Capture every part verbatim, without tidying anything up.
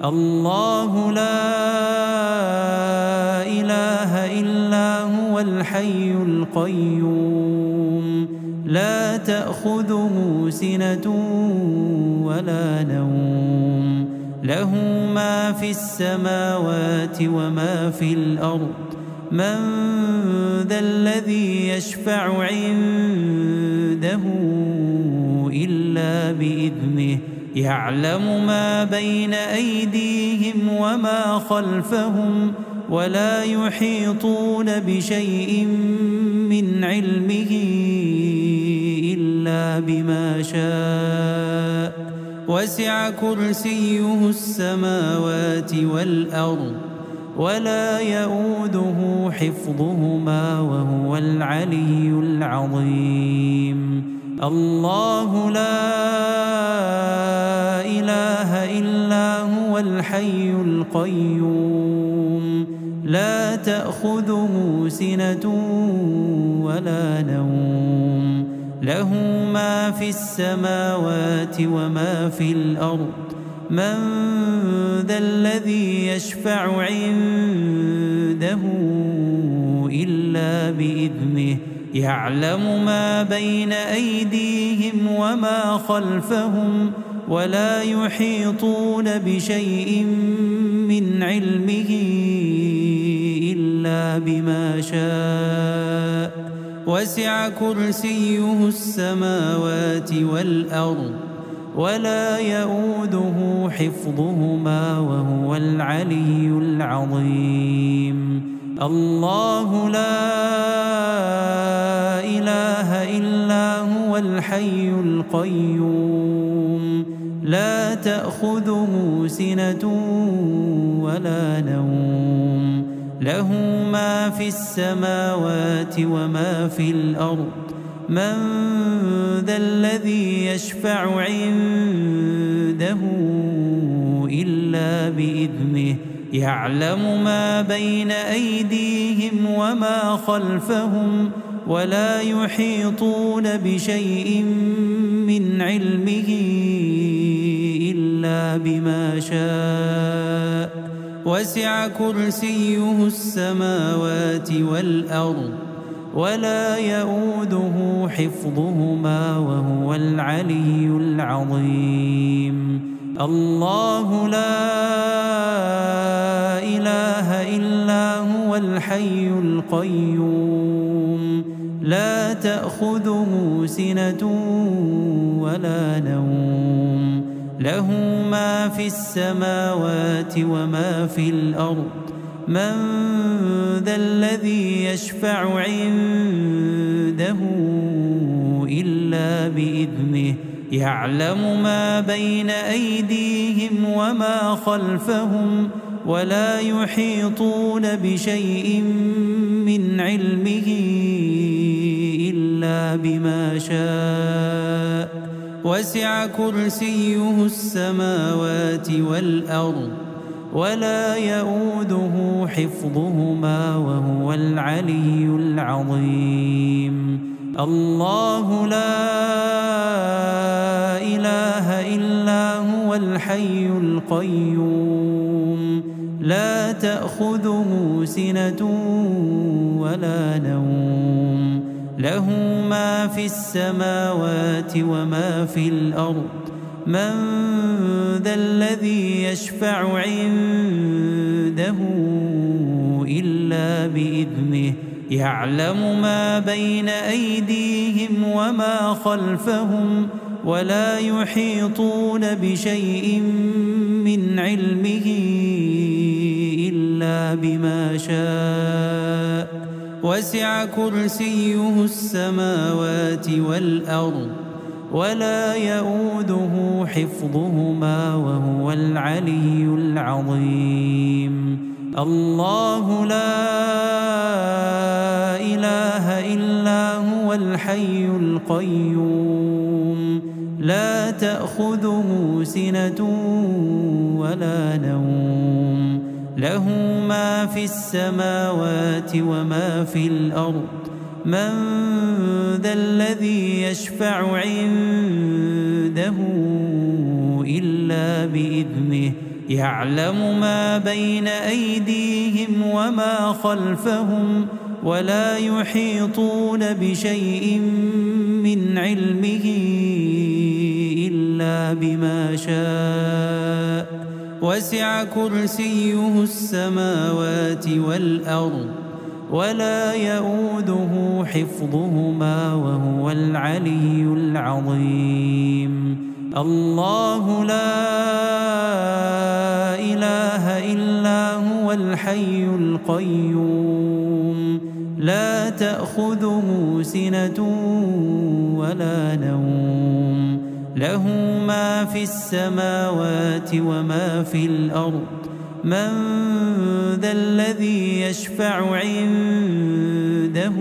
الله لا إله إلا هو الحي القيوم لا تأخذه سنة ولا نوم له ما في السماوات وما في الأرض من ذا الذي يشفع عنده إلا بإذنه يعلم ما بين أيديهم وما خلفهم ولا يحيطون بشيء من علمه إلا بما شاء وسع كرسيه السماوات والأرض ولا يؤوده حفظهما وهو العلي العظيم الله لا إله إلا هو الحي القيوم لا تأخذه سنة ولا نوم له ما في السماوات وما في الأرض من ذا الذي يشفع عنده إلا بإذنه يعلم ما بين أيديهم وما خلفهم ولا يحيطون بشيء من علمه إلا بما شاء وسع كرسيه السماوات والأرض ولا يؤوده حفظهما وهو العلي العظيم الله لا إله إلا هو الحي القيوم لا تأخذه سنة ولا نوم له ما في السماوات وما في الأرض من ذا الذي يشفع عنده إلا بإذنه يعلم ما بين أيديهم وما خلفهم ولا يحيطون بشيء من علمه إلا بما شاء وسع كرسيه السماوات والأرض ولا يؤوده حفظهما وهو العلي العظيم الله لا إله إلا هو الحي القيوم لا تأخذه سنة ولا نوم له ما في السماوات وما في الأرض من ذا الذي يشفع عنده إلا بإذنه يعلم ما بين أيديهم وما خلفهم ولا يحيطون بشيء من علمه إلا بما شاء وسع كرسيه السماوات والأرض ولا يؤوده حفظهما وهو العلي العظيم الله لا إله إلا هو الحي القيوم لا تأخذه سنة ولا نوم له ما في السماوات وما في الأرض من ذا الذي يشفع عنده إلا بإذنه يعلم ما بين أيديهم وما خلفهم ولا يحيطون بشيء من علمه إلا بما شاء وسع كرسيه السماوات والأرض ولا يؤوده حفظهما وهو العلي العظيم الله لا إله إلا هو الحي القيوم لا تأخذه سنة ولا نوم له ما في السماوات وما في الأرض من ذا الذي يشفع عنده إلا بإذنه يعلم ما بين أيديهم وما خلفهم ولا يحيطون بشيء من علمه إلا بما شاء وسع كرسيه السماوات والأرض ولا يؤوده حفظهما وهو العلي العظيم. الله لا إله إلا هو الحي القيوم لا تأخذه سنة ولا نوم له ما في السماوات وما في الأرض من ذا الذي يشفع عنده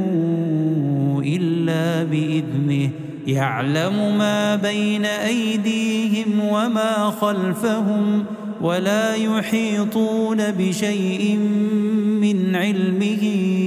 إلا بإذنه يعلم ما بين أيديهم وما خلفهم ولا يحيطون بشيء من علمه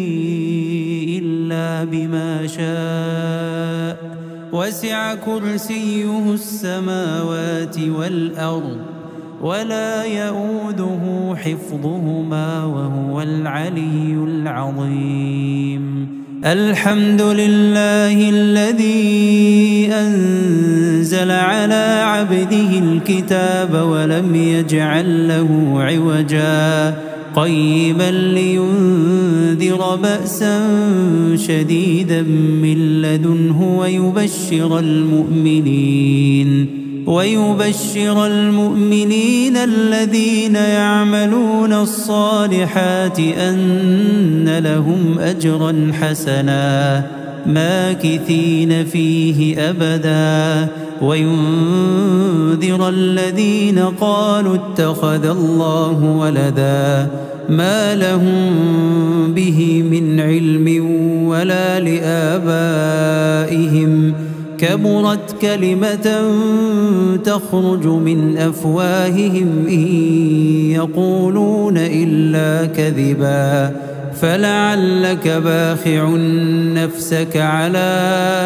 إلا بما شاء وسع كرسيه السماوات والأرض ولا يؤوده حفظهما وهو العلي العظيم. الحمد لله الذي أنزل على عبده الكتاب ولم يجعل له عوجا قيما لينذر بأسا شديدا من لدنه ويبشر المؤمنين ويبشر المؤمنين الذين يعملون الصالحات أن لهم أجرا حسنا ماكثين فيه أبدا وينذر الذين قالوا اتخذ الله ولدا ما لهم به من علم ولا لآبائهم كبرت كلمة تخرج من أفواههم إن يقولون إلا كذبا فلعلك باخع نفسك على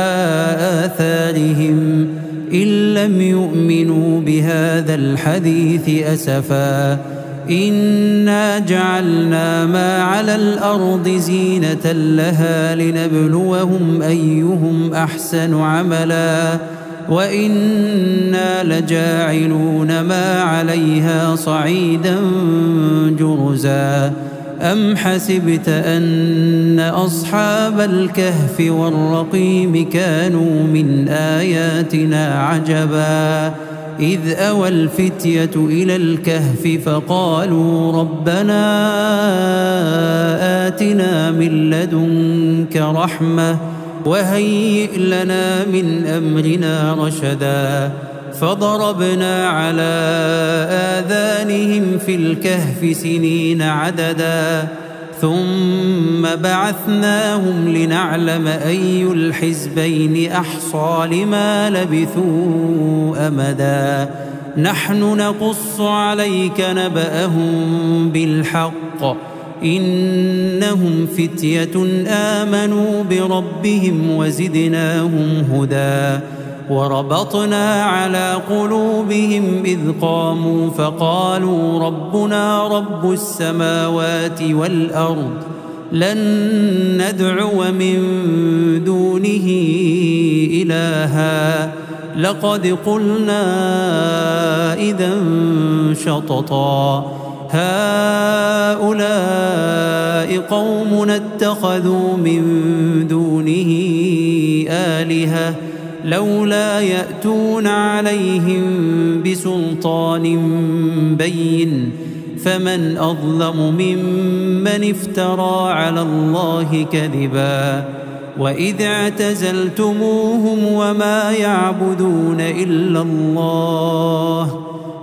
آثارهم إن لم يؤمنوا بهذا الحديث أسفا إنا جعلنا ما على الأرض زينة لها لنبلوهم أيهم أحسن عملا وإنا لجاعلون ما عليها صعيدا جرزا أم حسبت أن أصحاب الكهف والرقيم كانوا من آياتنا عجبا إذ أوى الفتية إلى الكهف فقالوا ربنا آتنا من لدنك رحمة وهيئ لنا من أمرنا رشدا فضربنا على آذانهم في الكهف سنين عددا ثم بعثناهم لنعلم أي الحزبين أحصى لما لبثوا أمدا نحن نقص عليك نبأهم بالحق إنهم فتية آمنوا بربهم وزدناهم هدى وربطنا على قلوبهم إذ قاموا فقالوا ربنا رب السماوات والأرض لن ندعو من دونه إلها لقد قلنا إذا شططا هؤلاء قوم اتخذوا من دونه آلهة لولا يأتون عليهم بسلطان بين فمن أظلم ممن افترى على الله كذبا وإذ اعتزلتموهم وما يعبدون إلا الله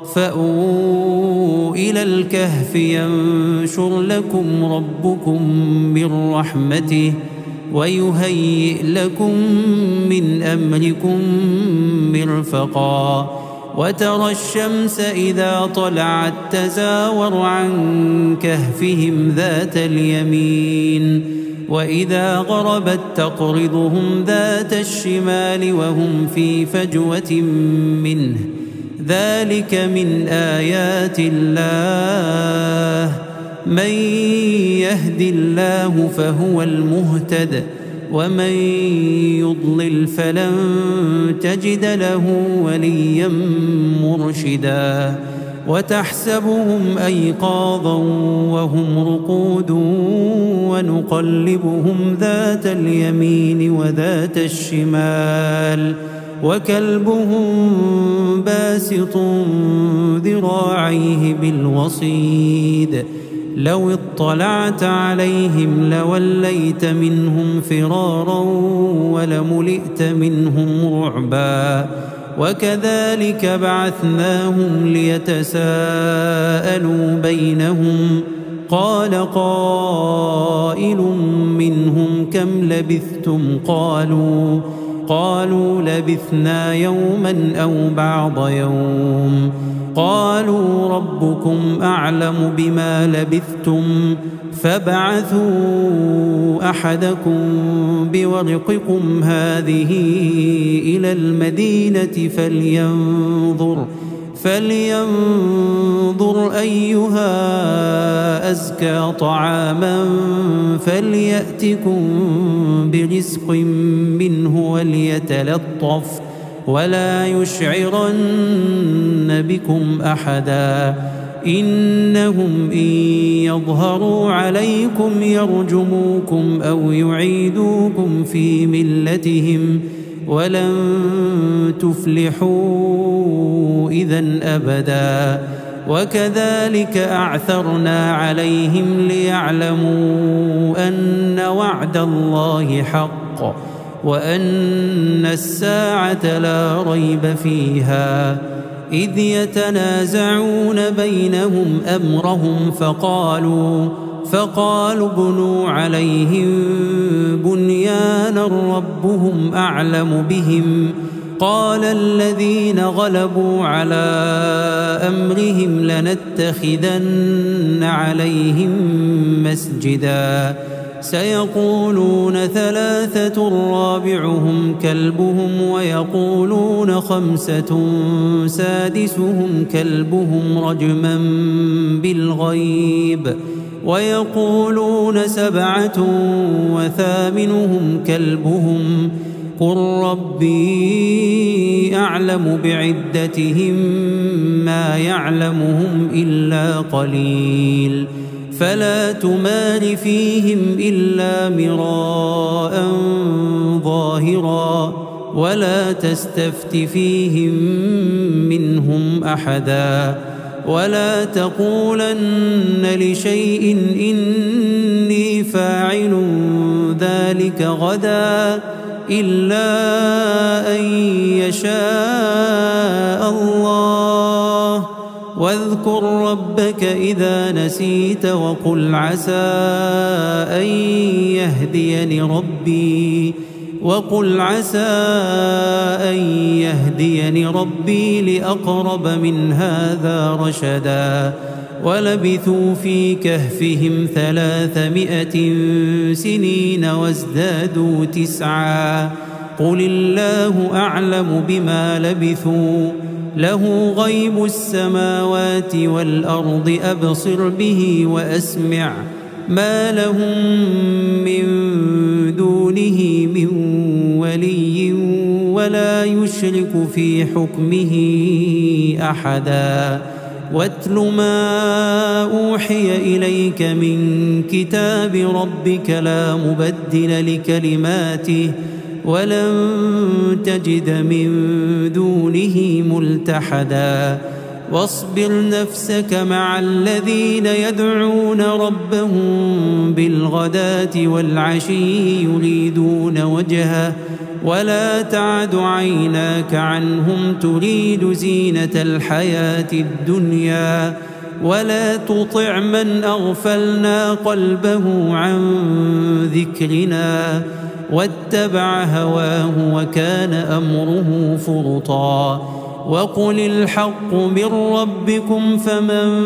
فأووا إلى الكهف ينشر لكم ربكم من رحمته ويهيئ لكم من أمركم مرفقا وترى الشمس إذا طلعت تزاور عن كهفهم ذات اليمين وإذا غربت تقرضهم ذات الشمال وهم في فجوة منه ذلك من آيات الله من يهد الله فهو المهتد ومن يضلل فلن تجد له وليا مرشدا وتحسبهم أيقاظا وهم رقود ونقلبهم ذات اليمين وذات الشمال وكلبهم باسط ذراعيه بالوصيد لو اطلعت عليهم لوليت منهم فرارا ولملئت منهم رعبا وكذلك بعثناهم ليتساءلوا بينهم قال قائل منهم كم لبثتم قالوا قالوا لبثنا يوما أو بعض يوم قالوا ربكم أعلم بما لبثتم فابعثوا أحدكم بورقكم هذه إلى المدينة فلينظر فلينظر أيها أزكى طعاما فليأتكم برزق منه وليتلطف ولا يشعرن بكم أحدا إنهم إن يظهروا عليكم يرجموكم أو يعيدوكم في ملتهم ولن تفلحوا إذن أبدا وكذلك أعثرنا عليهم ليعلموا أن وعد الله حق وأن الساعة لا ريب فيها إذ يتنازعون بينهم أمرهم فقالوا فقالوا ابنوا عليهم بنيانا ربهم أعلم بهم قال الذين غلبوا على أمرهم لنتخذن عليهم مسجدا سيقولون ثلاثة رابعهم كلبهم ويقولون خمسة سادسهم كلبهم رجما بالغيب ويقولون سبعة وثامنهم كلبهم قل ربي أعلم بعدتهم ما يعلمهم إلا قليل فلا تمار فيهم إلا مراء ظاهرا ولا تستفت فيهم منهم أحدا ولا تقولن لشيء إني فاعل ذلك غدا إلا أن يشاء الله واذكر ربك إذا نسيت وقل عسى أن يهديني ربي وقل عسى أن يهديني ربي لأقرب من هذا رشدا ولبثوا في كهفهم ثلاثمائة سنين وازدادوا تسعا قل الله أعلم بما لبثوا له غيب السماوات والأرض أبصر به وأسمع ما لهم من دونه من ولي ولا يشرك في حكمه أحدا واتل ما أوحي إليك من كتاب ربك لا مبدل لكلماته ولن تجد من دونه ملتحدا واصبر نفسك مع الذين يدعون ربهم بالغداة والعشي يريدون وجهه ولا تعد عيناك عنهم تريد زينة الحياة الدنيا ولا تطع من أغفلنا قلبه عن ذكرنا واتبع هواه وكان أمره فرطا وقل الحق من ربكم فمن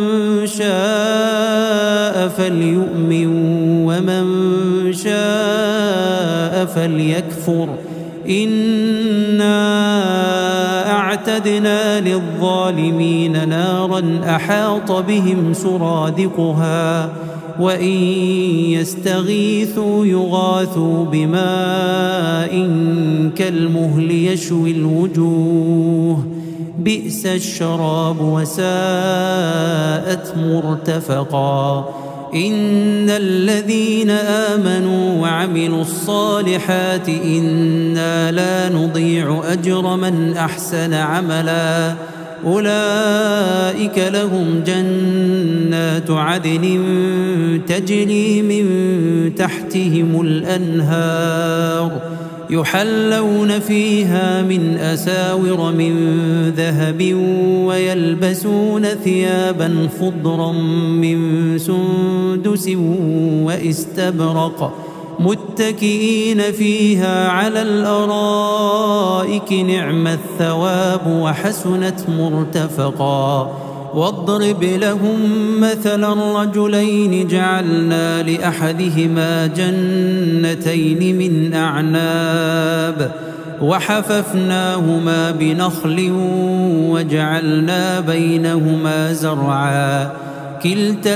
شاء فليؤمن ومن شاء فليكفر إنا وأعتدنا للظالمين نارا أحاط بهم سرادقها وإن يستغيثوا يغاثوا بماء كالمهل يشوي الوجوه بئس الشراب وساءت مرتفقا إن الذين آمنوا وعملوا الصالحات إنا لا نضيع أجر من أحسن عملا أولئك لهم جنات عدن تجري من تحتهم الأنهار يحلون فيها من أساور من ذهب ويلبسون ثيابا خضرا من سندس واستبرق متكئين فيها على الأرائك نعم الثواب وحسنت مرتفقا واضرب لهم مثلا الرجلين جعلنا لأحدهما جنتين من أعناب وحففناهما بنخل وجعلنا بينهما زرعا كلتا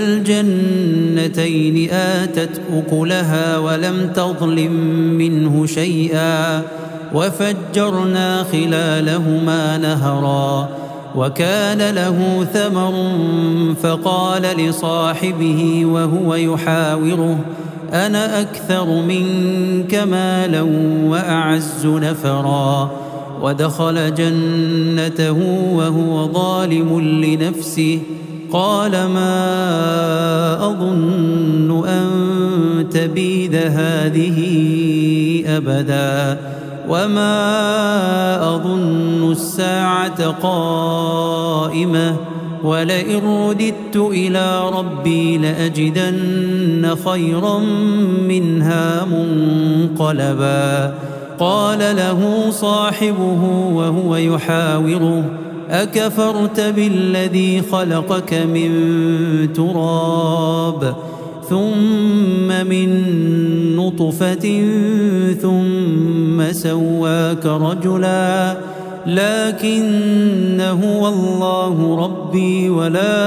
الجنتين آتت أكلها ولم تظلم منه شيئا وفجرنا خلالهما نهرا وكان له ثمر فقال لصاحبه وهو يحاوره أنا أكثر منك مالا وأعز نفرا ودخل جنته وهو ظالم لنفسه قال ما أظن أن تبيد هذه أبدا وما أظن الساعة قائمة ولئن رددت إلى ربي لأجدن خيرا منها منقلبا قال له صاحبه وهو يحاوره أكفرت بالذي خلقك من تراب ثم من نطفة ثم سواك رجلا لكن هو الله ربي ولا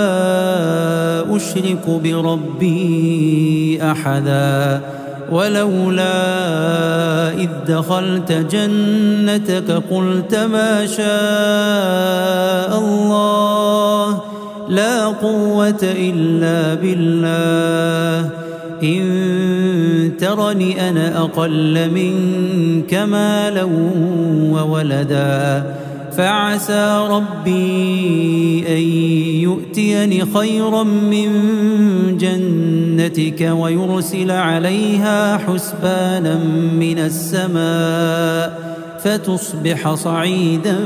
أشرك بربي أحدا ولولا إذ دخلت جنتك قلت ما شاء الله لا قوة إلا بالله إن ترني أنا أقل منك مالا وولدا فعسى ربي أن يؤتيني خيرا من جنتك ويرسل عليها حسبانا من السماء فتصبح صعيدا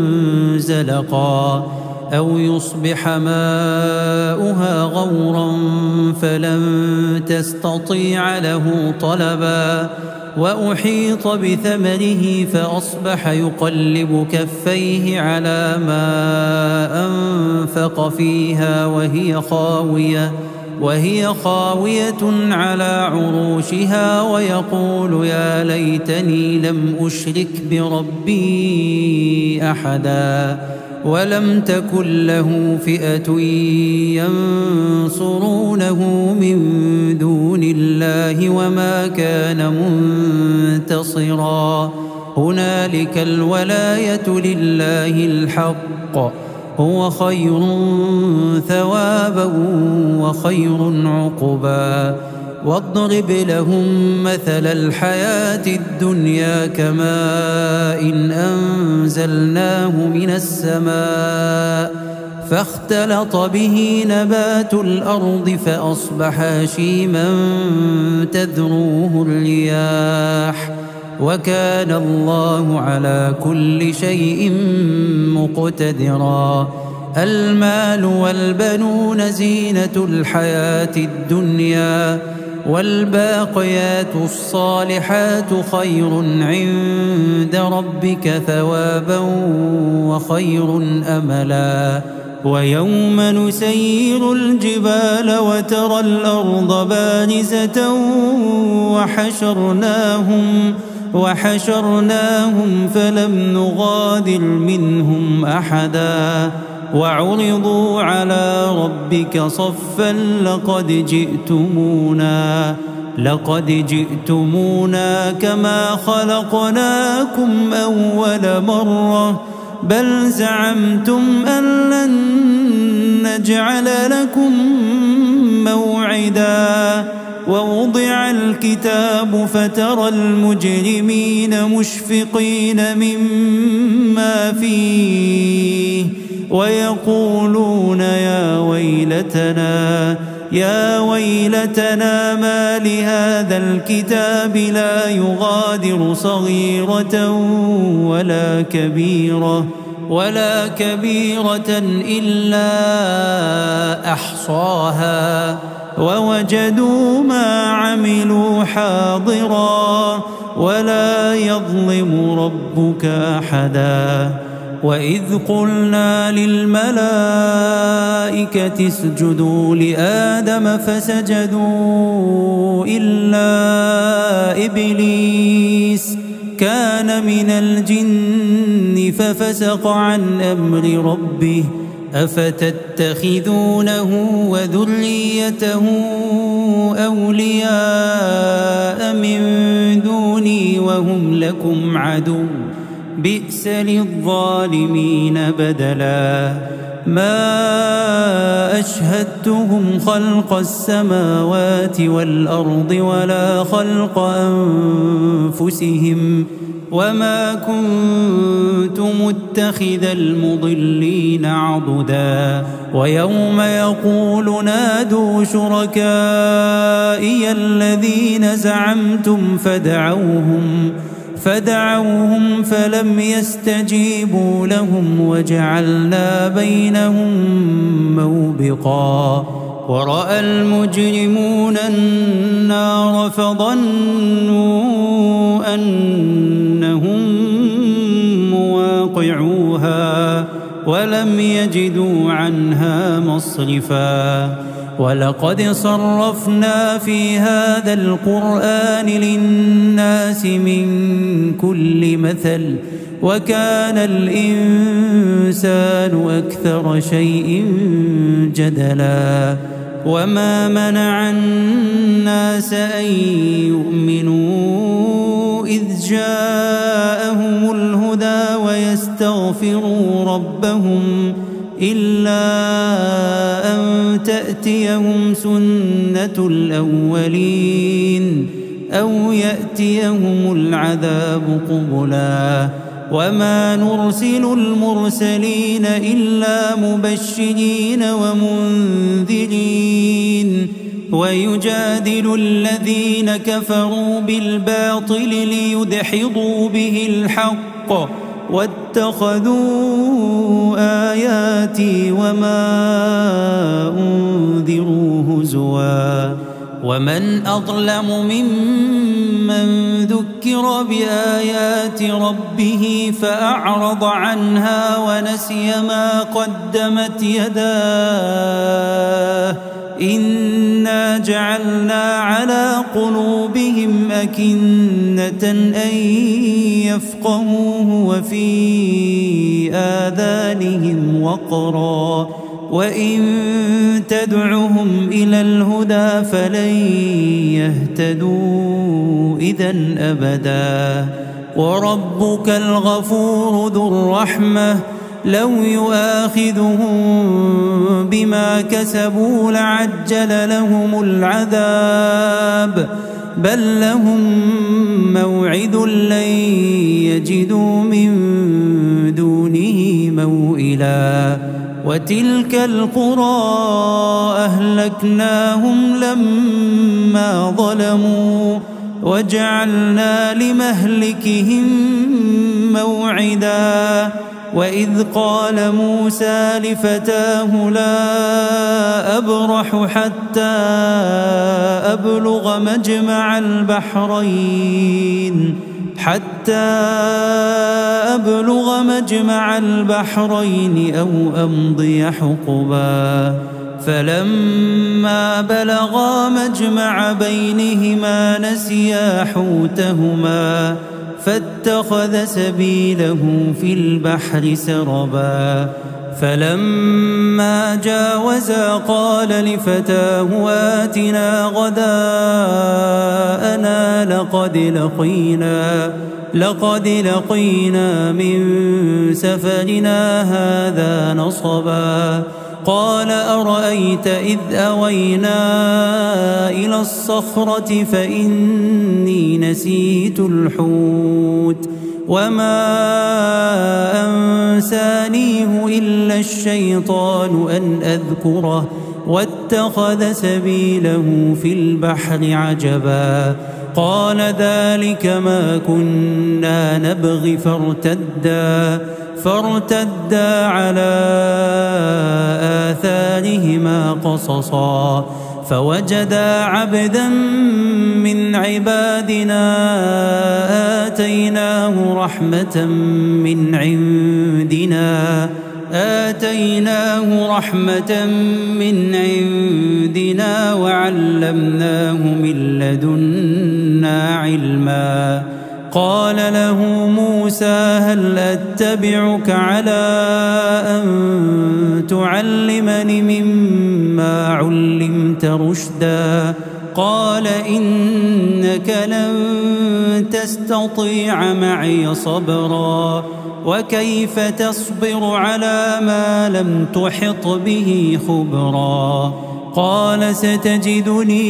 زلقا أو يصبح ماؤها غورا فلن تستطيع له طلبا وأحيط بثمره فأصبح يقلب كفيه على ما أنفق فيها وهي خاوية وهي خاوية على عروشها ويقول يا ليتني لم أشرك بربي أحدا ولم تكن له فئة ينصرونه من دون الله وما كان منتصرا هنالك الولاية لله الحق هو خير ثوابا وخير عقبا واضرب لهم مثل الحياة الدنيا كماء إن أنزلناه من السماء فاختلط به نبات الأرض فأصبح هشيما تذروه الرياح وكان الله على كل شيء مقتدرا المال والبنون زينة الحياة الدنيا والباقيات الصالحات خير عند ربك ثوابا وخير أملا ويوم نسير الجبال وترى الأرض بارزة وحشرناهم وحشرناهم فلم نغادر منهم أحدا وعرضوا على ربك صفا لقد جئتمونا لقد جئتمونا كما خلقناكم أول مرة بل زعمتم أن لن نجعل لكم موعدا ووضع الكتاب فترى المجرمين مشفقين مما فيه ويقولون يا ويلتنا يا ويلتنا ما لهذا الكتاب لا يغادر صغيرة ولا كبيرة ولا كبيرة إلا أحصاها ووجدوا ما عملوا حاضرا ولا يظلم ربك أحدا وإذ قلنا للملائكة اسجدوا لآدم فسجدوا إلا إبليس كان من الجن ففسق عن أمر ربه أفتتخذونه وذريته أولياء من دوني وهم لكم عدو بئس للظالمين بدلا ما أشهدتهم خلق السماوات والأرض ولا خلق أنفسهم وما كنت متخذ المضلين عضدا ويوم يقول نادوا شركائي الذين زعمتم فدعوهم فدعوهم فلم يستجيبوا لهم وجعلنا بينهم موبقا ورأى المجرمون النار فظنوا أنهم مواقعوها ولم يجدوا عنها مصرفا ولقد صرفنا في هذا القرآن للناس من كل مثل وكان الإنسان أكثر شيء جدلا وما منع الناس أن يؤمنوا إذ جاءهم الهدى ويستغفروا ربهم إلا أن تأتيهم سنة الأولين أو يأتيهم العذاب قبلا وما نرسل المرسلين إلا مبشرين ومنذرين ويجادل الذين كفروا بالباطل ليدحضوا به الحق واتخذوا آياتي وما أنذروا هزوا ومن أظلم ممن ذكر بآيات ربه فأعرض عنها ونسي ما قدمت يداه إنا جعلنا على قلوبهم أكنة أن يفقهوه وفي آذانهم وقرا وإن تدعهم إلى الهدى فلن يهتدوا إذا أبدا وربك الغفور ذو الرحمة لو يؤاخذهم بما كسبوا لعجل لهم العذاب بل لهم موعد لن يجدوا من دونه موئلا وتلك القرى أهلكناهم لما ظلموا وجعلنا لمهلكهم موعدا وإذ قال موسى لفتاه لا أبرح حتى أبلغ مجمع البحرين حتى أبلغ مجمع البحرين أو أمضي حقبا فلما بلغا مجمع بينهما نسيا حوتهما فاتخذ سبيله في البحر سربا فلما جاوزا قال لفتاه آتنا غداءنا لقد لقينا لقد لقينا من سفرنا هذا نصبا قال أرأيت إذ أوينا إلى الصخرة فإني نسيت الحوت وما أنسانيه إلا الشيطان أن أذكره واتخذ سبيله في البحر عجبا قال ذلك ما كنا نبغي فارتدا فارتدا على آثارهما قصصا فوجدا عبدا من عبادنا آتيناه رحمة من عندنا آتيناه رحمة من عندنا وعلمناه من لدنا علما قال له موسى هل أتبعك على أن تعلمني مما علمت رشدا قال إنك لن تستطيع معي صبرا وكيف تصبر على ما لم تحط به خبرا قال ستجدني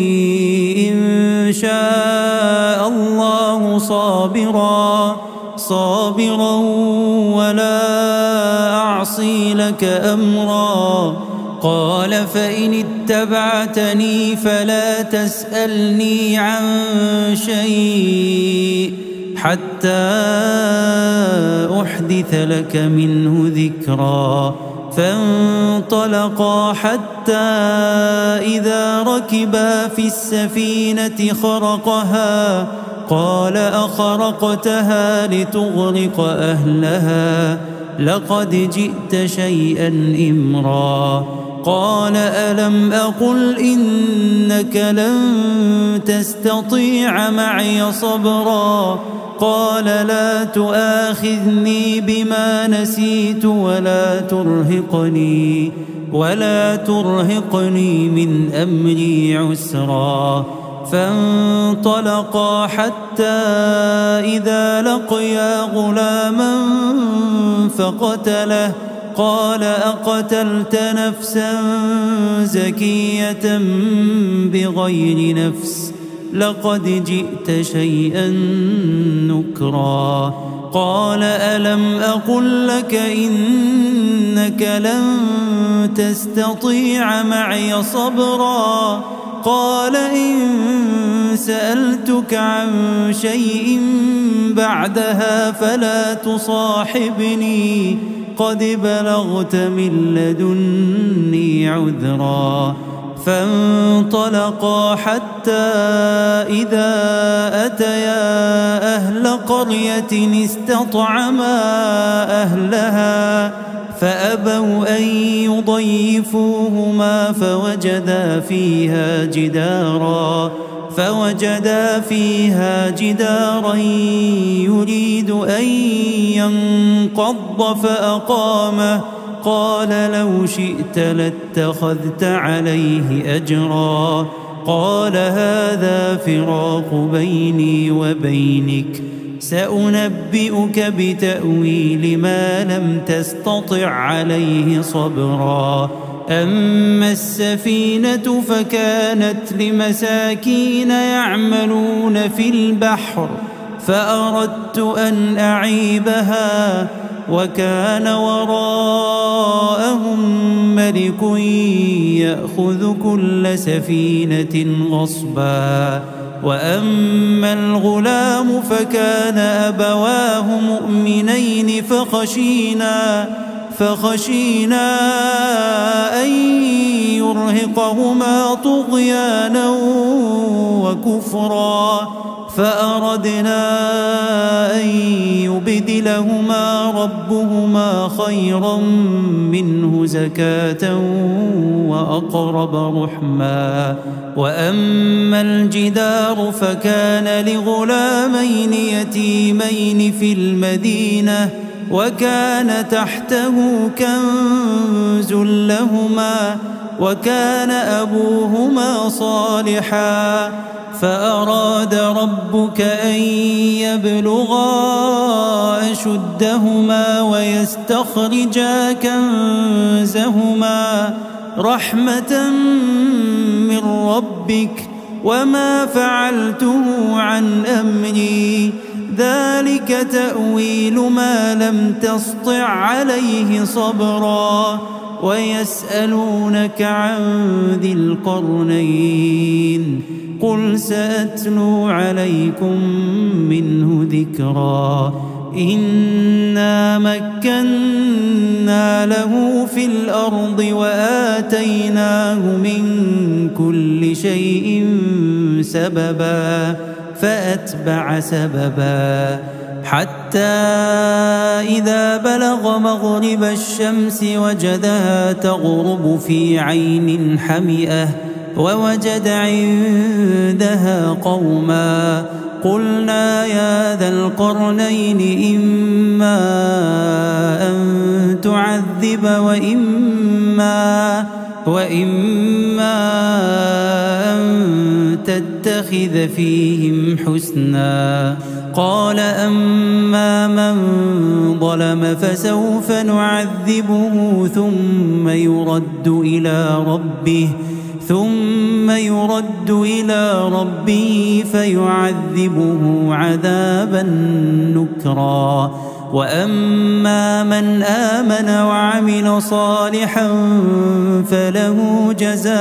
إن شاء الله صابرا صابرا ولا أعصي لك أمرا قال فإن اتبعتني فلا تسألني عن شيء حتى أحدث لك منه ذكرا فانطلقا حتى إذا ركبا في السفينة خرقها قال أخرقتها لتغرق أهلها لقد جئت شيئا إمرا قال ألم أقل إنك لن تستطيع معي صبرا قال لا تؤاخذني بما نسيت ولا ترهقني ولا ترهقني من أمري عسرا فانطلقا حتى إذا لقيا غلاما فقتله قال أقتلت نفسا زكية بغير نفس لقد جئت شيئا نكرا قال ألم أقل لك إنك لن تستطيع معي صبرا قال إن سألتك عن شيء بعدها فلا تصاحبني قد بلغت من لدني عذرا فانطلقا حتى إذا أتيا أهل قرية استطعما أهلها فأبوا أن يضيفوهما فوجدا فيها جدارا فوجدا فيها جدارا يريد أن ينقض فأقامه قال لو شئت لاتخذت عليه أجرا قال هذا فراق بيني وبينك سأنبئك بتأويل ما لم تستطع عليه صبرا أما السفينة فكانت لمساكين يعملون في البحر فأردت أن أعيبها وكان وراءهم ملك يأخذ كل سفينة غصبا وأما الغلام فكان أبواه مؤمنين فخشينا فخشينا أن يرهقهما طغيانا وكفرا فأردنا أن يبدلهما ربهما خيرا منه زكاة وأقرب رحما. وأما الجدار فكان لغلامين يتيمين في المدينة وكان تحته كنز لهما وكان أبوهما صالحا فأراد ربك أن يبلغا أشدهما ويستخرجا كنزهما رحمة من ربك وما فعلته عن أمري ذلك تأويل ما لم تسطع عليه صبرا. ويسألونك عن ذي القرنين قل سأتلو عليكم منه ذكرا. إنا مكنا له في الأرض وآتيناه من كل شيء سببا فأتبع سببا حتى إذا بلغ مغرب الشمس وجدها تغرب في عين حمئة ووجد عندها قوما قلنا يا ذا القرنين إما أن تعذب وإما وإما أن تتخذ فيهم حسنا. قال أما من ظلم فسوف نعذبه ثم يرد إلى ربه ثم يرد إلى ربه فيعذبه عذابا نكرا. وأما من آمن وعمل صالحا فله جزاء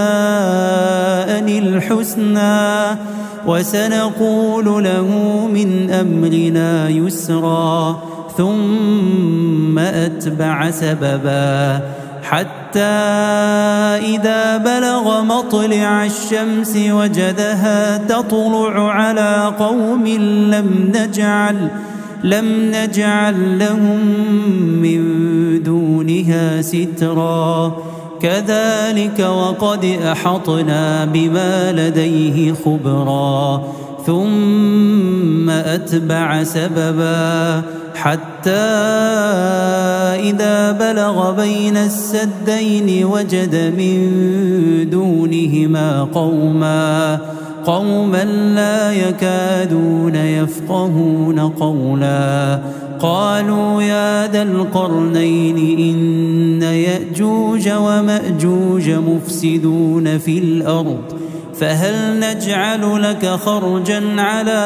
الحسنى وسنقول له من أمرنا يسرا. ثم أتبع سببا حتى إذا بلغ مطلع الشمس وجدها تطلع على قوم لم نجعل لم نجعل لهم من دونها سترا. كذلك وقد أحطنا بما لديه خبرا. ثم أتبع سببا حتى إذا بلغ بين السدين وجد من دونهما قوما قوما لا يكادون يفقهون قولا. قالوا يا ذا القرنين إن يأجوج ومأجوج مفسدون في الأرض فهل نجعل لك خرجا على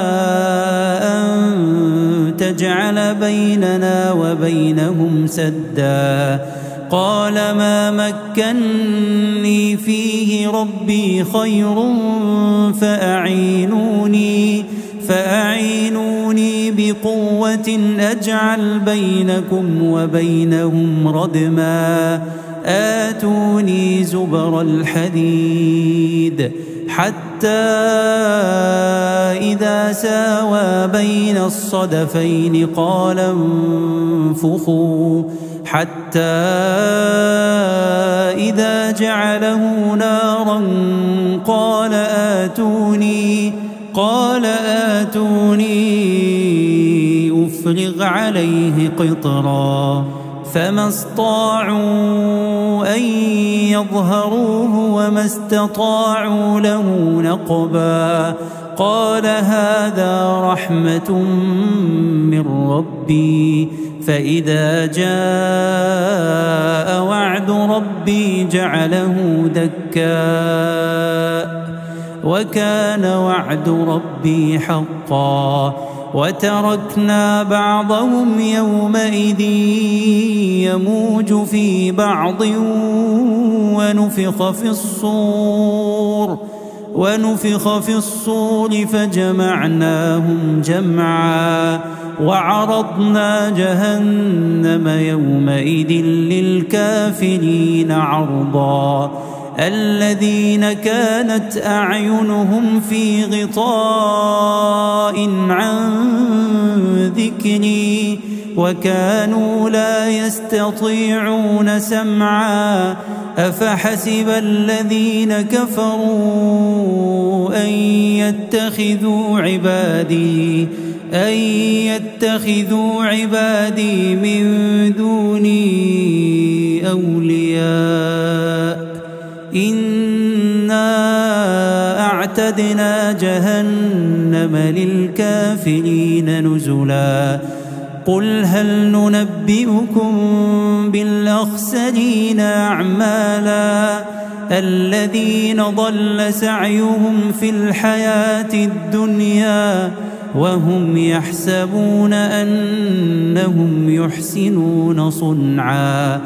أن تجعل بيننا وبينهم سدا. قال ما مكني فيه ربي خير فأعينوني فأعينوني بقوة أجعل بينكم وبينهم ردما. آتوني زبر الحديد حتى إذا ساوى بين الصدفين قال انفخوا حتى إذا جعله نارا قال آتوني قال آتوني أفرغ عليه قطرا. فما استطاعوا أن يظهروه وما استطاعوا له نقبا. قال هذا رحمة من ربي فإذا جاء وعد ربي جعله دكا وكان وعد ربي حقا. وتركنا بعضهم يومئذ يموج في بعض ونفخ في الصور ونفخ في الصور فجمعناهم جمعا. وعرضنا جهنم يومئذ للكافرين عرضا. الذين كانت أعينهم في غطاء عن ذكري وكانوا لا يستطيعون سمعا أفحسب الذين كفروا أن يتخذوا عبادي أن يتخذوا عبادي من دوني أولياء إنا أعتدنا جهنم للكافرين نزلا قل هل ننبئكم بالأخسرين أعمالا الذين ضل سعيهم في الحياة الدنيا وهم يحسبون أنهم يحسنون صنعا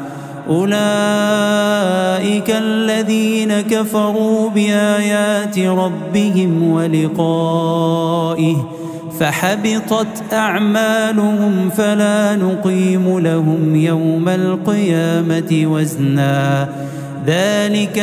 أولئك الذين كفروا بآيات ربهم ولقائه فحبطت أعمالهم فلا نقيم لهم يوم القيامة وزنا ذلك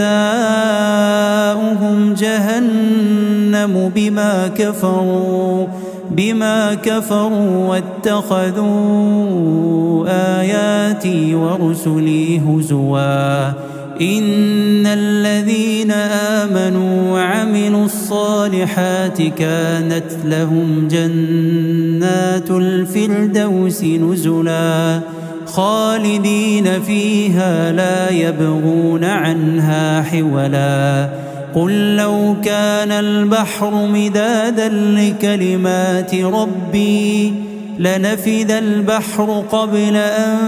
جزاؤهم جهنم بما كفروا بما كفروا واتخذوا آياتي ورسلي هزوا إن الذين آمنوا وعملوا الصالحات كانت لهم جنات الفردوس نزلا خالدين فيها لا يبغون عنها حولا قل لو كان البحر مدادا لكلمات ربي لنفد البحر قبل أن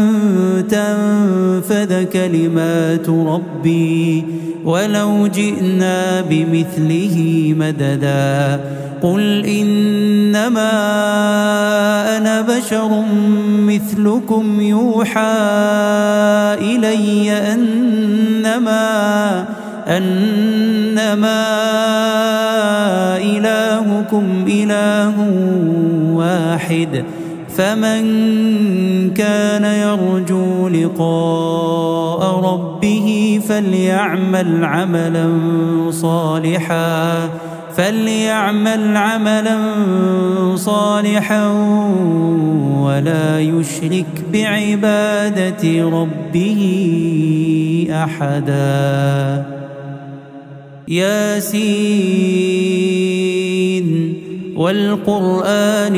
تنفذ كلمات ربي ولو جئنا بمثله مددا قل إنما أنا بشر مثلكم يوحى إلي أنما أنما إلهكم إله واحد فمن كان يرجو لقاء ربه فليعمل عملا صالحا فليعمل عملا صالحا ولا يشرك بعبادة ربه أحدا ياسين والقرآن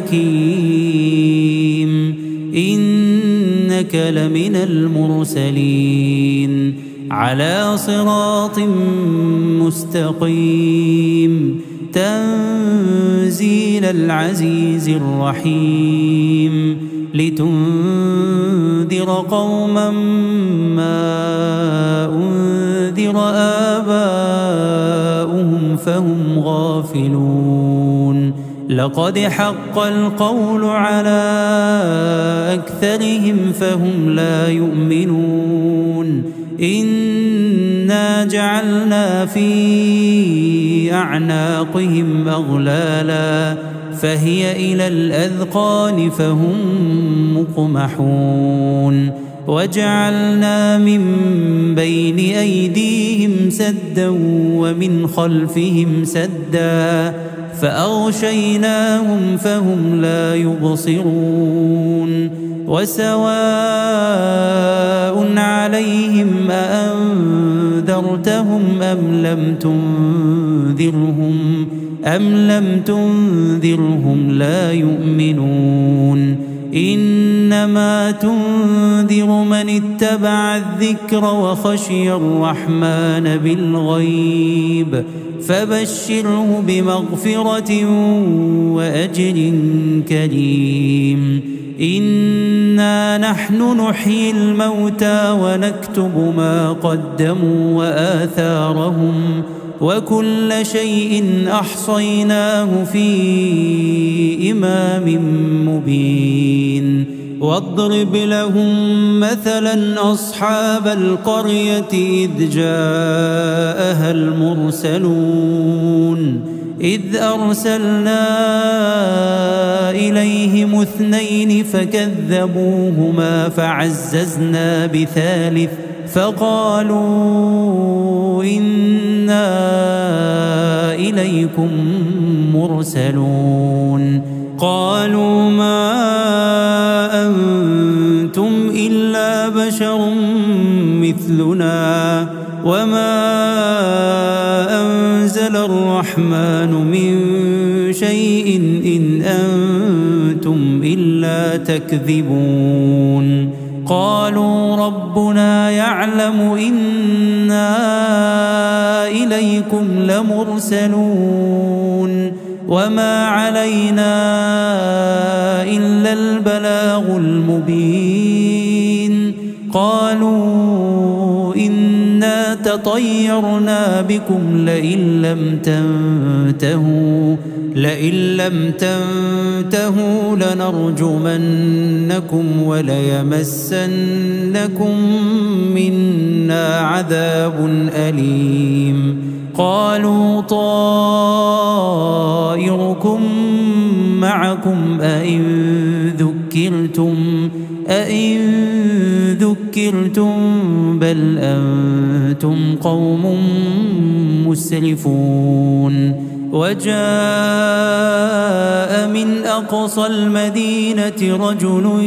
الحكيم إنك لمن المرسلين على صراط مستقيم تنزيل العزيز الرحيم لتنذر قوما ما أنذر آباؤهم فهم غافلون لقد حق القول على أكثرهم فهم لا يؤمنون إنا جعلنا في أعناقهم أغلالا فهي إلى الأذقان فهم مقمحون وجعلنا من بين أيديهم سدا ومن خلفهم سدا فأغشيناهم فهم لا يبصرون وسواء عليهم أأنذرتهم أم لم تنذرهم أم لم تنذرهم لا يؤمنون إنما تنذر من اتبع الذكر وخشي الرحمن بالغيب فبشره بمغفرة وأجر كريم إنا نحن نحيي الموتى ونكتب ما قدموا وآثارهم وكل شيء أحصيناه في إمام مبين واضرب لهم مثلا أصحاب القرية إذ جاءها المرسلون إذ أرسلنا إليهم اثنين فكذبوهما فعززنا بثالث فقالوا إنا إليكم مرسلون قالوا ما أنتم إلا بشر مثلنا وما أنزل الرحمن من شيء إن أنتم إلا تكذبون قالوا ربنا يعلم إنا إليكم لمرسلون وما علينا إلا البلاغ المبين قالوا إنا تطيرنا بكم لئن لم تنتهوا لئن لم تنتهوا لنرجمنكم وليمسنكم منا عذاب أليم قالوا طائركم معكم أئن ذكرتم أئن ذكرتم بل أنتم قوم مسرفون وجاء من أقصى المدينة رجل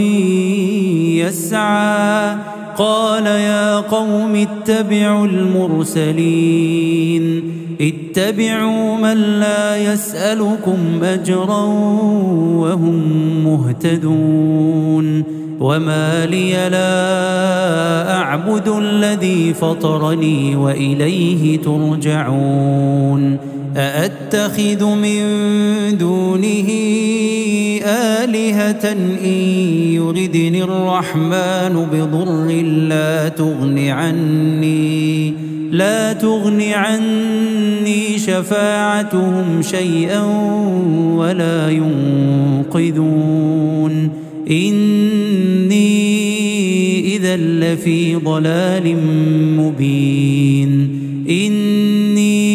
يسعى قال يا قوم اتبعوا المرسلين اتبعوا من لا يسألكم أجرا وهم مهتدون وما لي لا أعبد الذي فطرني وإليه ترجعون أأتخذ من دونه آلهة إن يردني الرحمن بضر لا تغن عني لا تغن عني شفاعتهم شيئا ولا ينقذون إني إذا لفي ضلال مبين إني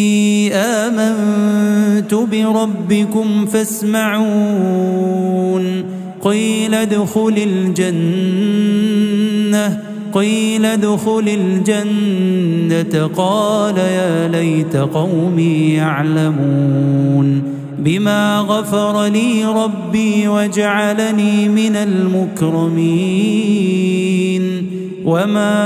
آمنت بربكم فاسمعون قيل ادخل الجنة قيل ادخل الجنة قال يا ليت قومي يعلمون بما غفر لي ربي وجعلني من المكرمين وما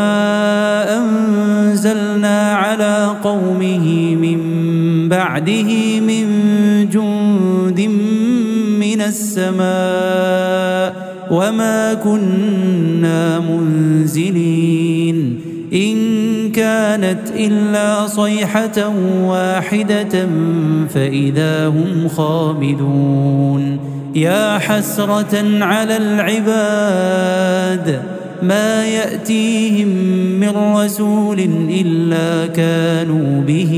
أنزلنا على قومه من بعده من جند من السماء وما كنا منزلين إن كانت إلا صيحة واحدة فإذا هم خامدون يا حسرة على العباد ما يأتيهم من رسول إلا كانوا به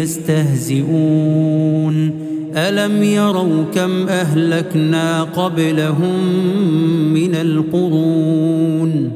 يستهزئون ألم يروا كم أهلكنا قبلهم من القرون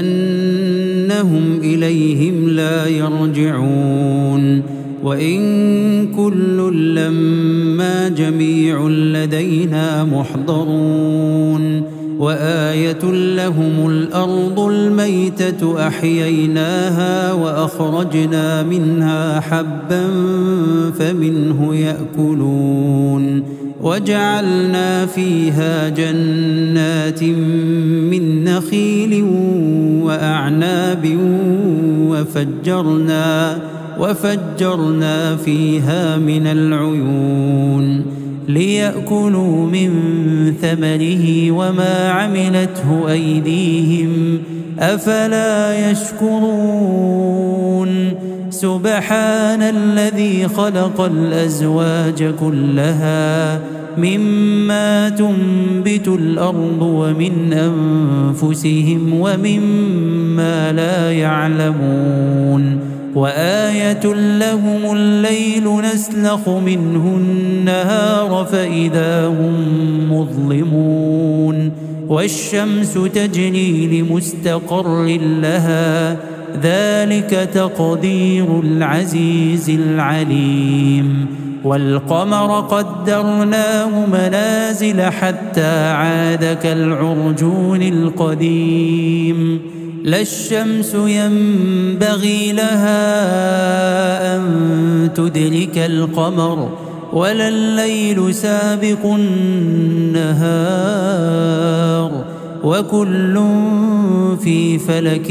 أنهم إليهم لا يرجعون وإن كل لما جميع لدينا محضرون وآية لهم الأرض الميتة أحييناها وأخرجنا منها حبا فمنه يأكلون وجعلنا فيها جنات من نخيل وأعناب وفجرنا وفجرنا فيها من العيون ليأكلوا من ثمره وما عملته أيديهم أفلا يشكرون سبحان الذي خلق الأزواج كلها مما تنبت الأرض ومن أنفسهم ومما لا يعلمون وآية لهم الليل نسلخ منه النهار فإذا هم مظلمون والشمس تجري لمستقر لها ذلك تقدير العزيز العليم والقمر قدرناه منازل حتى عاد كالعرجون القديم لا الشمس ينبغي لها أن تدرك القمر ولا الليل سابق النهار وكل في فلك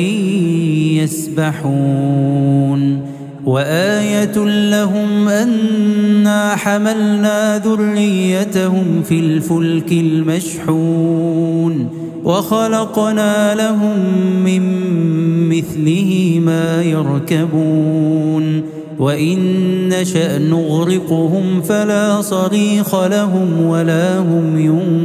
يسبحون وآية لهم أنا حملنا ذريتهم في الفلك المشحون وخلقنا لهم من مثله ما يركبون وإن نشأ نغرقهم فلا صريخ لهم ولا هم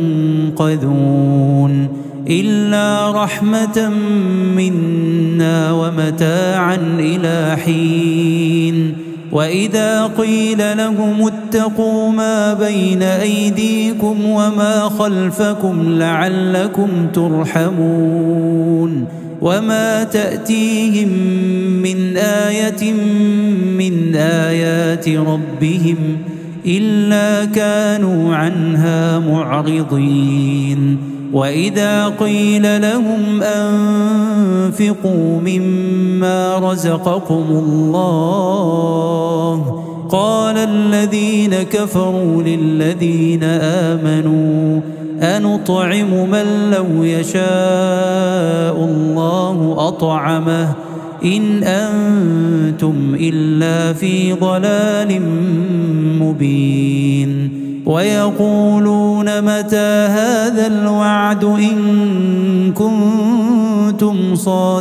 ينقذون إلا رحمة منا ومتاعا إلى حين وإذا قيل لهم اتقوا ما بين أيديكم وما خلفكم لعلكم ترحمون وما تأتيهم من آية من آيات ربهم إلا كانوا عنها معرضين وإذا قيل لهم أنفقوا مما رزقكم الله قال الذين كفروا للذين آمنوا أنطعم من لو يشاء الله أطعمه إن أنتم إلا في ضلال مبين ويقولون متى هذا الوعد إن كنتم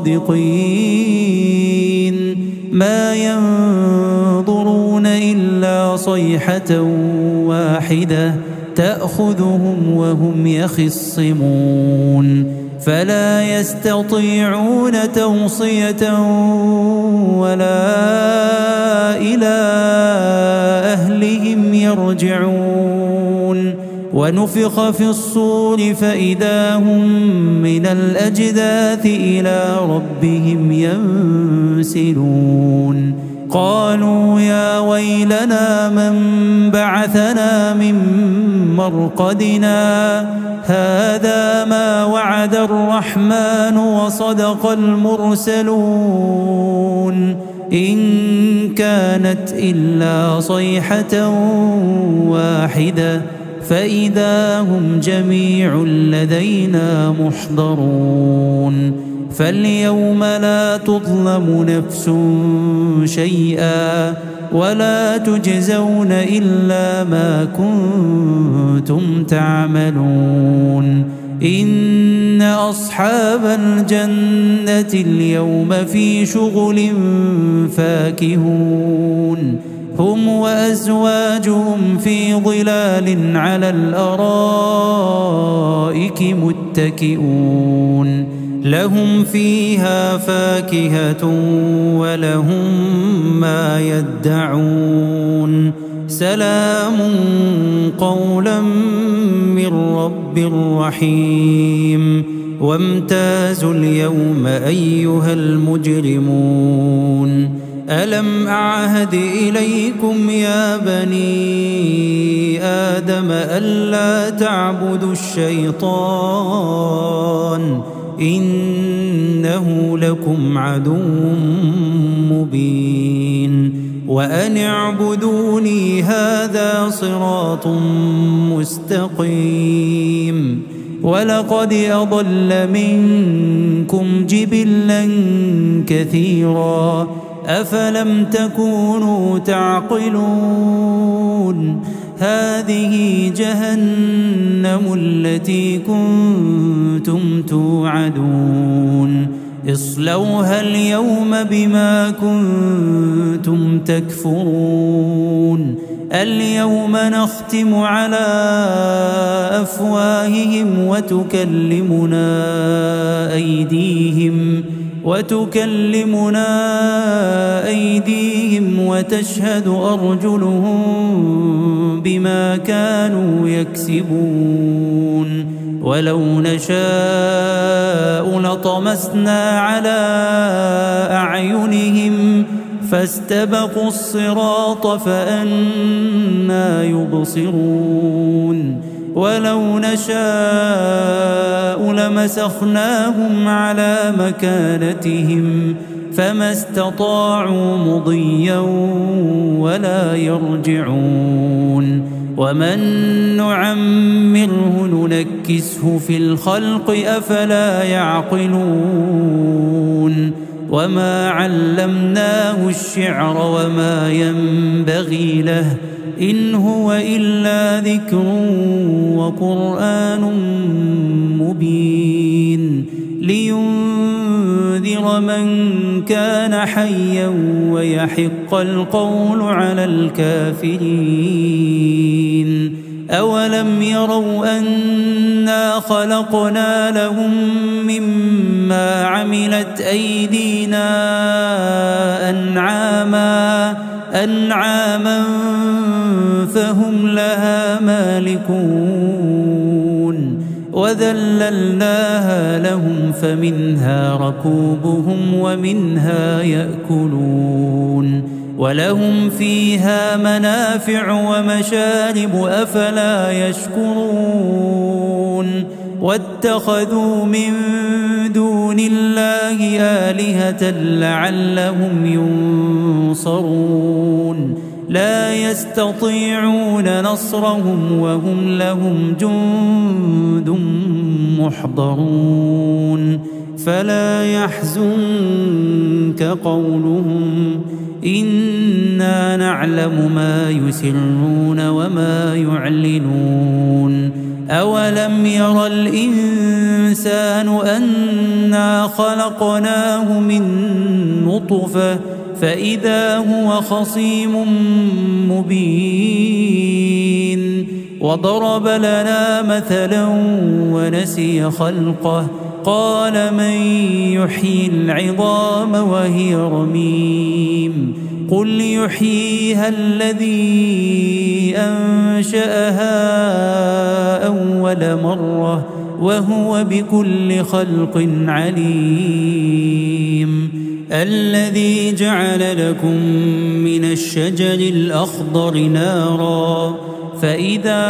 صادقين ما ينظرون إلا صيحة واحدة تأخذهم وهم يخصمون فلا يستطيعون توصية ولا إلى أهلهم يرجعون ونفخ في الصور فإذا هم من الأجداث إلى ربهم ينسلون قالوا يا ويلنا من بعثنا من مرقدنا هذا ما وعد الرحمن وصدق المرسلون إن كانت إلا صيحة واحدة فإذا هم جميع لدينا محضرون فاليوم لا تظلم نفس شيئا ولا تجزون إلا ما كنتم تعملون إن أصحاب الجنة اليوم في شغل فاكهون هم وأزواجهم في ظلال على الأرائك متكئون لهم فيها فاكهة ولهم ما يدعون سلام قولا من رب رحيم وامتازوا اليوم أيها المجرمون ألم أعهد إليكم يا بني آدم ألا تعبدوا الشيطان إنه لكم عدو مبين وأن اعبدوني هذا صراط مستقيم ولقد أضل منكم جبلا كثيرا أفلم تكونوا تعقلون هذه جهنم التي كنتم توعدون اصلوها اليوم بما كنتم تكفرون اليوم نختم على أفواههم وتكلمنا أيديهم وتكلمنا أيديهم وتشهد أرجلهم بما كانوا يكسبون ولو نشاء لطمسنا على أعينهم فاستبقوا الصراط فأنى يبصرون ولو نشاء لمسخناهم على مكانتهم فما استطاعوا مضيا ولا يرجعون ومن نعمره ننكسه في الخلق أفلا يعقلون وما علمناه الشعر وما ينبغي له إن هو إلا ذكر وقرآن مبين لينذر من كان حيا ويحق القول على الكافرين أولم يروا أنا خلقنا لهم مما عملت أيدينا أنعاما أنعاما فهم لها مالكون وذللناها لهم فمنها ركوبهم ومنها يأكلون ولهم فيها منافع ومشارب أفلا يشكرون واتخذوا من دون الله آلهة لعلهم ينصرون لا يستطيعون نصرهم وهم لهم جند محضرون فلا يحزنك قولهم إنا نعلم ما يسرون وما يعلنون أولم ير الإنسان أنا خلقناه من نطفة فإذا هو خصيم مبين وضرب لنا مثلا ونسي خلقه قال من يحيي العظام وهي رميم قل يحييها الذي أنشأها أول مرة وهو بكل خلق عليم الذي جعل لكم من الشجر الأخضر نارا فإذا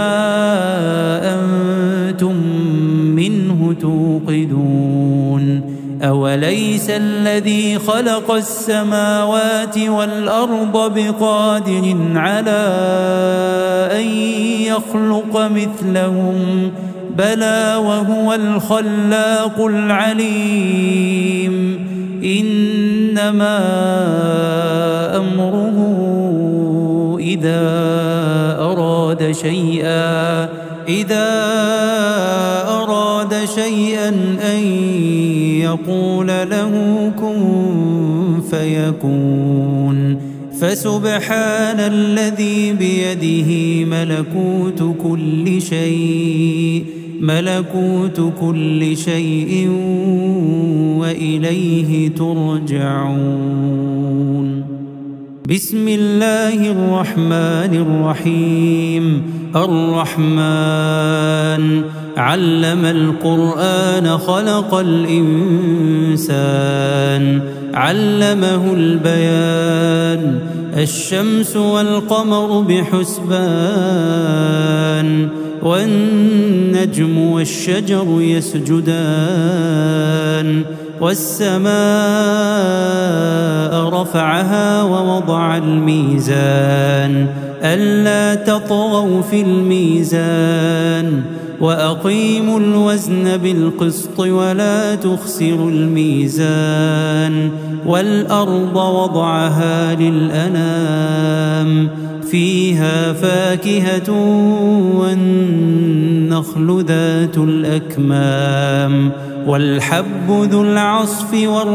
أنتم منه توقدون أوليس الذي خلق السماوات والأرض بقادر على أن يخلق مثلهم بلى وهو الخلاق العليم إنما أمره إذا أراد شيئا إذا أراد شيئا أن يقول له كن فيكون فسبحان الذي بيده ملكوت كل شيء ملكوت كل شيء وإليه ترجعون بسم الله الرحمن الرحيم الرحمن علم القرآن خلق الإنسان علمه البيان الشمس والقمر بحسبان والنجم والشجر يسجدان والسماء رفعها ووضع الميزان ألا تطغوا في الميزان وأقيموا الوزن بالقسط ولا تخسروا الميزان والأرض وضعها للأنام فيها فاكهة والنخل ذات الأكمام والحب ذو العصف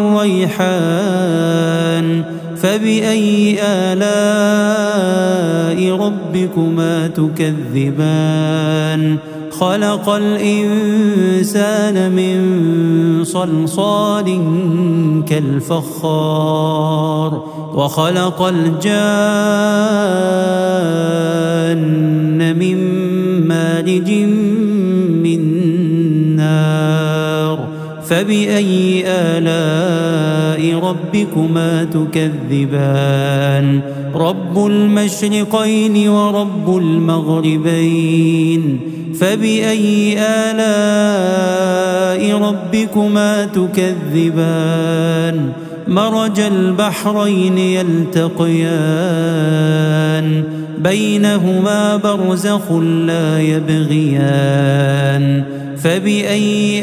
والريحان فبأي آلاء ربكما تكذبان خلق الإنسان من صلصال كالفخار وخلق الجان من مارج من نار فبأي آلاء ربكما تكذبان رب المشرقين ورب المغربين فبأي آلاء ربكما تكذبان مرج البحرين يلتقيان بينهما برزخ لا يبغيان فبأي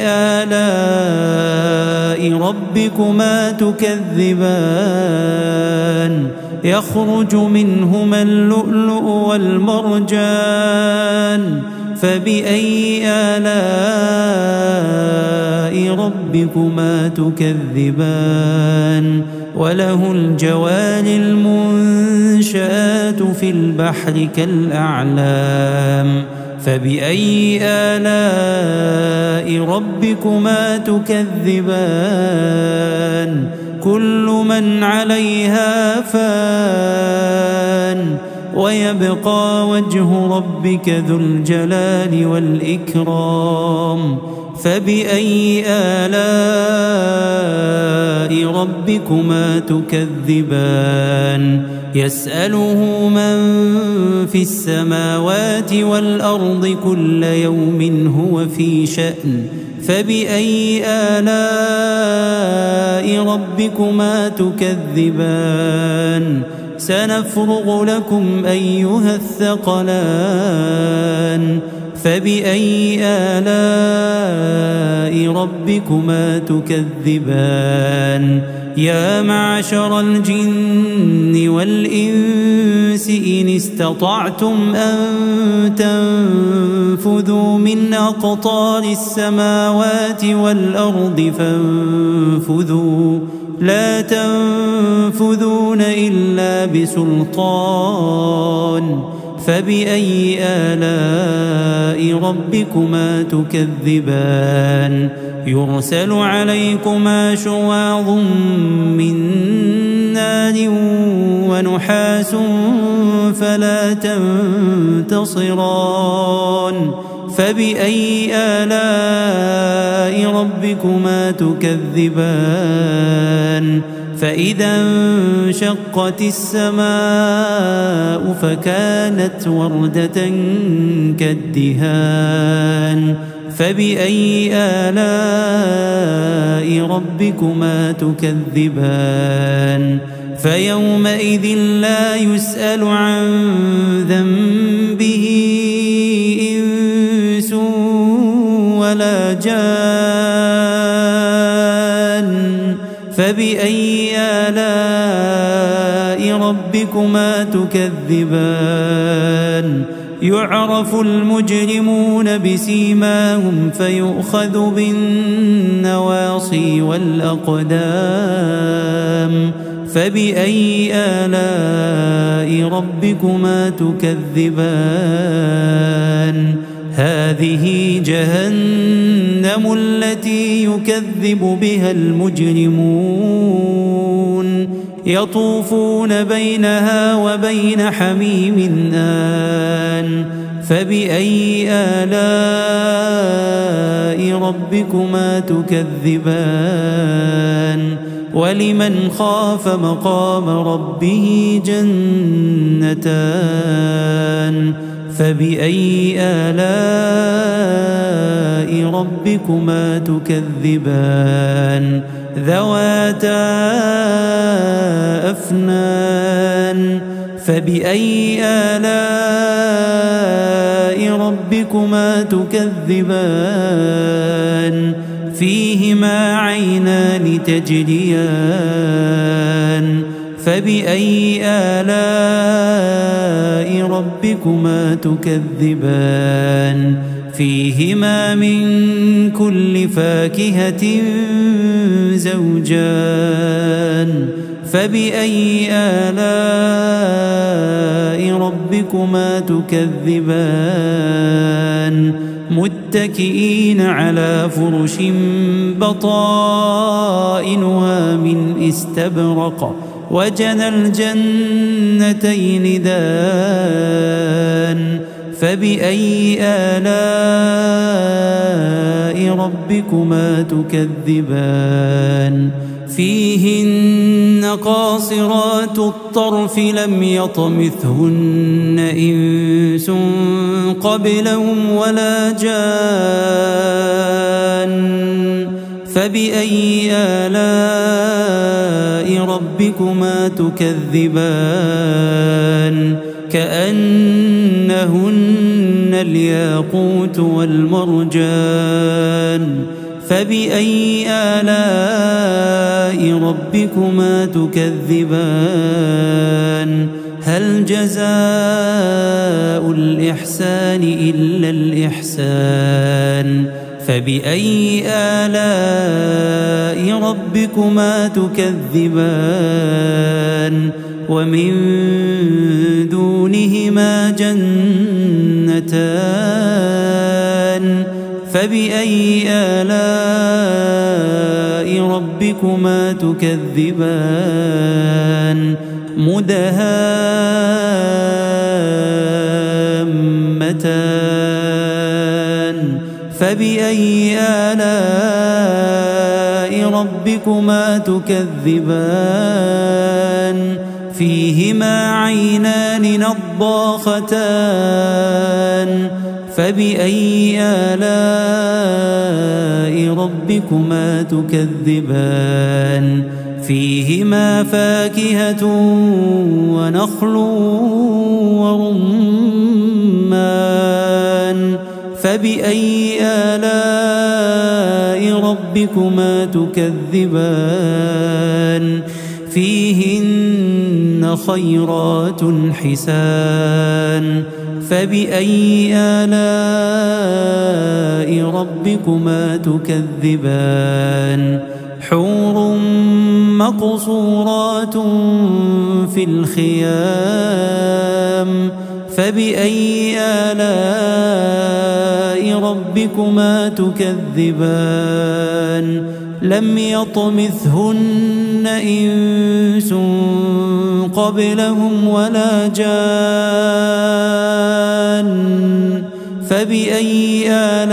آلاء ربكما تكذبان يخرج منهما اللؤلؤ والمرجان فبأي آلاء ربكما تكذبان وله الجوار المنشآت في البحر كالأعلام فبأي آلاء ربكما تكذبان كل من عليها فان ويبقى وجه ربك ذو الجلال والإكرام فبأي آلاء ربكما تكذبان يسأله من في السماوات والأرض كل يوم هو في شأن فبأي آلاء ربكما تكذبان سنفرغ لكم أيها الثقلان فبأي آلاء ربكما تكذبان يا معشر الجن والإنس إن استطعتم أن تنفذوا من أقطار السماوات والأرض فانفذوا لا تنفذون إلا بسلطان فبأي آلاء ربكما تكذبان يرسل عليكما شواظ من نار ونحاس فلا تنتصران فبأي آلاء ربكما تكذبان فإذا انشقت السماء فكانت وردة كالدهان فبأي آلاء ربكما تكذبان فيومئذ لا يسأل عن ذنبه إنس ولا جان فبأي آلاء ربكما تكذبان يعرف المجرمون بسيماهم فيؤخذ بالنواصي والأقدام فبأي آلاء ربكما تكذبان هذه جهنم التي يكذب بها المجرمون يطوفون بينها وبين حميم آن فبأي آلاء ربكما تكذبان ولمن خاف مقام ربه جنتان فبأي آلاء ربكما تكذبان ذواتا أفنان فبأي آلاء ربكما تكذبان فيهما عينان تجريان فبأي آلاء ربكما تكذبان فيهما من كل فاكهة زوجان فبأي آلاء ربكما تكذبان متكئين على فرش بطائنها من استبرق وجنى الجنتين دان فبأي آلاء ربكما تكذبان فيهن قاصرات الطرف لم يطمثهن إنس قبلهم ولا جان فبأي آلاء ربكما تكذبان كأنهن الياقوت والمرجان فبأي آلاء ربكما تكذبان هل جزاء الإحسان إلا الإحسان فبأي آلاء ربكما تكذبان ومن دونهما جنتان فبأي آلاء ربكما تكذبان مدهامتان فبأي آلاء ربكما تكذبان فيهما عينان نضاختان فبأي آلاء ربكما تكذبان فيهما فاكهة ونخل ورمان فبأي آلاء ربكما تكذبان فيهن خيرات حسان فبأي آلاء ربكما تكذبان حور مقصورات في الخيام فبأي آلاء ربكما تكذبان لم يطمثهن إنس قبلهم ولا جان فبأي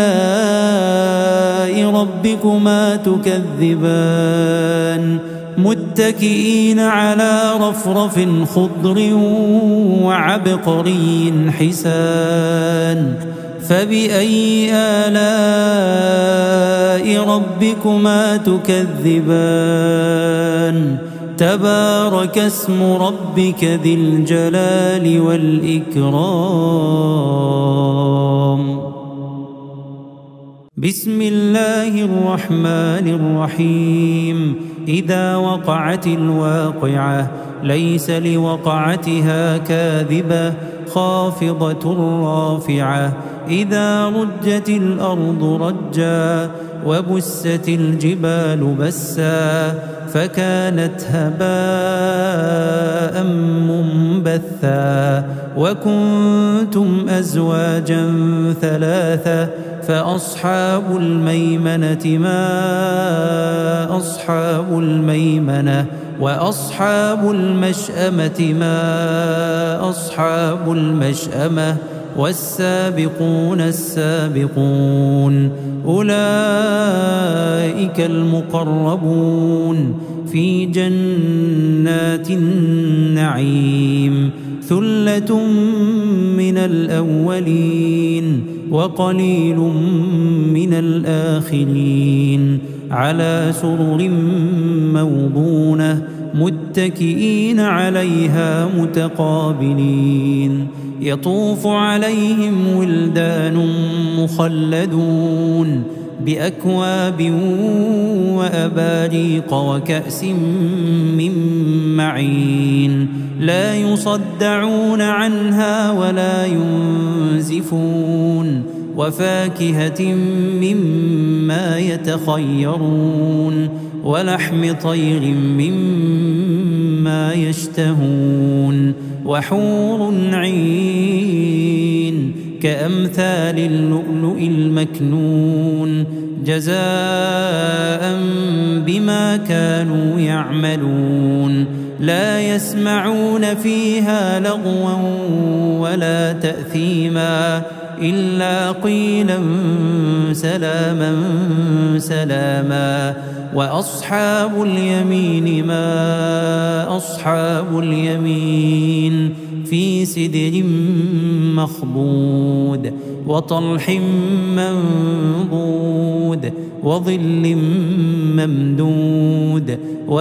آلاء ربكما تكذبان متكئين على رفرف خضر وعبقري حسان فبأي آلاء ربكما تكذبان تبارك اسم ربك ذي الجلال والإكرام بسم الله الرحمن الرحيم إذا وقعت الواقعة ليس لوقعتها كاذبة خافضة رافعة إذا رجت الأرض رجا وبست الجبال بسا فكانت هباء منبثا وكنتم أزواجا ثلاثة فأصحاب الميمنة ما أصحاب الميمنة وأصحاب المشأمة ما أصحاب المشأمة والسابقون السابقون أولئك المقربون في جنات النعيم ثلة من الأولين وقليل من الآخرين على سرر موضونة متكئين عليها متقابلين يطوف عليهم ولدان مخلدون بأكواب وأباريق وكأس من معين لا يصدعون عنها ولا ينزفون وفاكهة مما يتخيرون ولحم طير مما يشتهون وحور عين كأمثال اللؤلؤ المكنون جزاء بما كانوا يعملون لا يسمعون فيها لغوا ولا تأثيما إلا قيلا سلاما سلاما. وأصحاب اليمين ما أصحاب اليمين في سدر مخضود وطلح منضود وظل ممدود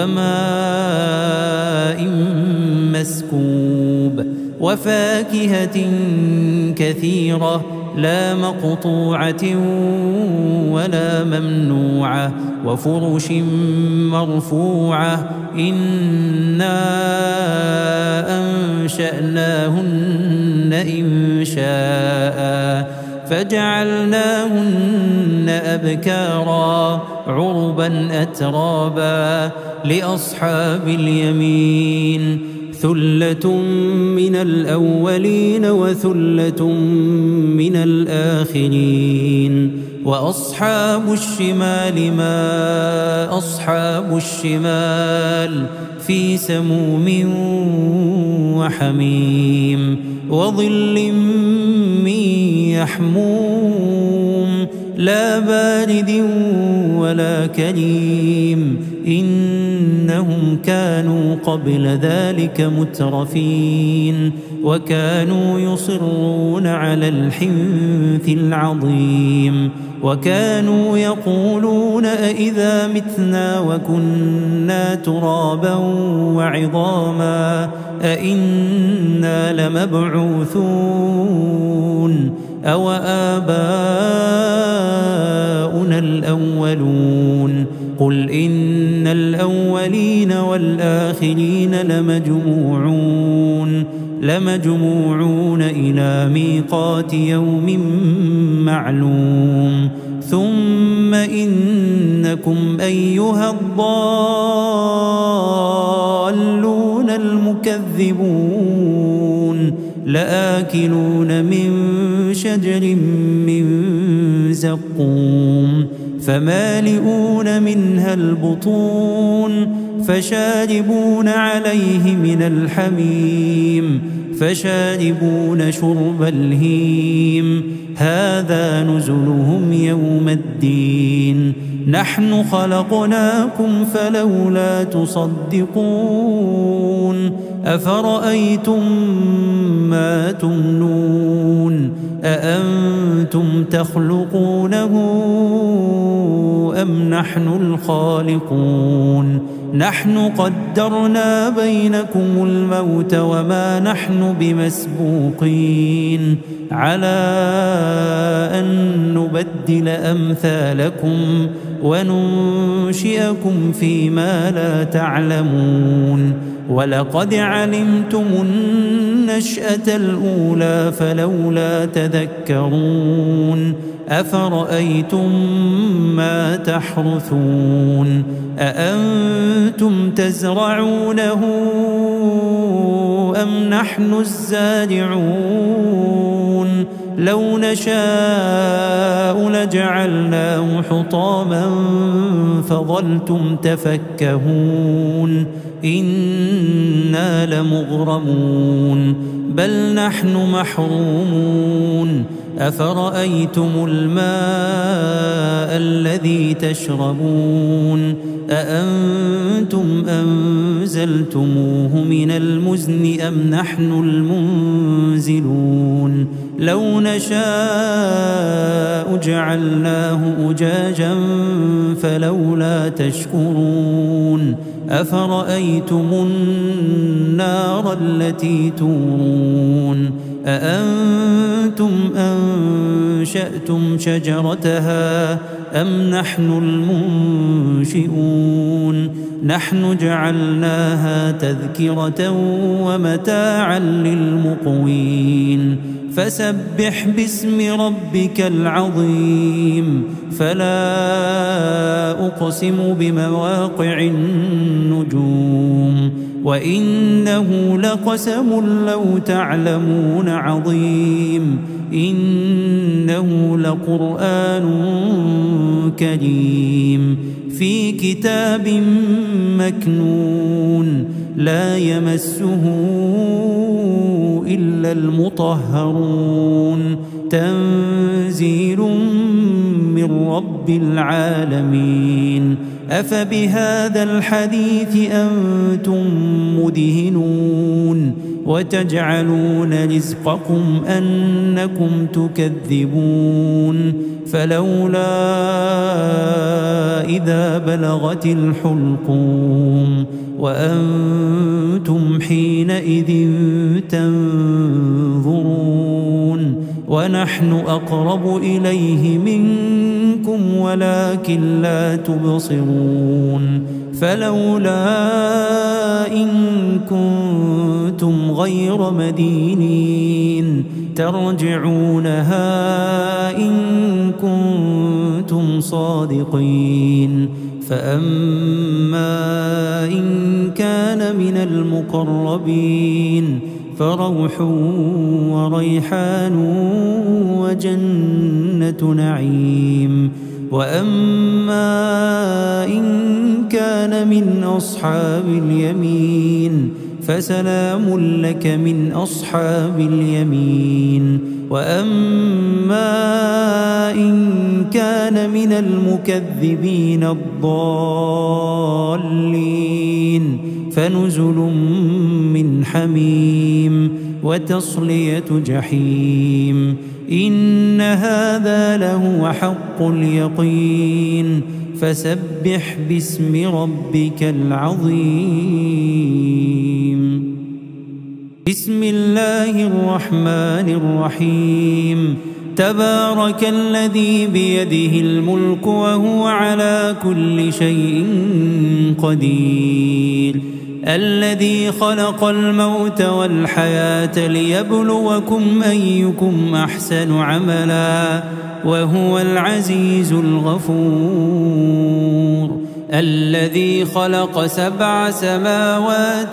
وماء مسكوب وفاكهة كثيرة لا مقطوعة ولا ممنوعة وفرش مرفوعة إنا أنشأناهن إنشاء فجعلناهن أبكارا عربا أترابا لأصحاب اليمين ثلة من الأولين وثلة من الآخرين. وأصحاب الشمال ما أصحاب الشمال في سموم وحميم وظل من يحموم لا بارد ولا كريم إنهم كانوا قبل ذلك مترفين وكانوا يصرون على الحنث العظيم وكانوا يقولون أئذا متنا وكنا ترابا وعظاما أئنا لمبعوثون أو آباؤنا الأولون قل إن الأولين والآخرين لمجموعون لمجموعون إلى ميقات يوم معلوم ثم إنكم أيها الضالون المكذبون لآكلون من شجر من زقوم فمالئون منها البطون فشاربون عليه من الحميم فشاربون شرب الهيم هذا نزلهم يوم الدين نحن خلقناكم فلولا تصدقون أفرأيتم ما تمنون أأنتم تخلقونه أم نحن الخالقون نحن قدرنا بينكم الموت وما نحن بمسبوقين على أن نبدل أمثالكم وننشئكم فيما لا تعلمون ولقد علمتم النشأة الأولى فلولا تذكرون أفرأيتم ما تحرثون أأنتم تزرعونه أم نحن الزارعون لو نشاء لجعلناه حطاما فظلتم تفكهون إنا لمغرمون بل نحن محرومون أفرأيتم الماء الذي تشربون أأنتم أنزلتموه من المزن أم نحن المنزلون لو نشاء جعلناه أجاجا فلولا تشكرون أفرأيتم النار التي تورون أأنتم أنشأتم شجرتها أم نحن المنشئون نحن جعلناها تذكرة ومتاعا للمقوين فسبح باسم ربك العظيم فلا أقسم بمواقع النجوم وإنه لقسم لو تعلمون عظيم إنه لقرآن كريم في كتاب مكنون لا يمسه إلا المطهرون تنزيل من رب العالمين أفبهذا الحديث أنتم مدهنون وتجعلون رزقكم أنكم تكذبون فلولا إذا بلغت الحلقوم وأنتم حينئذ تنظرون ونحن أقرب إليه منكم ولكن لا تبصرون فلولا إن كنتم غير مدينين ترجعونها إن كنتم صادقين فأما إن كان من المقربين فروح وريحان وجنة نعيم وأما إن كان من أصحاب اليمين فسلام لك من أصحاب اليمين وأما إن كان من المكذبين الضالين فنزل من حميم وتصلية جحيم إن هذا لهو حق اليقين فسبح باسم ربك العظيم بسم الله الرحمن الرحيم تبارك الذي بيده الملك وهو على كل شيء قدير الذي خلق الموت والحياة ليبلوكم أيكم أحسن عملا وهو العزيز الغفور الذي خلق سبع سماوات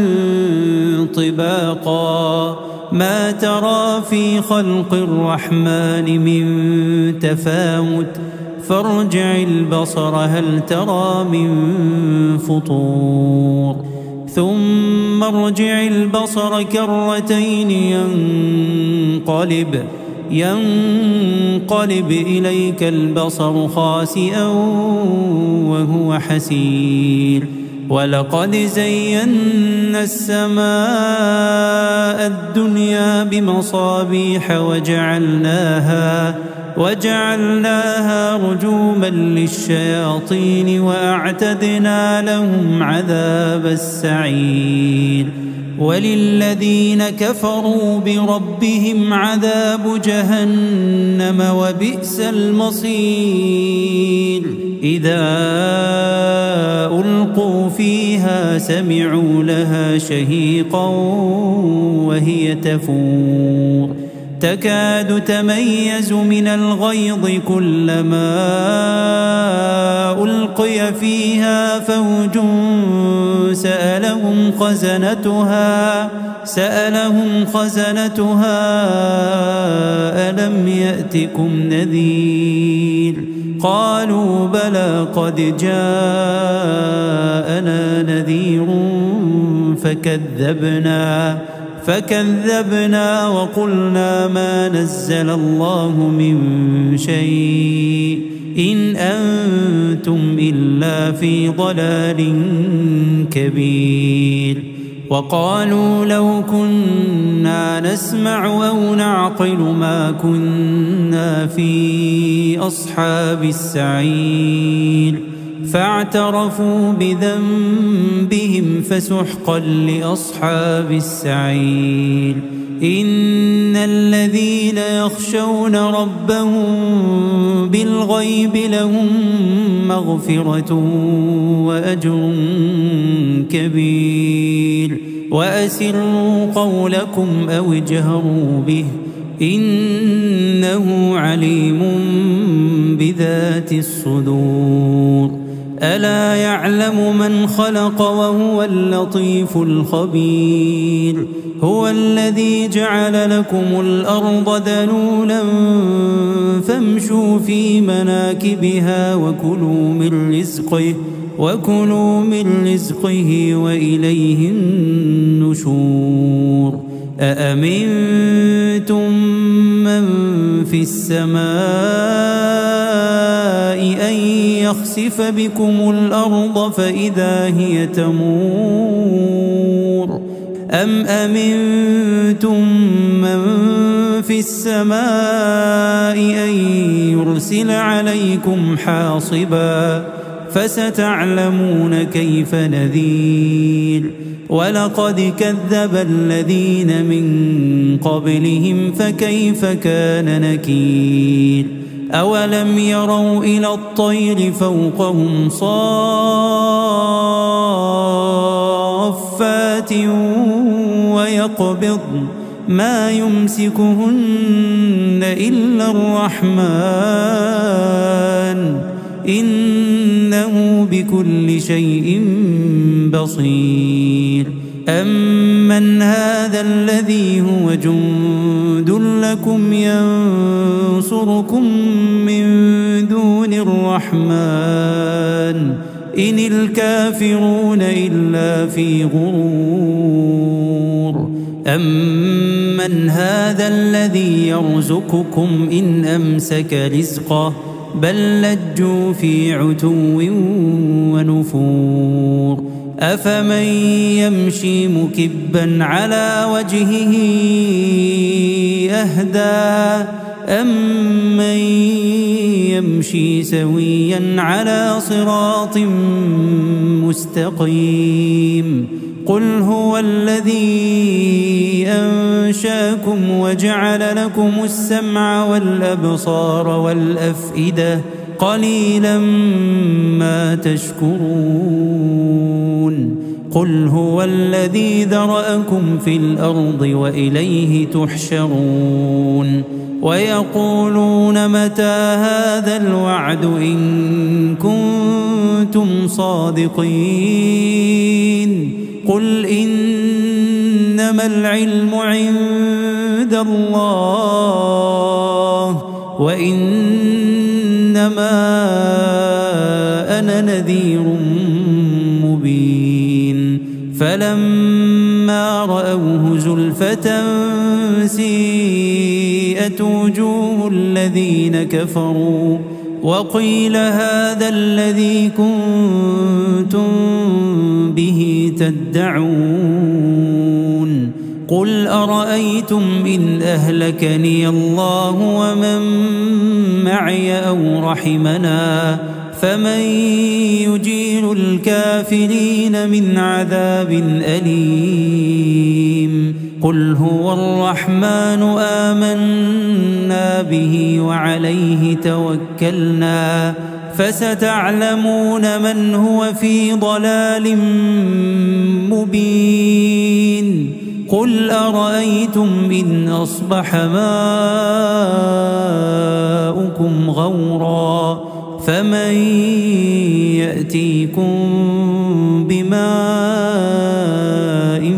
طباقا ما ترى في خلق الرحمن من تفاوت فارجع البصر هل ترى من فطور ثم ارجع البصر كرتين ينقلب ينقلب إليك البصر خاسئا وهو حسير ولقد زينا السماء الدنيا بمصابيح وجعلناها وجعلناها رجوما للشياطين وأعتدنا لهم عذاب السعير وللذين كفروا بربهم عذاب جهنم وبئس المصير إذا ألقوا فيها سمعوا لها شهيقا وهي تفور تكاد تميز من الغيظ كلما ألقي فيها فوج سألهم خزنتها سألهم خزنتها ألم يأتكم نذير قالوا بلى قد جاءنا نذير فكذبنا فكذبنا وقلنا ما نزل الله من شيء إن أنتم إلا في ضلال كبير وقالوا لو كنا نسمع أو نعقل ما كنا في أصحاب السعير فاعترفوا بذنبهم فسحقا لأصحاب السعير إن الذين يخشون ربهم بالغيب لهم مغفرة وأجر كبير وأسروا قولكم أو اجهروا به إنه عليم بذات الصدور ألا يعلم من خلق وهو اللطيف الخبير هو الذي جعل لكم الأرض ذلولا فامشوا في مناكبها وكلوا من رزقه وكلوا من رزقه وإليه النشور أأمنتم من في السماء أن يخسف بكم الأرض فإذا هي تمور أم أمنتم من في السماء أن يرسل عليكم حاصبا فستعلمون كيف نذير ولقد كذب الذين من قبلهم فكيف كان نكير أولم يروا إلى الطير فوقهم صافات ويقبضن ما يمسكهن إلا الرحمن إنه بكل شيء بصير أمن هذا الذي هو جند لكم ينصركم من دون الرحمن إن الكافرون إلا في غرور أمن هذا الذي يرزقكم إن أمسك رزقه بل لجوا في عتو ونفور أفمن يمشي مكبا على وجهه أهدى أمن يمشي سويا على صراط مستقيم قل هو الذي أنشاكم وجعل لكم السمع والأبصار والأفئدة قليلا ما تشكرون قل هو الذي ذرأكم في الأرض وإليه تحشرون ويقولون متى هذا الوعد إن كنتم صادقين قل إنما العلم عند الله وإنما أنا نذير مبين فلما رأوه زلفة سيئت وجوه الذين كفروا وقيل هذا الذي كنتم به تدعون قل أرأيتم إن أهلكني الله ومن معي أو رحمنا فمن يجير الكافرين من عذاب أليم قل هو الرحمن آمنا به وعليه توكلنا فستعلمون من هو في ضلال مبين قل أرأيتم إن أصبح ماؤكم غورا فمن يأتيكم بماء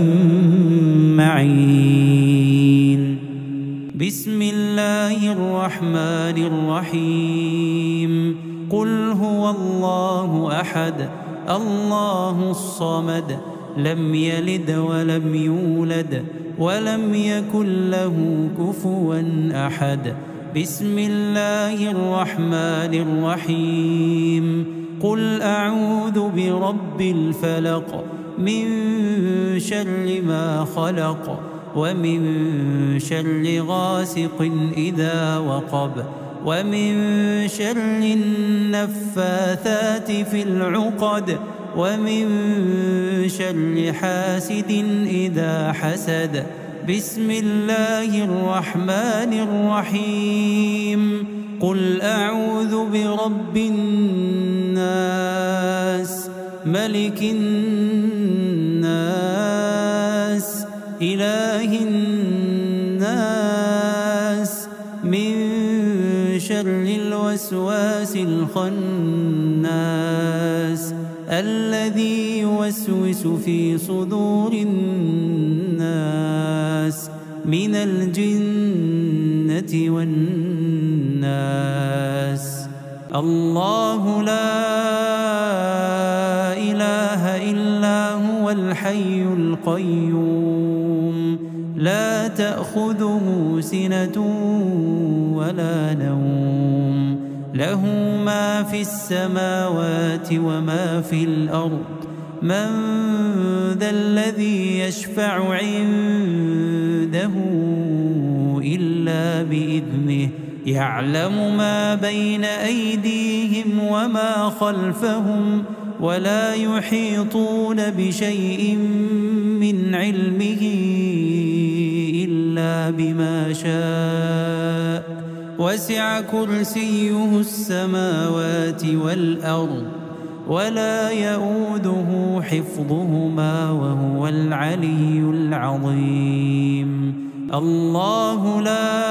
معين بسم الله الرحمن الرحيم قل هو الله أحد الله الصمد لم يلد ولم يولد ولم يكن له كفوا أحد بسم الله الرحمن الرحيم قل أعوذ برب الفلق من شر ما خلق ومن شر غاسق إذا وقب ومن شر النفاثات في العقد ومن شر حاسد إذا حسد بسم الله الرحمن الرحيم قل أعوذ برب الناس ملك الناس إله الناس من شر الوسواس الخناس الذي يوسوس في صدور الناس من الجنة والناس الله لا إله إلا هو الحي القيوم لا تأخذه سنة ولا نوم له ما في السماوات وما في الأرض من ذا الذي يشفع عنده إلا بإذنه يعلم ما بين أيديهم وما خلفهم ولا يحيطون بشيء من علمه إلا بما شاء وسع كرسيه السماوات والأرض ولا يؤوده حفظهما وهو العلي العظيم الله لا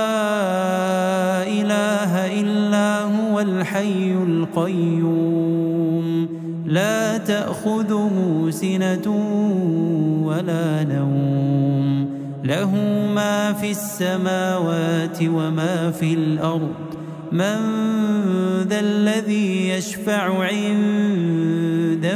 إله إلا هو الحي القيوم لا تأخذه سنة ولا نوم له ما في السماوات وما في الأرض من ذا الذي يشفع عنده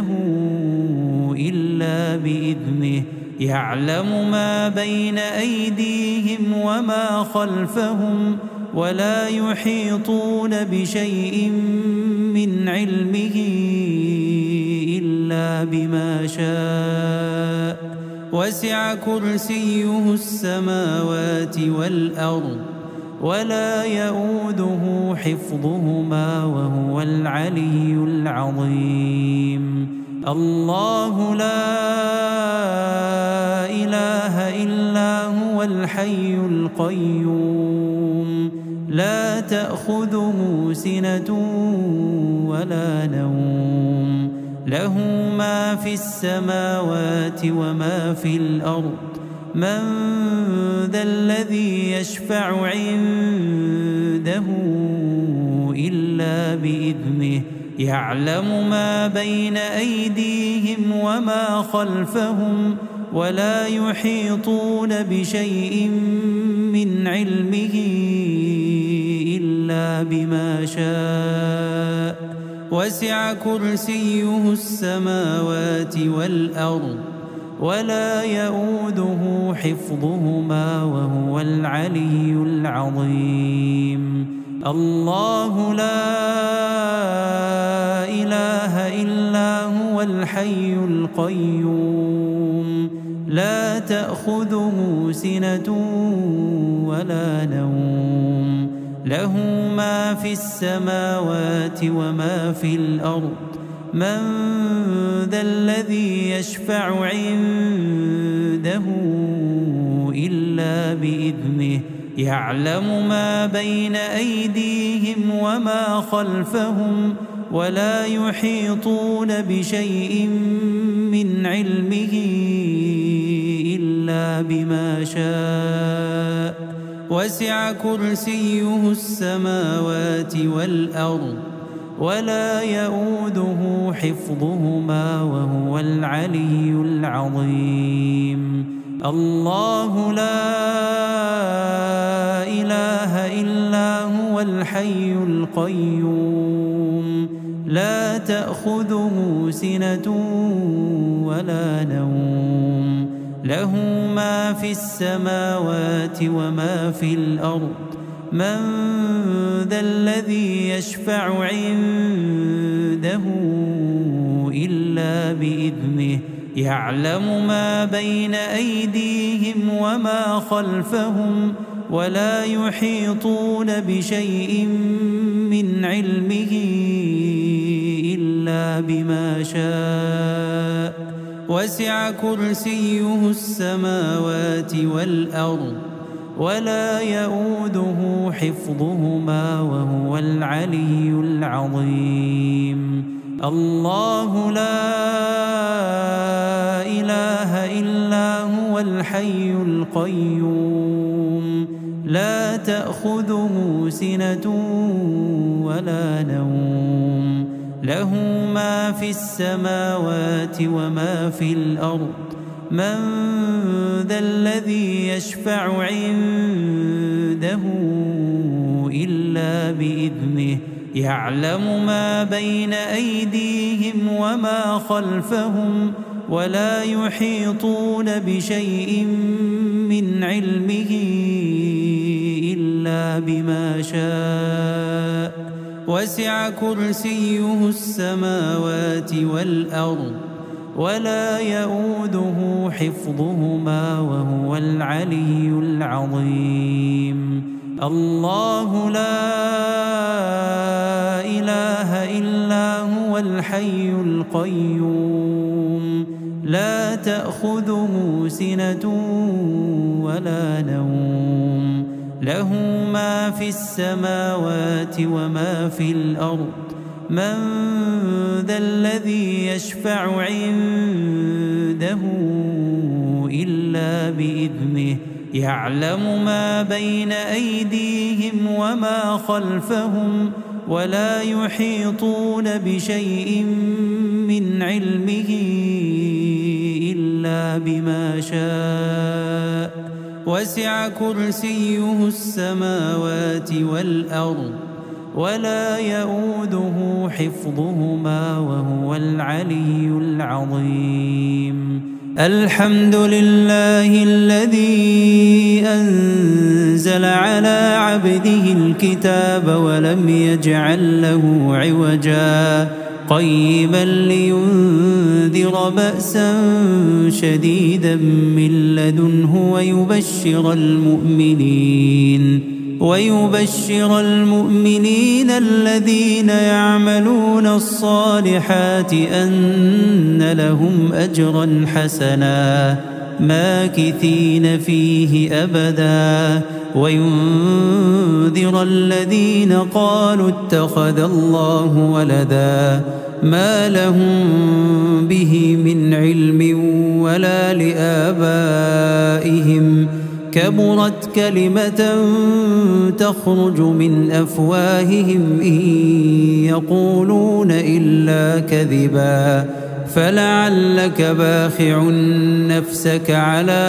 إلا بإذنه يعلم ما بين أيديهم وما خلفهم ولا يحيطون بشيء من علمه إلا بما شاء وسع كرسيه السماوات والأرض ولا يؤوده حفظهما وهو العلي العظيم الله لا إله إلا هو الحي القيوم لا تأخذه سنة ولا نوم له ما في السماوات وما في الأرض من ذا الذي يشفع عنده إلا بإذنه يعلم ما بين أيديهم وما خلفهم ولا يحيطون بشيء من علمه إلا بما شاء وسع كرسيه السماوات والأرض ولا يؤوده حفظهما وهو العلي العظيم الله لا إله إلا هو الحي القيوم لا تأخذه سنة ولا نوم له ما في السماوات وما في الأرض من ذا الذي يشفع عنده إلا بإذنه يعلم ما بين أيديهم وما خلفهم ولا يحيطون بشيء من علمه إلا بما شاء وسع كرسيه السماوات والأرض ولا يؤوده حفظهما وهو العلي العظيم الله لا إله إلا هو الحي القيوم لا تأخذه سنة ولا نوم له ما في السماوات وما في الأرض من ذا الذي يشفع عنده إلا بإذنه يعلم ما بين أيديهم وما خلفهم ولا يحيطون بشيء من علمه إلا بما شاء وسع كرسيه السماوات والأرض ولا يؤوده حفظهما وهو العلي العظيم الله لا إله إلا هو الحي القيوم لا تأخذه سنة ولا نوم له ما في السماوات وما في الأرض من ذا الذي يشفع عنده إلا بإذنه يعلم ما بين أيديهم وما خلفهم ولا يحيطون بشيء من علمه إلا بما شاء وسع كرسيه السماوات والأرض ولا يؤوده حفظهما وهو العلي العظيم. الله لا إله إلا هو الحي القيوم لا تأخذه سنة ولا نوم له ما في السماوات وما في الأرض من ذا الذي يشفع عنده إلا بإذنه يعلم ما بين أيديهم وما خلفهم ولا يحيطون بشيء من علمه إلا بما شاء وسع كرسيه السماوات والأرض ولا يؤوده حفظهما وهو العلي العظيم. الحمد لله الذي أنزل على عبده الكتاب ولم يجعل له عوجا قيما لينذر بأسا شديدا من لدنه ويبشر المؤمنين ويبشر المؤمنين الذين يعملون الصالحات أن لهم أجرا حسنا ماكثين فيه أبدا وينذر الذين قالوا اتخذ الله ولدا ما لهم به من علم ولا لآبائهم كبرت كلمة تخرج من أفواههم إن يقولون إلا كذبا فلعلك باخع نفسك على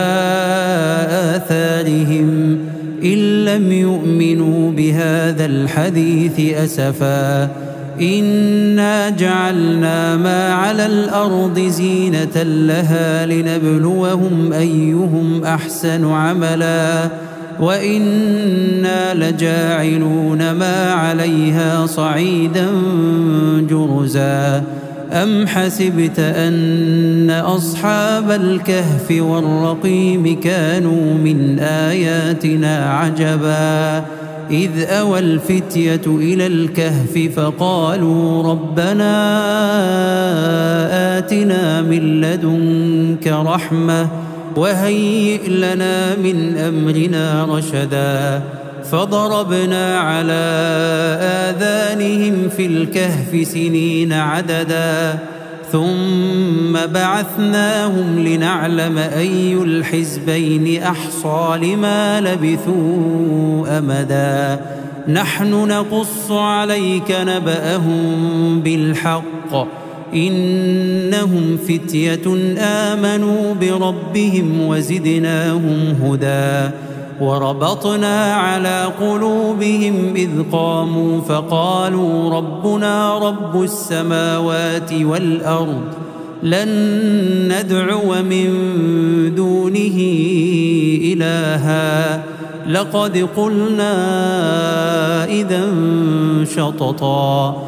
آثارهم إن لم يؤمنوا بهذا الحديث أسفا إنا جعلنا ما على الأرض زينة لها لنبلوهم أيهم أحسن عملا وإنا لجاعلون ما عليها صعيدا جرزا أم حسبت أن أصحاب الكهف والرقيم كانوا من آياتنا عجبا إذ أوى الفتية إلى الكهف فقالوا ربنا آتنا من لدنك رحمة وهيئ لنا من أمرنا رشدا فضربنا على آذانهم في الكهف سنين عددا ثم بعثناهم لنعلم أي الحزبين أحصى لما لبثوا أمدا نحن نقص عليك نبأهم بالحق إنهم فتية آمنوا بربهم وزدناهم هدى وربطنا على قلوبهم إذ قاموا فقالوا ربنا رب السماوات والأرض لن ندعو من دونه إلها لقد قلنا إذا شططا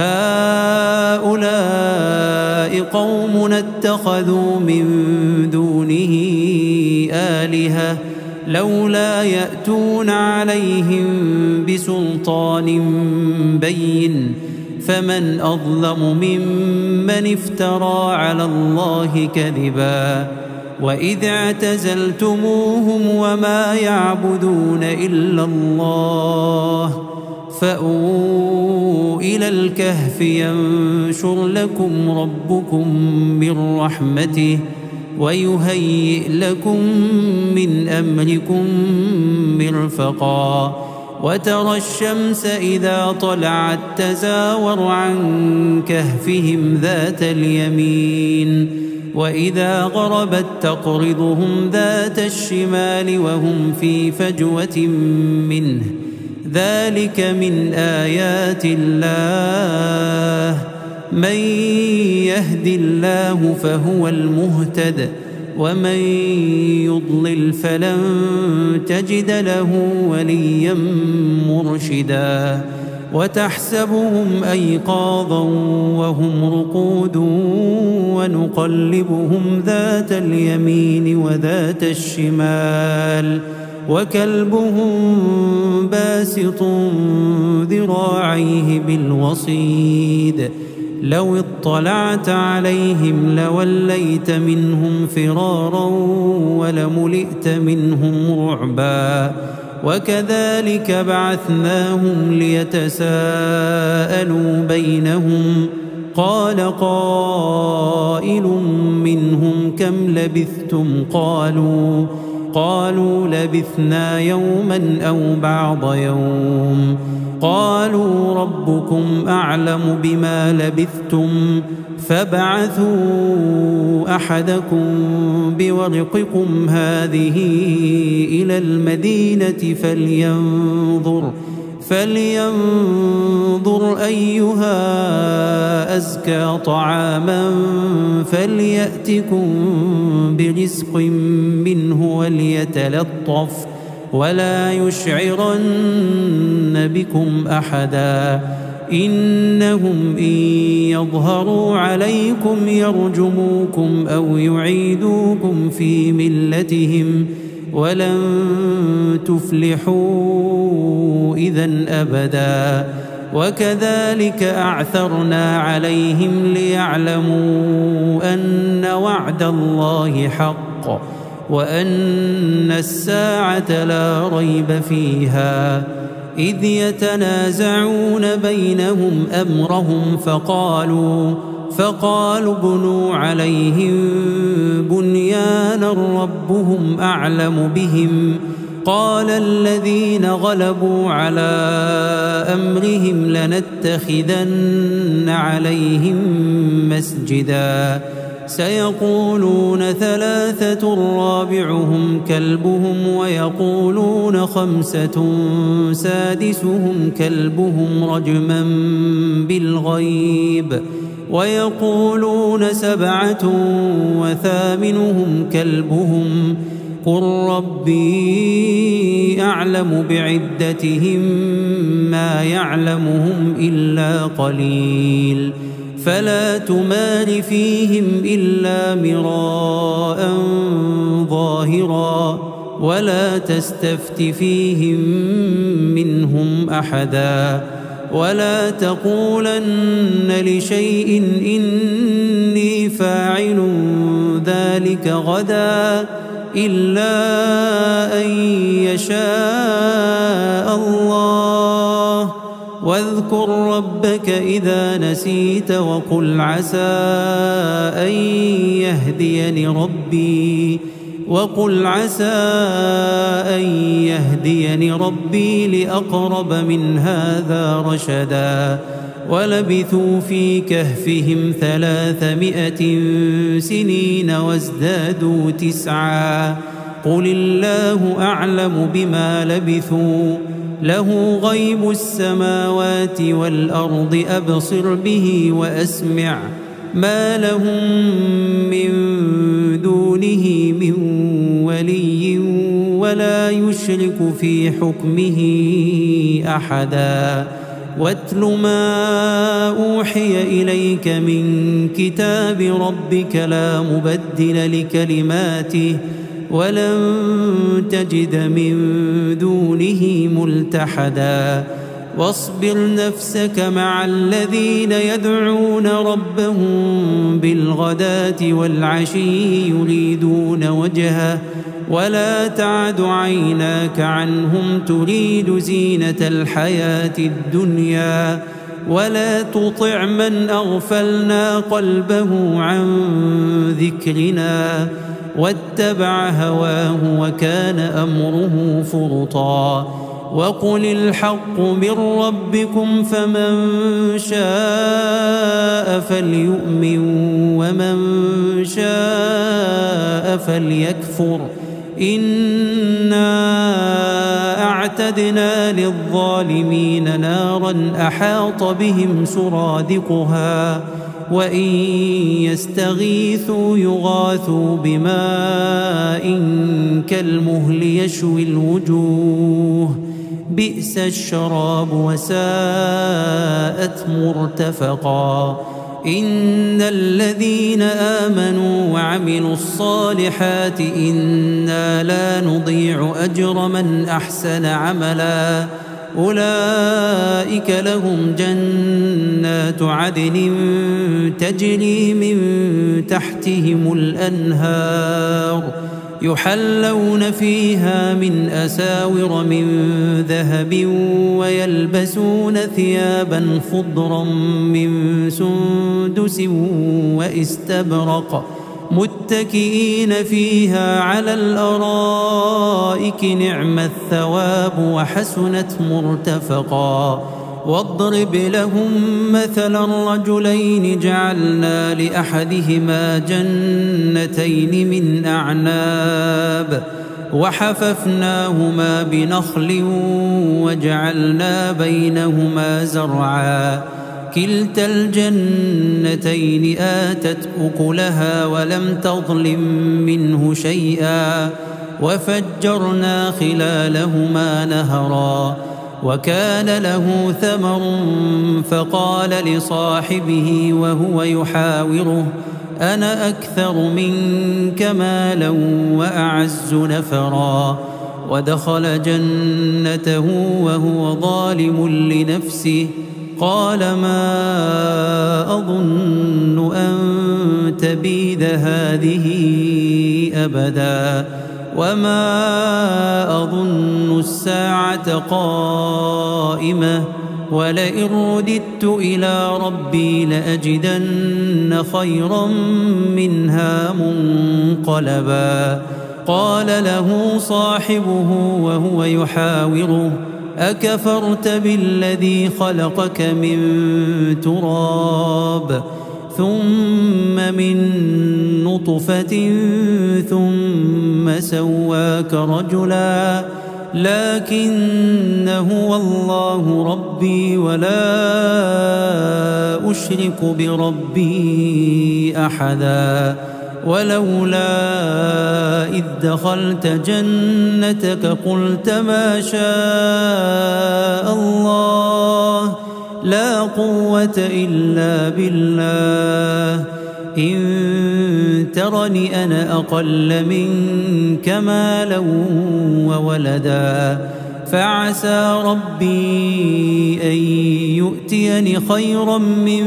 هؤلاء قوم اتخذوا من دونه آلهة لولا يأتون عليهم بسلطان بين فمن أظلم ممن افترى على الله كذبا وإذ اعتزلتموهم وما يعبدون إلا الله فأووا إلى الكهف ينشر لكم ربكم من رحمته ويهيئ لكم من أمركم مرفقا وترى الشمس إذا طلعت تزاور عن كهفهم ذات اليمين وإذا غربت تقرضهم ذات الشمال وهم في فجوة منه ذلك من آيات الله من يهد الله فهو المهتد ومن يضلل فلن تجد له وليا مرشدا وتحسبهم أيقاظا وهم رقود ونقلبهم ذات اليمين وذات الشمال وكلبهم باسط ذراعيه بالوصيد لو اطلعت عليهم لوليت منهم فرارا ولملئت منهم رعبا وكذلك بعثناهم ليتساءلوا بينهم قال قائل منهم كم لبثتم قالوا قالوا لبثنا يوما أو بعض يوم قالوا ربكم أعلم بما لبثتم فابعثوا أحدكم بورقكم هذه إلى المدينة فلينظر فلينظر أيها أزكى طعاما فليأتكم برزق منه وليتلطف ولا يشعرن بكم أحدا إنهم إن يظهروا عليكم يرجموكم أو يعيدوكم في ملتهم ولن تفلحوا إذن أبدا وكذلك أعثرنا عليهم ليعلموا أن وعد الله حق وأن الساعة لا ريب فيها إذ يتنازعون بينهم أمرهم فقالوا فقالوا ابنوا عليهم بنيانا ربهم أعلم بهم قال الذين غلبوا على أمرهم لنتخذن عليهم مسجدا سيقولون ثلاثة رابعهم كلبهم ويقولون خمسة سادسهم كلبهم رجما بالغيب ويقولون سبعة وثامنهم كلبهم قل ربي أعلم بعدتهم ما يعلمهم إلا قليل فلا تمار فيهم إلا مراء ظاهرا ولا تستفت فيهم منهم أحدا ولا تقولن لشيء إني فاعل ذلك غدا إلا أن يشاء الله واذكر ربك إذا نسيت وقل عسى أن يهديني ربي وقل عسى أن يهديني ربي لأقرب من هذا رشدا ولبثوا في كهفهم ثلاثمائة سنين وازدادوا تسعا قل الله أعلم بما لبثوا له غيب السماوات والأرض أبصر به وأسمع ما لهم من دونه من ولي ولا يشرك في حكمه أحدا واتل ما أوحي إليك من كتاب ربك لا مبدل لكلماته ولن تجد من دونه ملتحدا واصبر نفسك مع الذين يدعون ربهم بالغداة والعشي يريدون وجهه ولا تعد عيناك عنهم تريد زينة الحياة الدنيا ولا تطع من أغفلنا قلبه عن ذكرنا واتبع هواه وكان أمره فرطا وقل الحق من ربكم فمن شاء فليؤمن ومن شاء فليكفر إنا أعتدنا وأعتدنا للظالمين نارا أحاط بهم سرادقها وإن يستغيثوا يغاثوا بماء كالمهل يشوي الوجوه بئس الشراب وساءت مرتفقا إن الذين آمنوا وعملوا الصالحات إنا لا نضيع أجر من أحسن عملا أولئك لهم جنات عدن تجري من تحتهم الأنهار يحلون فيها من أساور من ذهب ويلبسون ثيابا خضرا من سندس واستبرق متكئين فيها على الأرائك نعم الثواب وحسنت مرتفقا واضرب لهم مثلا الرجلين جعلنا لأحدهما جنتين من أعناب وحففناهما بنخل وجعلنا بينهما زرعا كلتا الجنتين آتت أكلها ولم تظلم منه شيئا وفجرنا خلالهما نهرا وكان له ثمر فقال لصاحبه وهو يحاوره أنا أكثر منك مالا وأعز نفرا ودخل جنته وهو ظالم لنفسه قال ما أظن أن تبيد هذه أبدا وما أظن الساعة قائمة ولئن رددت إلى ربي لأجدن خيرا منها منقلبا قال له صاحبه وهو يحاوره أكفرت بالذي خلقك من تراب ثم من نطفة ثم سواك رجلا لكن هو الله ربي ولا أشرك بربي أحدا ولولا إذ دخلت جنتك قلت ما شاء الله لا قوة إلا بالله إن ترني أنا أقل منك مالا وولدا فعسى ربي أن يؤتيني خيرا من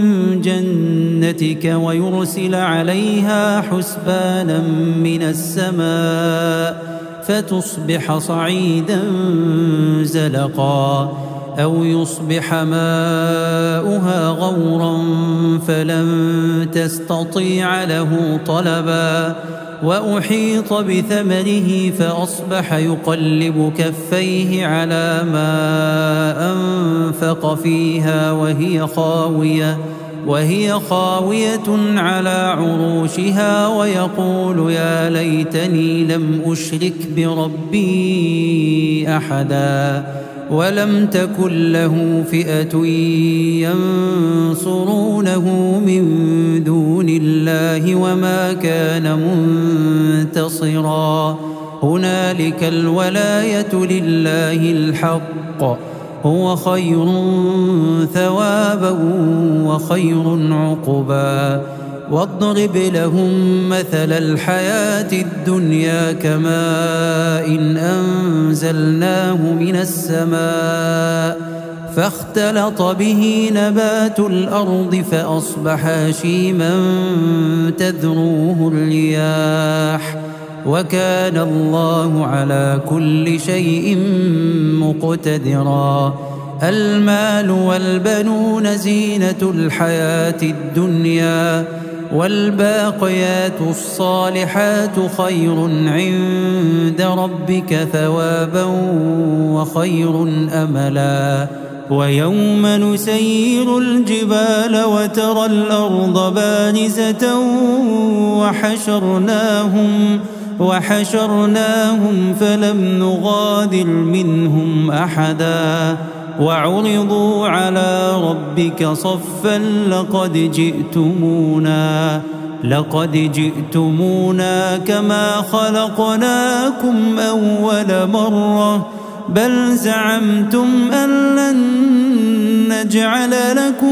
جنتك ويرسل عليها حسبانا من السماء فتصبح صعيدا زلقا أو يصبح ماؤها غورا فلن تستطيع له طلبا وأحيط بثمره فأصبح يقلب كفيه على ما أنفق فيها وهي خاوية وهي خاوية على عروشها ويقول يا ليتني لم أشرك بربي أحدا ولم تكن له فئة ينصرونه من دون الله وما كان منتصرا هنالك الولاية لله الحق هو خير ثوابا وخير عقبا واضرب لهم مثل الحياة الدنيا كماء إن أنزلناه من السماء فاختلط به نبات الأرض فأصبح هشيما تذروه الرياح وكان الله على كل شيء مقتدرا المال والبنون زينة الحياة الدنيا والباقيات الصالحات خير عند ربك ثوابا وخير أملا ويوم نسير الجبال وترى الأرض بارزة وحشرناهم وحشرناهم فلم نغادر منهم أحدا وعرضوا على ربك صفا لقد جئتمونا لقد جئتمونا كما خلقناكم أول مرة بل زعمتم أن لن نجعل لكم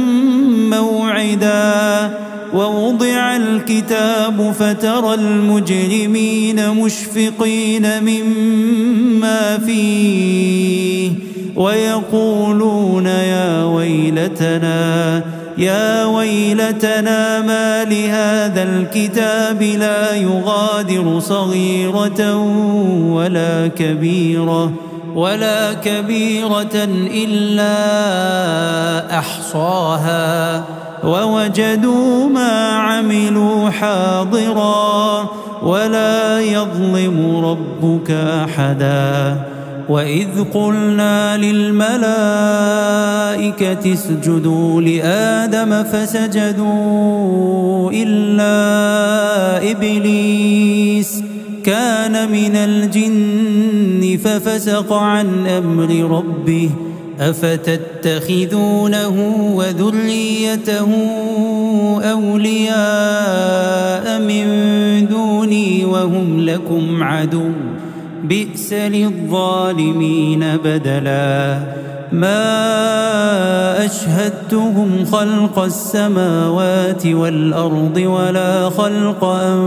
موعدا ووضع الكتاب فترى المجرمين مشفقين مما فيه ويقولون يا ويلتنا يا ويلتنا ما لهذا الكتاب لا يغادر صغيرة ولا كبيرة ولا كبيرة إلا أحصاها ووجدوا ما عملوا حاضرا ولا يظلم ربك أحدا وإذ قلنا للملائكة اسجدوا لآدم فسجدوا إلا إبليس كان من الجن ففسق عن أمر ربه أفتتخذونه وذريته أولياء من دوني وهم لكم عدو بئس للظالمين بدلا ما أشهدتهم خلق السماوات والأرض ولا خلق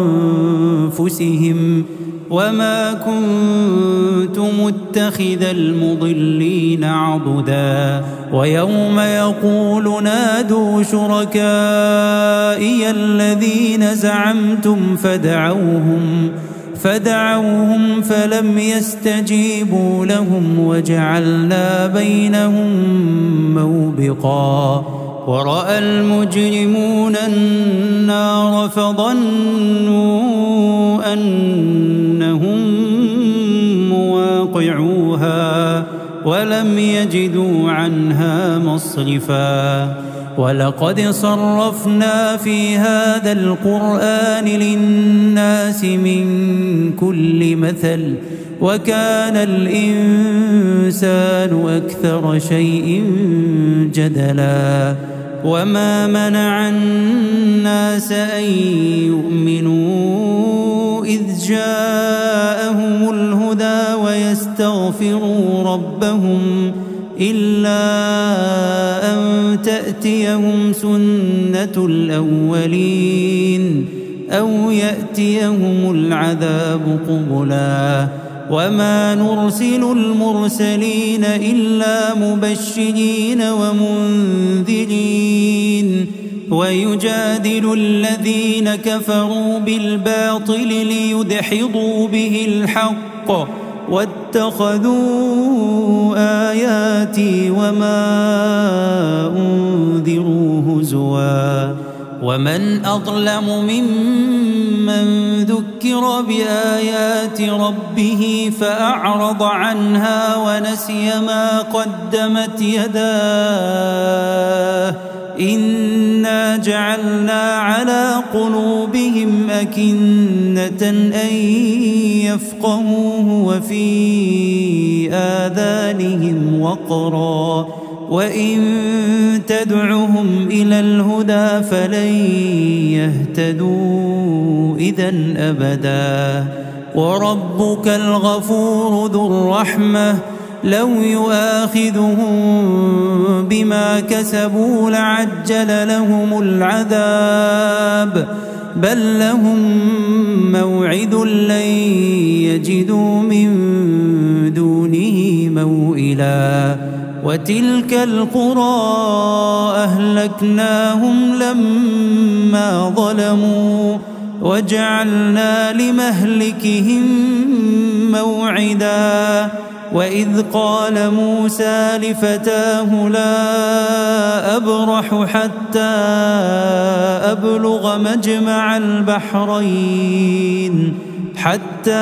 أنفسهم وما كنت متخذ المضلين عضدا ويوم يقول نادوا شركائي الذين زعمتم فدعوهم فدعوهم فلم يستجيبوا لهم وجعلنا بينهم موبقا ورأى المجرمون النار فظنوا أنهم مواقعوها ولم يجدوا عنها مصرفا ولقد صرفنا في هذا القرآن للناس من كل مثل وكان الإنسان أكثر شيء جدلا وما منع الناس أن يؤمنوا إذ جاءهم الهدى ويستغفروا ربهم إلا أن تأتيهم سنة الأولين أو يأتيهم العذاب قبلا وما نرسل المرسلين إلا مبشرين ومنذرين ويجادل الذين كفروا بالباطل ليدحضوا به الحق واتخذوا آياتي وما أنذروا هزوا ومن أظلم ممن ذكر بآيات ربه فأعرض عنها ونسي ما قدمت يداه إنا جعلنا على قلوبهم أكنة أن يفقهوه وفي آذانهم وقرا وإن تدعهم إلى الهدى فلن يهتدوا إذا أبدا وربك الغفور ذو الرحمة لو يؤاخذهم بما كسبوا لعجل لهم العذاب بل لهم موعد لن يجدوا من دونه موئلا وتلك القرى أهلكناهم لما ظلموا وجعلنا لمهلكهم موعدا وإذ قال موسى لفتاه لا أبرح حتى أبلغ مجمع البحرين حتى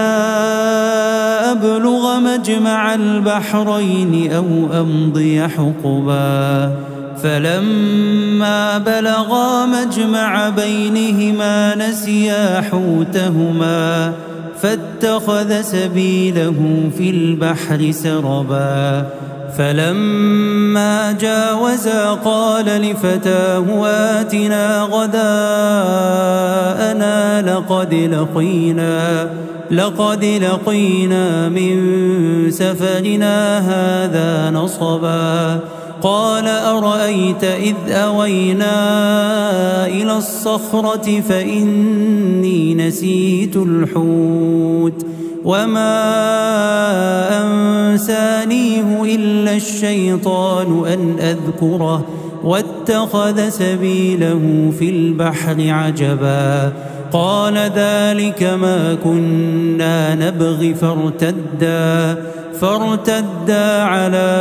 أبلغ مجمع البحرين أو أمضي حقبا فلما بلغا مجمع بينهما نسيا حوتهما فاتخذ سبيله في البحر سربا فلما جاوزا قال لفتاه آتنا غداءنا لقد لقينا لقد لقينا من سفرنا هذا نصبا قال أرأيت إذ أوينا إلى الصخرة فإني نسيت الحوت وما أنسانيه إلا الشيطان أن أذكره واتخذ سبيله في البحر عجبا قال ذلك ما كنا نبغي فارتدا فارتدا على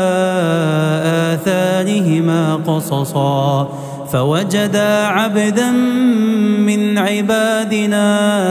آثارهما قصصا فوجدا عبدا من عبادنا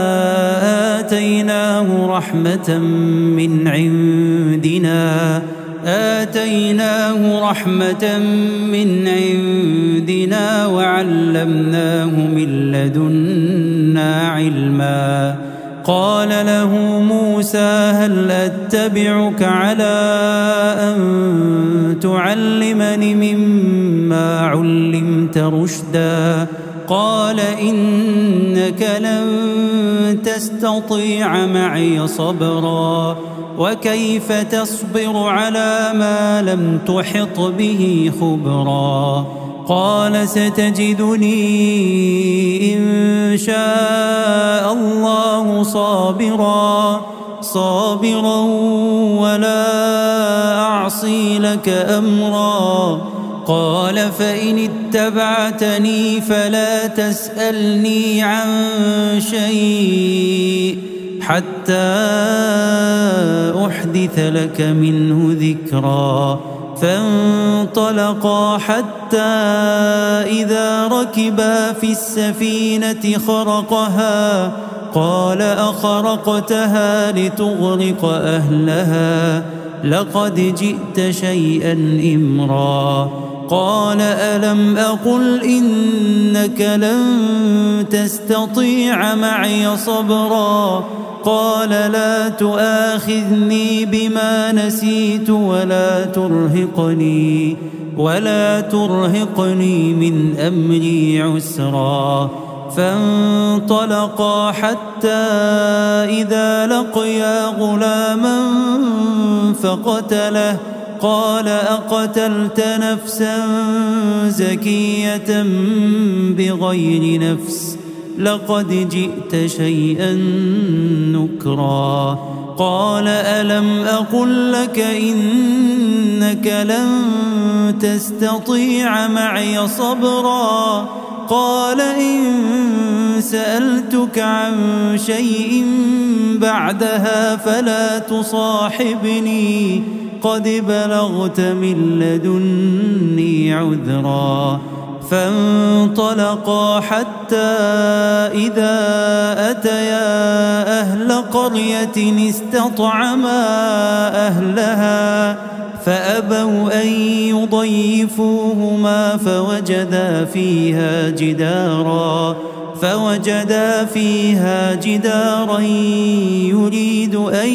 آتيناه رحمة من عندنا آتيناه رحمة من عندنا وعلمناه من لدنا علما قال له موسى هل أتبعك على أن تعلمني مما علمت رشدا قال إنك لن تستطيع معي صبرا وكيف تصبر على ما لم تحط به خبرا قال ستجدني إن شاء الله صابرا صابرا ولا أعصي لك أمرا قال فإن اتبعتني فلا تسألني عن شيء حتى أحدث لك منه ذكرا فانطلقا حتى إذا ركبا في السفينة خرقها قال أخرقتها لتغرق أهلها لقد جئت شيئا إمرا قال ألم أقل إنك لن تستطيع معي صبرا قال لا تؤاخذني بما نسيت ولا ترهقني ولا ترهقني من أمري عسرا فانطلقا حتى إذا لقيا غلاما فقتله قال أقتلت نفسا زكية بغير نفس لقد جئت شيئا نكرا قال ألم أقل لك إنك لن تستطيع معي صبرا قال إن سألتك عن شيء بعدها فلا تصاحبني قد بلغت من لدني عذرا فانطلقا حتى إذا أتيا أهل قرية استطعما أهلها فأبوا أن يضيفوهما فوجدا فيها جدارا فوجدا فيها جدارا يريد أن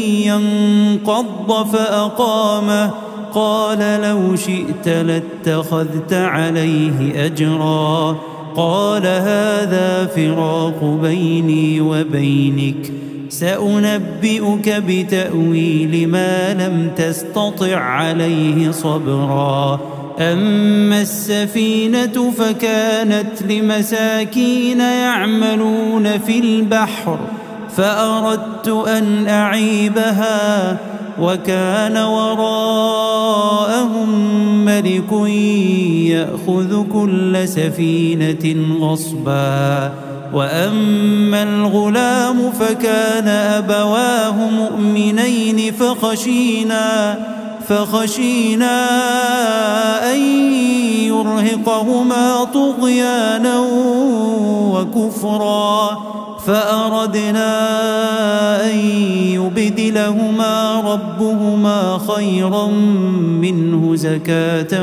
ينقض فأقامه قال لو شئت لاتخذت عليه أجرا قال هذا فراق بيني وبينك سأنبئك بتأويل ما لم تستطع عليه صبرا أما السفينة فكانت لمساكين يعملون في البحر فأردت أن أعيبها وكان وراءهم ملك يأخذ كل سفينة غصبا وأما الغلام فكان أبواه مؤمنين فخشينا فخشينا أن يرهقهما طغيانا وكفرا فأردنا أن يبدلهما ربهما خيرا منه زكاة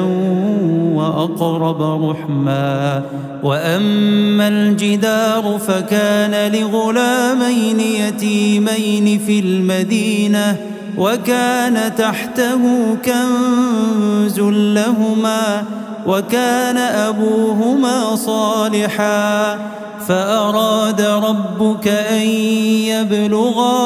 وأقرب رحما. وأما الجدار فكان لغلامين يتيمين في المدينة وكان تحته كنز لهما وكان أبوهما صالحا فأراد ربك أن يبلغا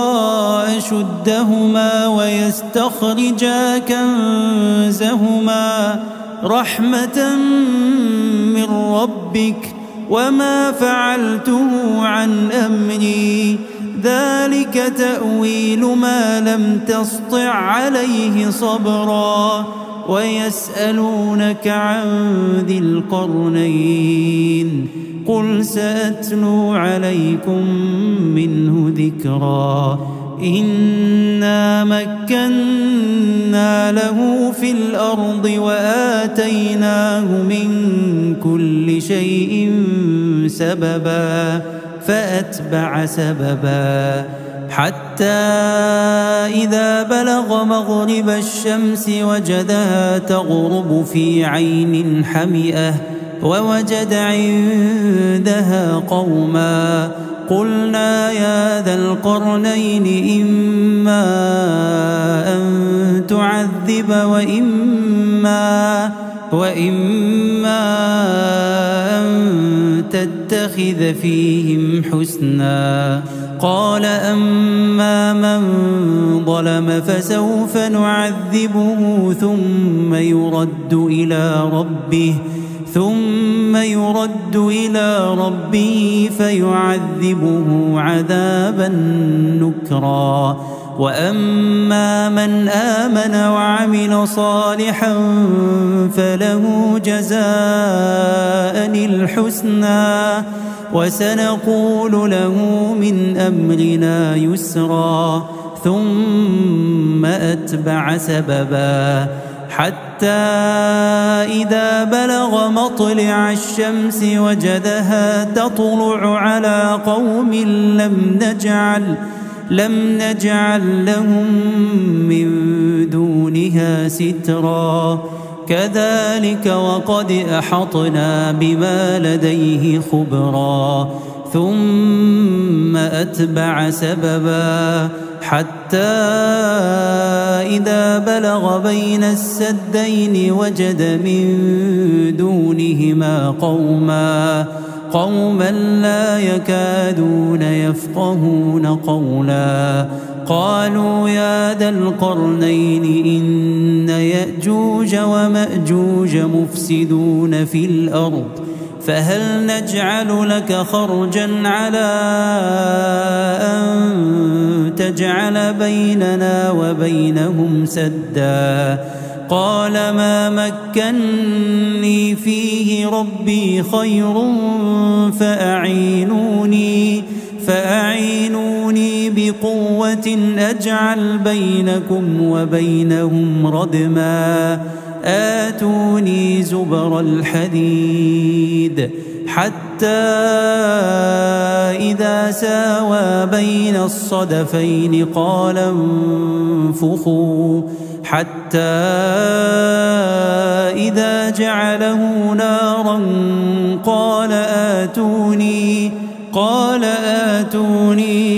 أشدهما ويستخرجا كنزهما رحمة من ربك وما فعلته عن أمري ذلك تأويل ما لم تسطع عليه صبرا. ويسألونك عن ذي القرنين قل سأتلو عليكم منه ذكرا. إنا مكنا له في الأرض وآتيناه من كل شيء سببا فأتبع سببا حتى إذا بلغ مغرب الشمس وجدها تغرب في عين حمئة ووجد عندها قوما قلنا يا ذا القرنين إما أن تعذب وإما وإما أن تتخذ فيهم حسنا. قال أما من ظلم فسوف نعذبه ثم يرد إلى ربه ثم يرد إلى ربه فيعذبه عذابا نكرا. وأما من آمن وعمل صالحا فله جزاء الحسنى وسنقول له من أمرنا يسرا. ثم أتبع سببا حتى إذا بلغ مطلع الشمس وجدها تطلع على قوم لم نجعل لم نجعل لهم من دونها سترا. كذلك وقد أحطنا بما لديه خبرا. ثم أتبع سببا حتى إذا بلغ بين السدين وجد من دونهما قوما قوما لا يكادون يفقهون قولا. قالوا يا ذا القرنين إن يأجوج ومأجوج مفسدون في الأرض فهل نجعل لك خرجا على أن تجعل بيننا وبينهم سدا. قال ما مكني فيه ربي خير فأعينوني فأعينوني بقوة أجعل بينكم وبينهم ردما. آتوني زبر الحديد حتى إذا ساوى بين الصدفين قال انفخوا حتى إذا جعله نارا قال آتوني قال آتوني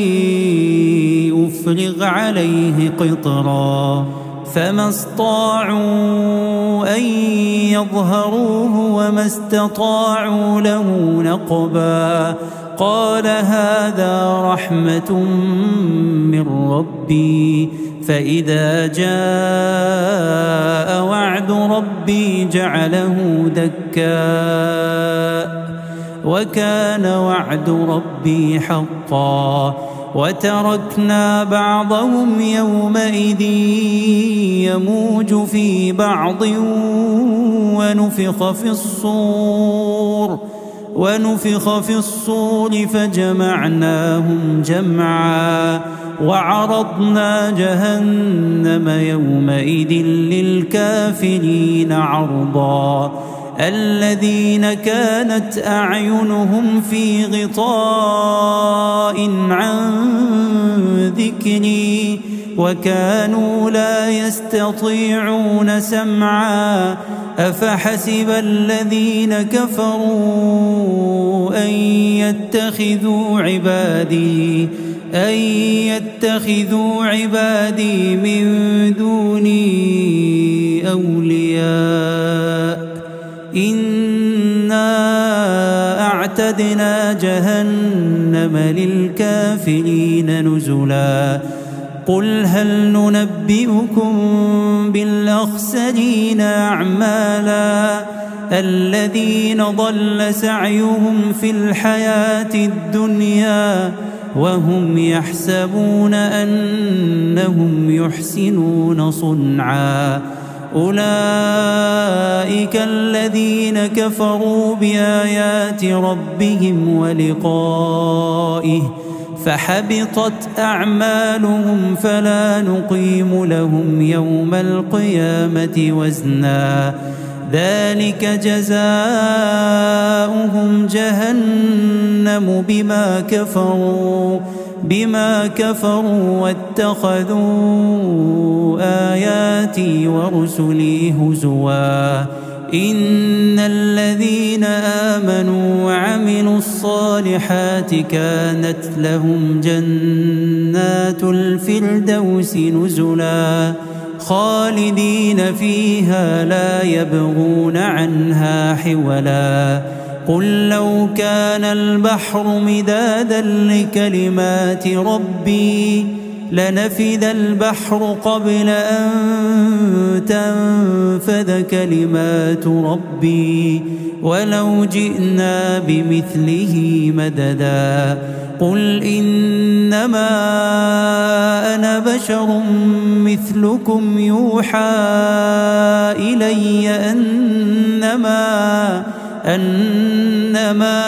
أفرغ عليه قطرا. فما استطاعوا أن يظهروه وما استطاعوا له نقبا. قال هذا رحمة من ربي فإذا جاء وعد ربي جعله دكاء وكان وعد ربي حقا. وتركنا بعضهم يومئذ يموج في بعض ونفخ في الصور ونفخ في الصور فجمعناهم جمعا. وعرضنا جهنم يومئذ للكافرين عرضا. الذين كانت أعينهم في غطاء عن ذكري وكانوا لا يستطيعون سمعا أفحسب الذين كفروا أن يتخذوا عبادي أن يتخذوا عبادي من دوني أولياء إنا أعتدنا جهنم للكافرين نزلا قل هل ننبئكم بالأخسرين أعمالا الذين ضل سعيهم في الحياة الدنيا وهم يحسبون أنهم يحسنون صنعا أولئك الذين كفروا بآيات ربهم ولقائه فحبطت أعمالهم فلا نقيم لهم يوم القيامة وزنا ذلك جزاؤهم جهنم بما كفروا بما كفروا واتخذوا آياتي ورسلي هزوا إن الذين آمنوا وعملوا الصالحات كانت لهم جنات الفردوس نزلا خالدين فيها لا يبغون عنها حولا قل لو كان البحر مدادا لكلمات ربي لنفد البحر قبل أن تنفد كلمات ربي ولو جئنا بمثله مددا قل إنما أنا بشر مثلكم يوحى إلي أنما أنما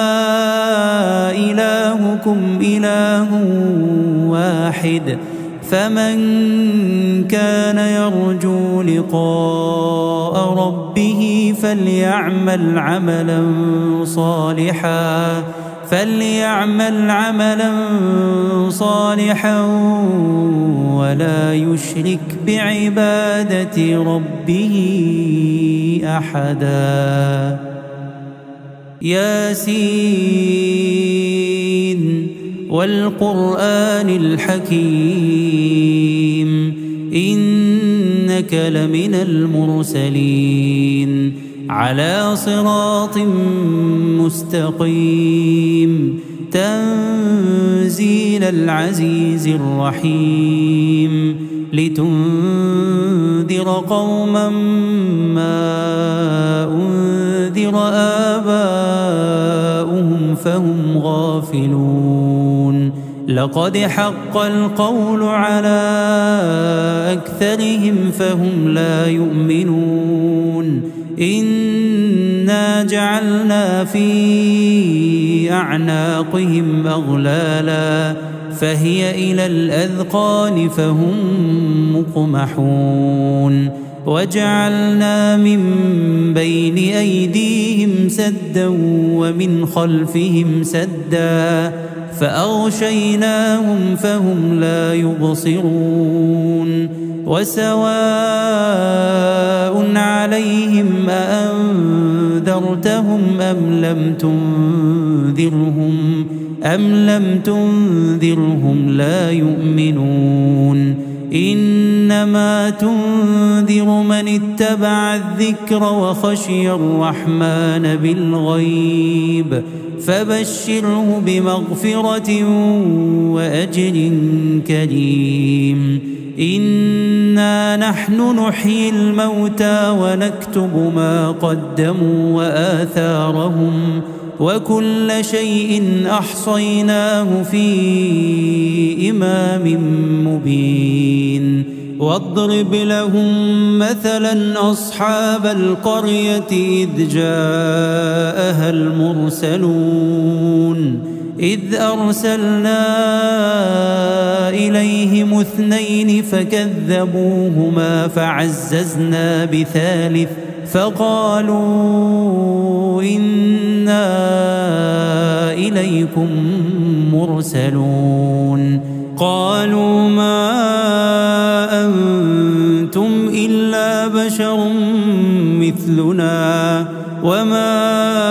إلهكم إله واحد فمن كان يرجو لقاء ربه فليعمل عملا صالحا فليعمل عملا صالحا ولا يشرك بعبادة ربه أحدا ياسين والقرآن الحكيم إنك لمن المرسلين على صراط مستقيم تنزيل العزيز الرحيم لتنذر قوما ما أنذر آباؤهم فهم غافلون لقد حق القول على أكثرهم فهم لا يؤمنون إنا جعلنا في أعناقهم أغلالا فهي إلى الأذقان فهم مقمحون وجعلنا من بين أيديهم سدا ومن خلفهم سدا فأغشيناهم فهم لا يبصرون وسواء عليهم أأنذرتهم أم لم تنذرهم أم لم تنذرهم لا يؤمنون إنما تنذر من اتبع الذكر وخشي الرحمن بالغيب فبشره بمغفرة وأجر كريم إنا نحن نحيي الموتى ونكتب ما قدموا وآثارهم وكل شيء أحصيناه في إمام مبين واضرب لهم مثلا أصحاب القرية إذ جاءها المرسلون إذ أرسلنا إليهم اثنين فكذبوهما فعززنا بثالث فقالوا إنا إليكم مرسلون قالوا ما أنتم إلا بشر مثلنا وما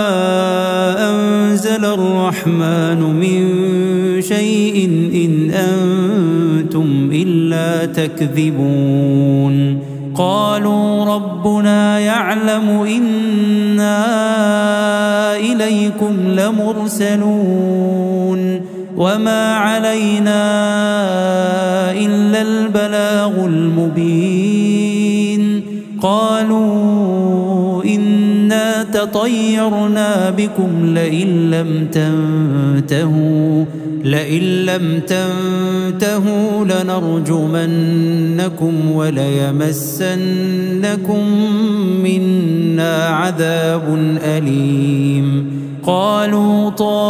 أنزل الرحمن من شيء إن أنتم إلا تكذبون قالوا ربنا يعلم إنا إليكم لمرسلون وما علينا إلا البلاغ المبين قالوا إنا تطيرنا بكم لئن لم تنتهوا لئن لم تنتهوا لنرجمنكم وليمسنكم منا عذاب أليم قالوا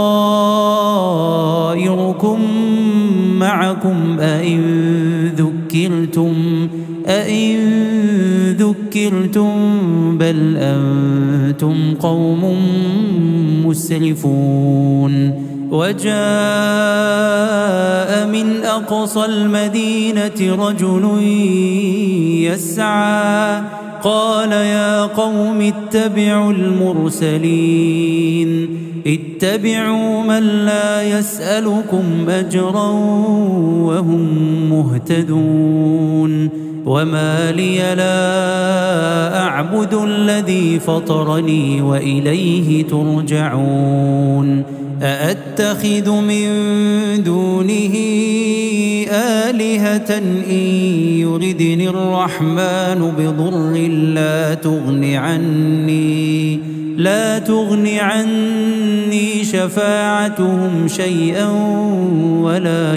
طائركم معكم أئن ذكرتم أئن ذكرتم بل أنتم قوم مسرفون وجاء من أقصى المدينة رجل يسعى قال يا قوم اتبعوا المرسلين اتبعوا من لا يسألكم أجرا وهم مهتدون وما لي لا أعبد الذي فطرني وإليه ترجعون أأتخذ من دونه آلهة إن يردني الرحمن بضر لا تغن عني لا تغن عني شفاعتهم شيئا ولا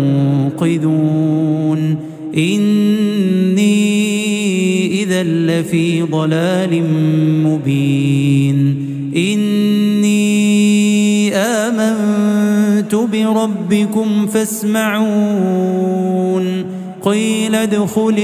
ينقذون إني إذا لفي ضلال مبين إني آمنت بربكم فاسمعون قيل ادخل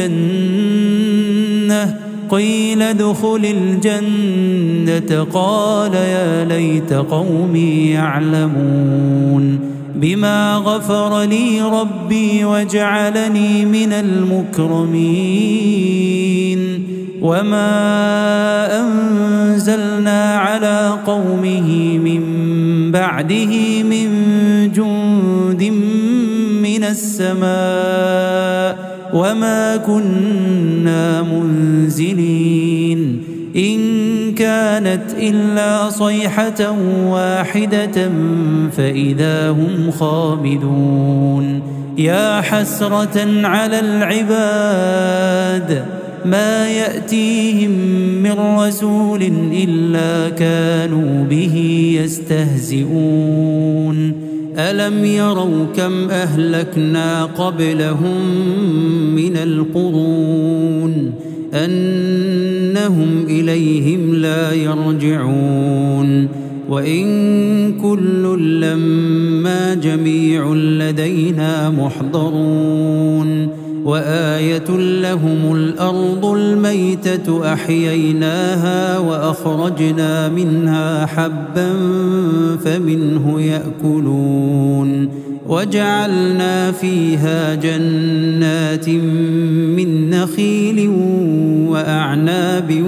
الجنة قيل ادخل الجنة قال يا ليت قومي يعلمون بما غفر لي ربي وجعلني من المكرمين وما أنزلنا على قومه من بعده من جند من السماء وما كنا منزلين إن كانت إلا صيحة واحدة فإذا هم خامدون يا حسرة على العباد ما يأتيهم من رسول إلا كانوا به يستهزئون ألم يروا كم أهلكنا قبلهم من القرون أنهم إليهم لا يرجعون وإن كل لما جميع لدينا محضرون وآية لهم الأرض الميتة أحييناها وأخرجنا منها حبا فمنه يأكلون وجعلنا فيها جنات من نخيل وأعناب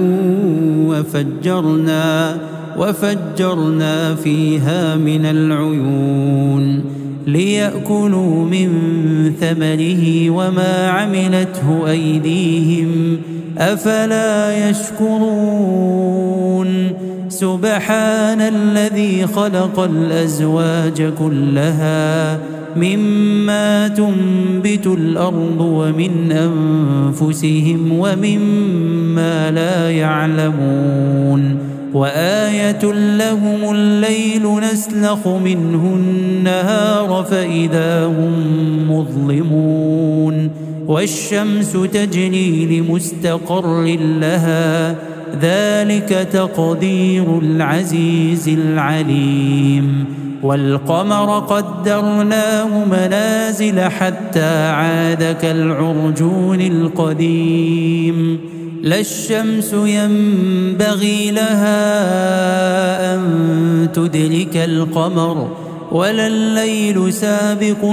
وفجرنا وفجرنا فيها من العيون ليأكلوا من ثمره وما عملته أيديهم أفلا يشكرون سبحان الذي خلق الأزواج كلها مما تنبت الأرض ومن أنفسهم ومما لا يعلمون وآية لهم الليل نسلخ منه النهار فإذا هم مظلمون والشمس تجري لمستقر لها ذلك تقدير العزيز العليم والقمر قدرناه منازل حتى عاد كالعرجون القديم لا الشمس ينبغي لها أن تدرك القمر ولا الليل سابق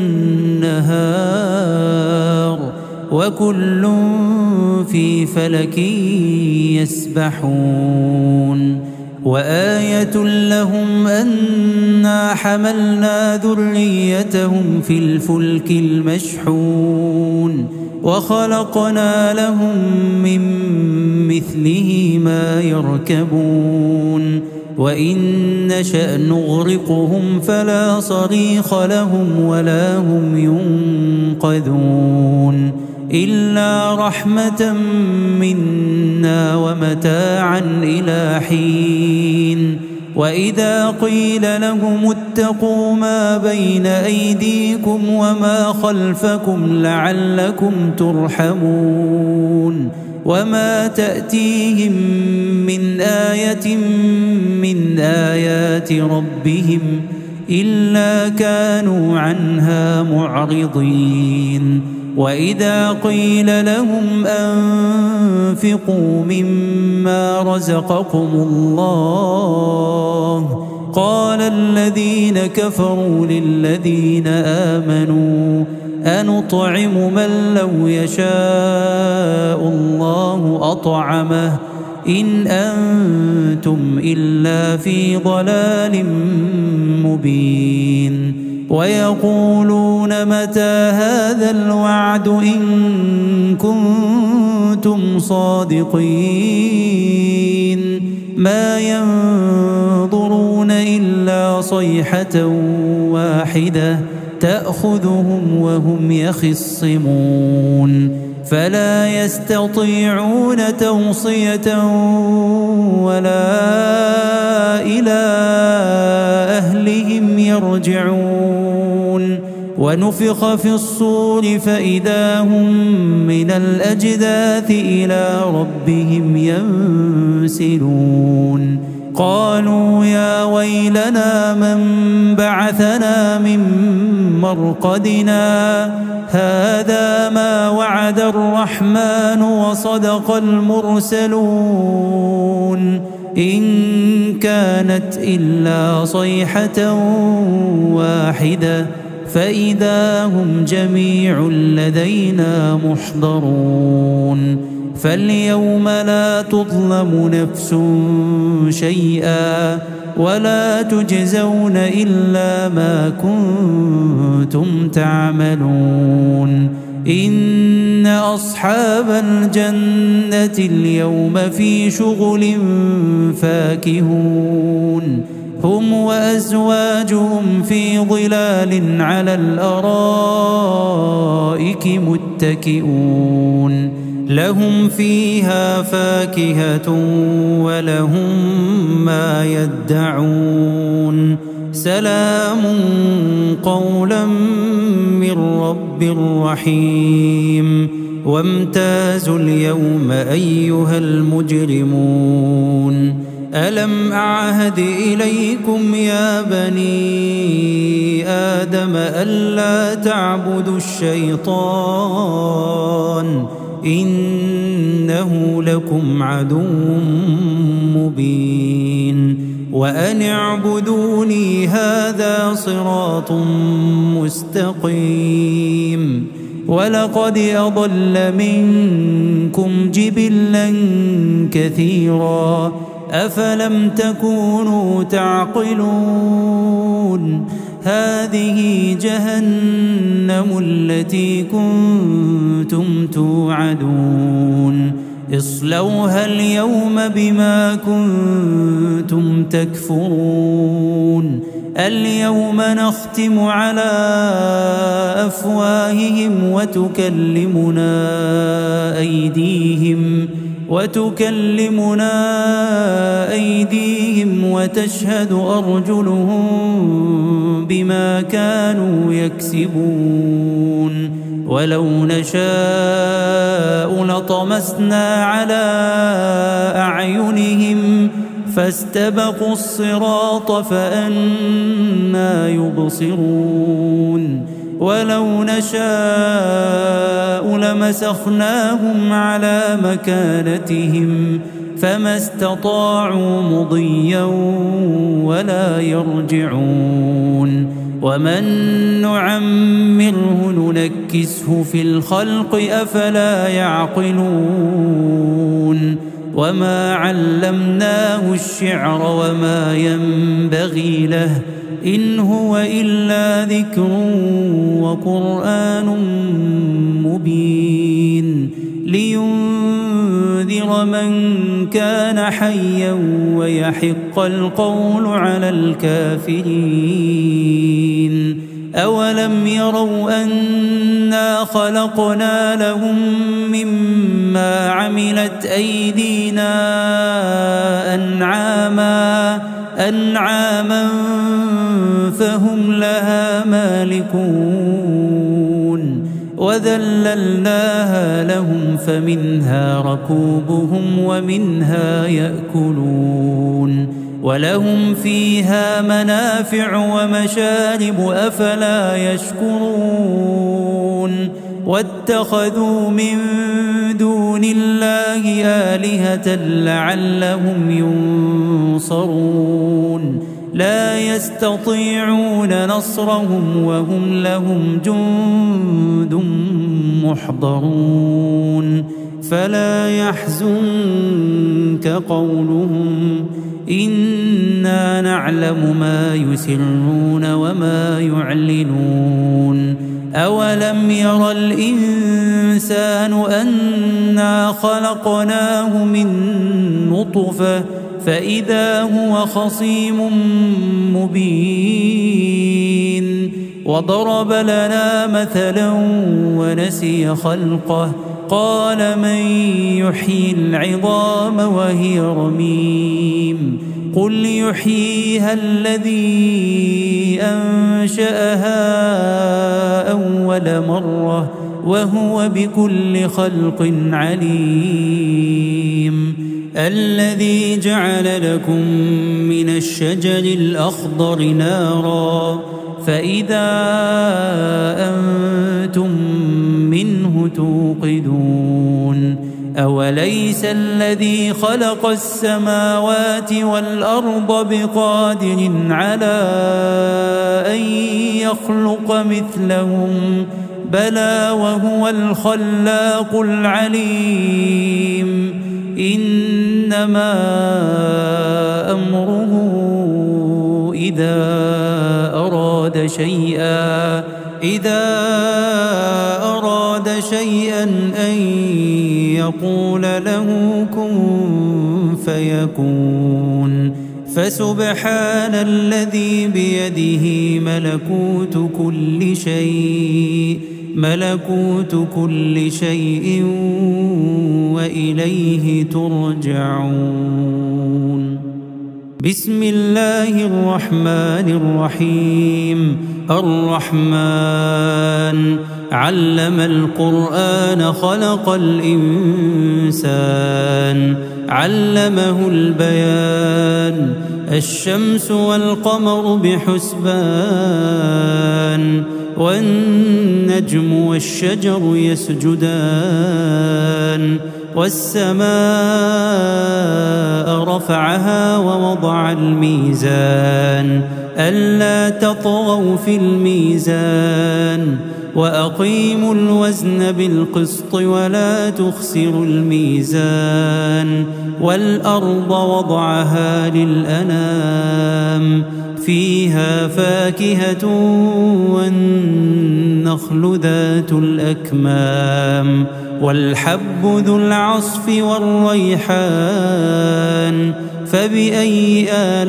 النهار وكل في فلك يسبحون وآية لهم أنا حملنا ذريتهم في الفلك المشحون وخلقنا لهم من مثله ما يركبون وإن نشأ نغرقهم فلا صريخ لهم ولا هم ينقذون إلا رحمة منا ومتاعا إلى حين وإذا قيل لهم اتقوا ما بين أيديكم وما خلفكم لعلكم ترحمون وما تأتيهم من آية من آيات ربهم إلا كانوا عنها معرضين وإذا قيل لهم أنفقوا مما رزقكم الله قال الذين كفروا للذين آمنوا أنطعم من لو يشاء الله أطعمه إن أنتم إلا في ضلال مبين ويقولون متى هذا الوعد إن كنتم صادقين ما ينظرون إلا صيحة واحدة تأخذهم وهم يخصمون فلا يستطيعون توصية ولا إلى أهلهم يرجعون ونفخ في الصور فإذا هم من الأجداث إلى ربهم ينسلون قالوا يا ويلنا من بعثنا من مرقدنا هذا ما وعد الرحمن وصدق المرسلون إن كانت إلا صيحة واحدة فإذا هم جميع لدينا محضرون فاليوم لا تظلم نفس شيئا ولا تجزون إلا ما كنتم تعملون إن أصحاب الجنة اليوم في شغل فاكهون هم وأزواجهم في ظلال على الأرائك متكئون لهم فيها فاكهة ولهم ما يدعون سلام قولا من رب رحيم وامتازوا اليوم أيها المجرمون ألم أعهد إليكم يا بني آدم ألا تعبدوا الشيطان إنه لكم عدو مبين وأن اعبدوني هذا صراط مستقيم ولقد أضل منكم جبلا كثيرا أفلم تكونوا تعقلون هذه جهنم التي كنتم توعدون اصلوها اليوم بما كنتم تكفرون اليوم نختم على أفواههم وتكلمنا أيديهم وتكلمنا أيديهم وتشهد أرجلهم بما كانوا يكسبون ولو نشاء لطمسنا على أعينهم فاستبقوا الصراط فأنى يبصرون ولو نشاء لمسخناهم على مكانتهم فما استطاعوا مضيا ولا يرجعون ومن نعمره ننكسه في الخلق أفلا يعقلون وما علمناه الشعر وما ينبغي له إن هو إلا ذكر وقرآن مبين لينذر من كان حيا ويحق القول على الكافرين أولم يروا أنا خلقنا لهم مما عملت أيدينا أنعاما أنعاما فهم لها مالكون وذللناها لهم فمنها ركوبهم ومنها يأكلون ولهم فيها منافع ومشارب أفلا يشكرون واتخذوا من دون الله آلهة لعلهم ينصرون لا يستطيعون نصرهم وهم لهم جند محضرون فلا يحزنك قولهم إنا نعلم ما يسرون وما يعلنون أولم ير الإنسان أنا خلقناه من نطفة فإذا هو خصيم مبين وضرب لنا مثلا ونسي خلقه قال من يحيي العظام وهي رميم قل يحييها الذي أنشأها أول مرة وهو بكل خلق عليم الذي جعل لكم من الشجر الأخضر نارا فإذا أنتم منه توقدون أوليس الذي خلق السماوات والأرض بقادر على أن يخلق مثلهم بلى وهو الخلاق العليم إنما أمره إذا أراد شيئا إذا أراد شيئا أن يقول له كن فيكون فسبحان الذي بيده ملكوت كل شيء ملكوت كل شيء وإليه ترجعون بسم الله الرحمن الرحيم الرحمن علم القرآن خلق الإنسان علمه البيان الشمس والقمر بحسبان والنجم والشجر يسجدان والسماء رفعها ووضع الميزان ألا تطغوا في الميزان وأقيموا الوزن بالقسط ولا تخسروا الميزان والأرض وضعها للأنام فيها فاكهة والنخل ذات الأكمام والحب ذو العصف والريحان فبأي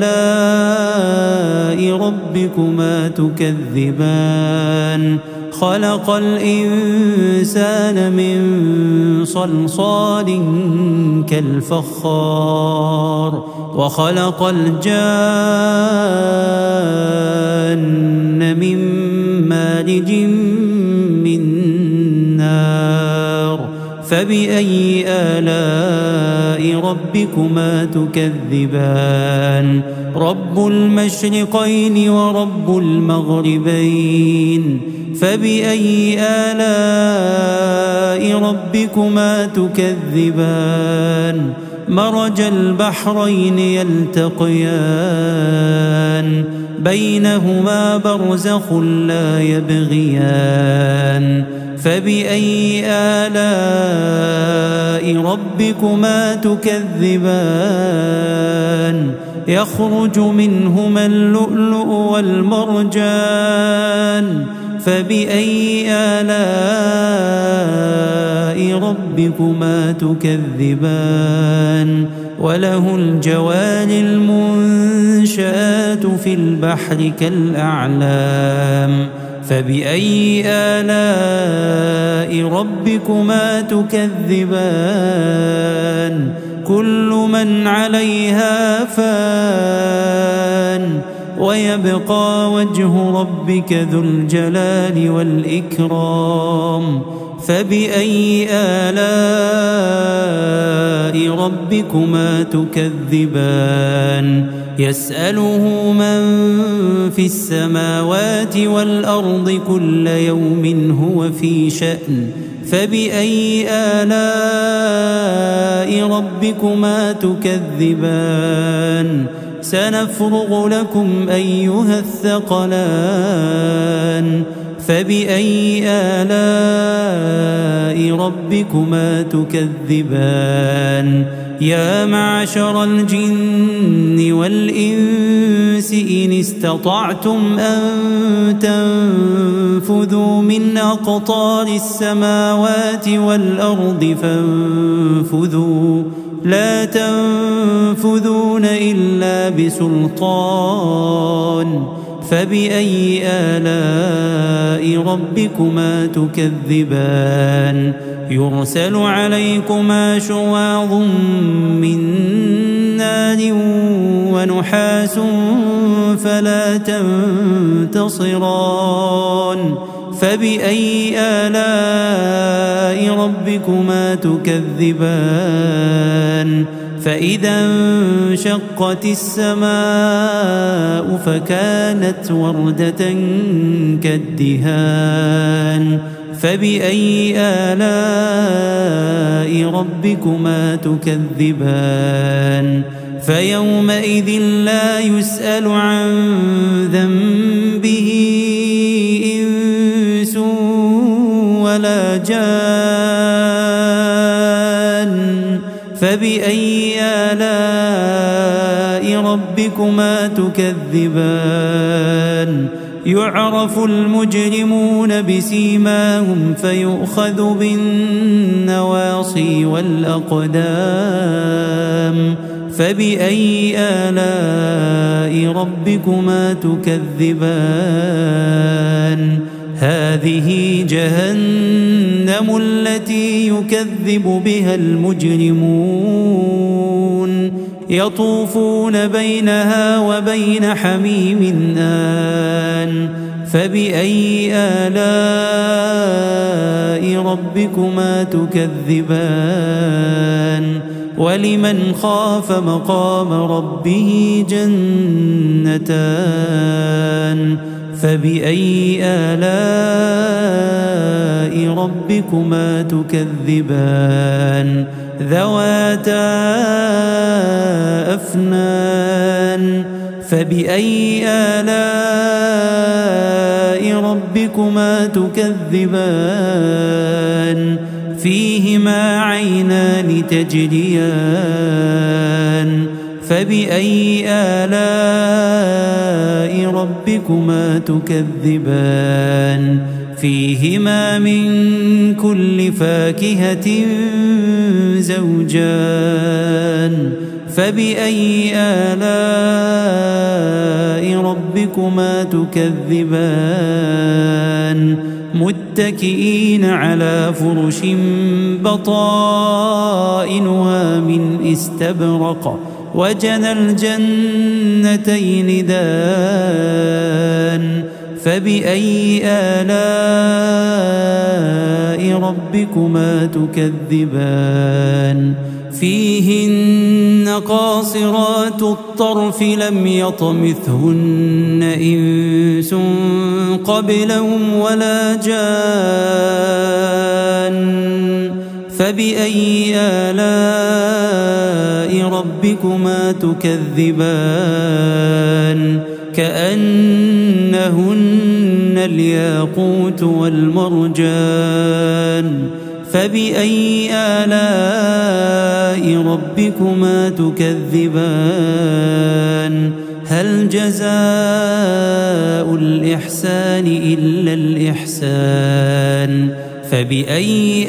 آلاء ربكما تكذبان خلق الإنسان من صلصال كالفخار وخلق الجان من مارج من نار فبأي آلاء ربكما تكذبان رب المشرقين ورب المغربين فبأي آلاء ربكما تكذبان مرج البحرين يلتقيان بينهما برزخ لا يبغيان فبأي آلاء ربكما تكذبان يخرج منهما اللؤلؤ والمرجان فبأي آلاء ربكما تكذبان وله الجوار المنشآت في البحر كالأعلام فبأي آلاء ربكما تكذبان كل من عليها فان ويبقى وجه ربك ذو الجلال والإكرام فبأي آلاء ربكما تكذبان يسأله من في السماوات والأرض كل يوم هو في شأن فبأي آلاء ربكما تكذبان سنفرغ لكم أيها الثقلان فبأي آلاء ربكما تكذبان يا معشر الجن والإنس إن استطعتم أن تنفذوا من أقطار السماوات والأرض فانفذوا لا تنفذون إلا بسلطان فبأي آلاء ربكما تكذبان يرسل عليكما شواظ من نار ونحاس فلا تنتصران فبأي آلاء ربكما تكذبان فإذا انشقت السماء فكانت وردة كالدهان فبأي آلاء ربكما تكذبان فيومئذ لا يسأل عن ذنبه إنس ولا جان فبأي آلاء ربكما تكذبان يعرف المجرمون بسيماهم فيؤخذ بالنواصي والأقدام فبأي آلاء ربكما تكذبان هذه جهنم التي يكذب بها المجرمون يطوفون بينها وبين حميم آن فبأي آلاء ربكما تكذبان ولمن خاف مقام ربه جنتان فبأي آلاء ربكما تكذبان ذواتا أفنان فبأي آلاء ربكما تكذبان فيهما عينان تجريان فبأي آلاء ربكما تكذبان فيهما من كل فاكهة زوجان فبأي آلاء ربكما تكذبان متكئين على فرش بطائنها من استبرق وجنى الجنتين دان فبأي آلاء ربكما تكذبان فيهن قاصرات الطرف لم يطمثهن إنس قبلهم ولا جان فبأي آلاء ربكما تكذبان كأنهن الياقوت والمرجان فبأي آلاء ربكما تكذبان هل جزاء الإحسان إلا الإحسان فبأي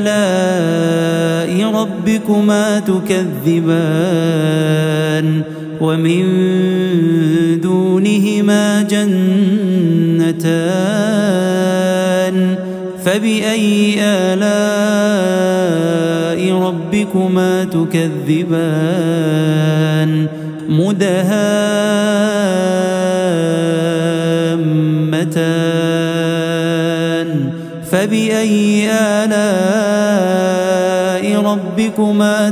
آلاء ربكما تكذبان ومن دونهما جنتان فبأي آلاء ربكما تكذبان مدهامتان فبأي آلاء ربكما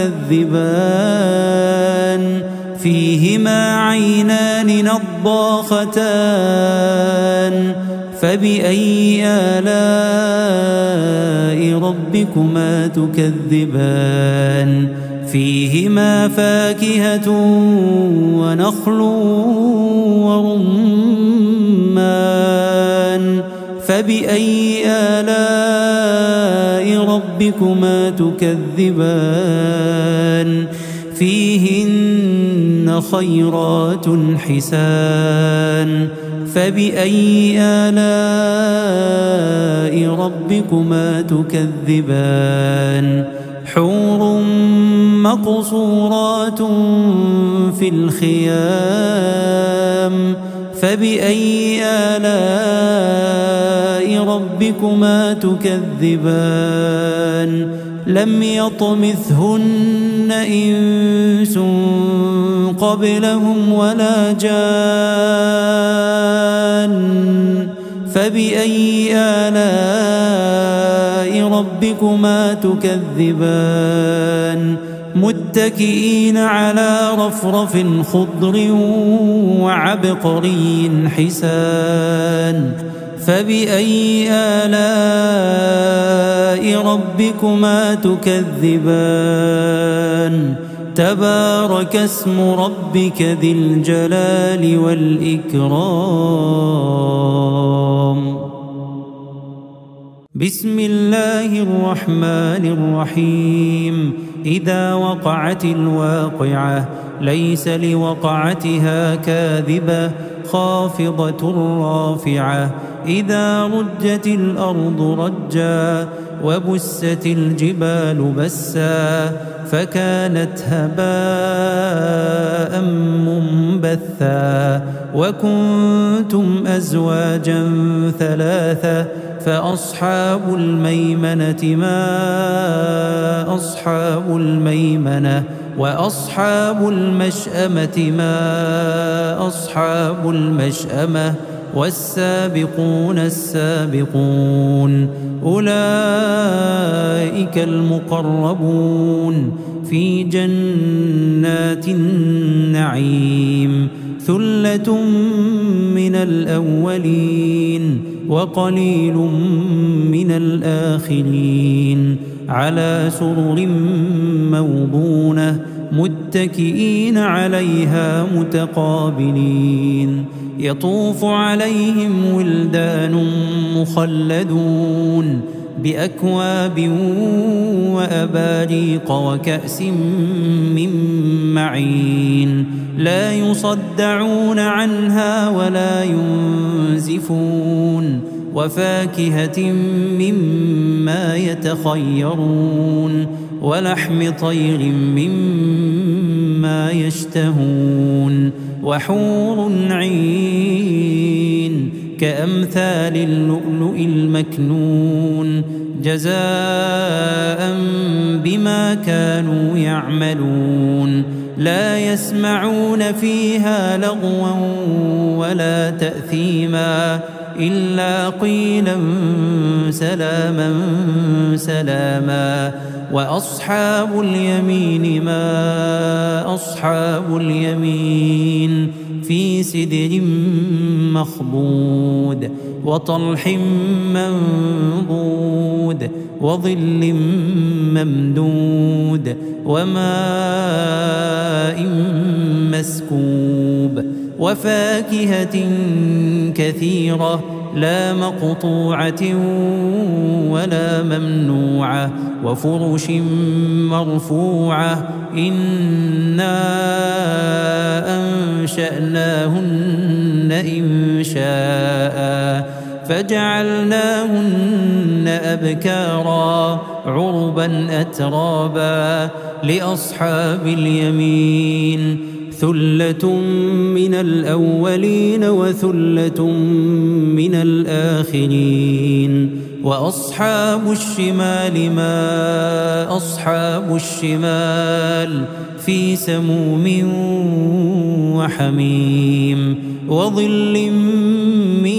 تكذبان فيهما عينان نضاختان فبأي آلاء ربكما تكذبان فيهما فاكهة ونخل ورمان فبأي آلاء ربكما تكذبان فيهن خيرات حسان فبأي آلاء ربكما تكذبان حور مقصورات في الخيام فبأي آلاء ربكما تكذبان لم يطمثهن إنس قبلهم ولا جان فبأي آلاء ربكما تكذبان متكئين على رفرف خضر وعبقري حسان فبأي آلاء ربكما تكذبان تبارك اسم ربك ذي الجلال والإكرام بسم الله الرحمن الرحيم إذا وقعت الواقعة ليس لوقعتها كاذبة خافضة رافعة إذا رجت الأرض رجا وبست الجبال بسا فكانت هباء منبثا وكنتم أزواجا ثلاثة فأصحاب الميمنة ما أصحاب الميمنة وأصحاب المشأمة ما أصحاب المشأمة والسابقون السابقون أولئك المقربون في جنات النعيم ثلة من الأولين وقليل من الآخرين على سرر موضونة متكئين عليها متقابلين يطوف عليهم ولدان مخلدون بأكواب وأباريق وكأس من معين لا يصدعون عنها ولا ينزفون وفاكهة مما يتخيرون ولحم طير مما يشتهون وحور عين كأمثال اللؤلؤ المكنون جزاء بما كانوا يعملون لا يسمعون فيها لغوا ولا تأثيما إلا قيلا سلاما سلاما. وأصحاب اليمين ما أصحاب اليمين في سدر مخضود وطلح منضود وظل ممدود وماء مسكوب وفاكهة كثيرة لا مقطوعة ولا ممنوعة وفرش مرفوعة إنا أنشأناهن إنشاء فجعلناهن أبكارا عربا أترابا لأصحاب اليمين ثلة من الأولين وثلة من الآخرين. وأصحاب الشمال ما أصحاب الشمال في سموم وحميم وظل من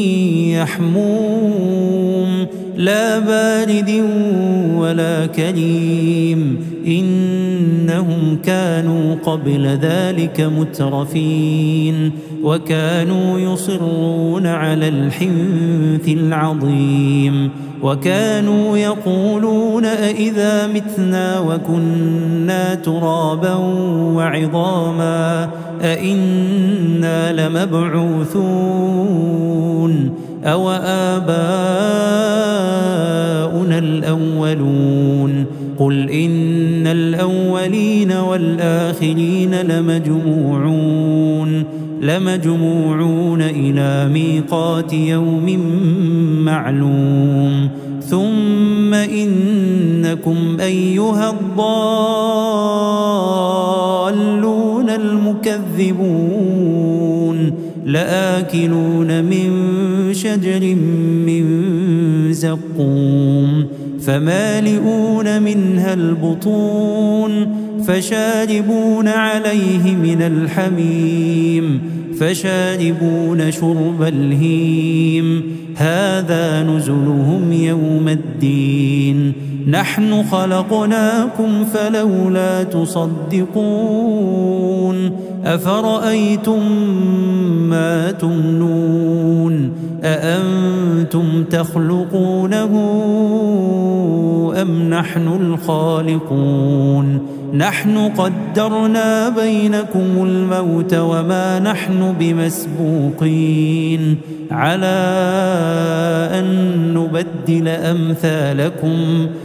يحموم لا بارد ولا كريم إنهم كانوا قبل ذلك مترفين وكانوا يصرون على الحنث العظيم وكانوا يقولون أئذا متنا وكنا ترابا وعظاما أئنا لمبعوثون أو آباؤنا الأولون قل إن الأولين والآخرين لمجموعون لمجموعون إلى ميقات يوم معلوم ثم إنكم أيها الضالون المكذبون لآكلون من شجر من زقوم فمالئون منها البطون فشاربون عليه من الحميم فشاربون شرب الهيم هذا نزلهم يوم الدين نحن خلقناكم فلولا تصدقون أفرأيتم ما تمنون أأنتم تخلقونه أم نحن الخالقون نحن قدرنا بينكم الموت وما نحن بمسبوقين على أن نبدل أمثالكم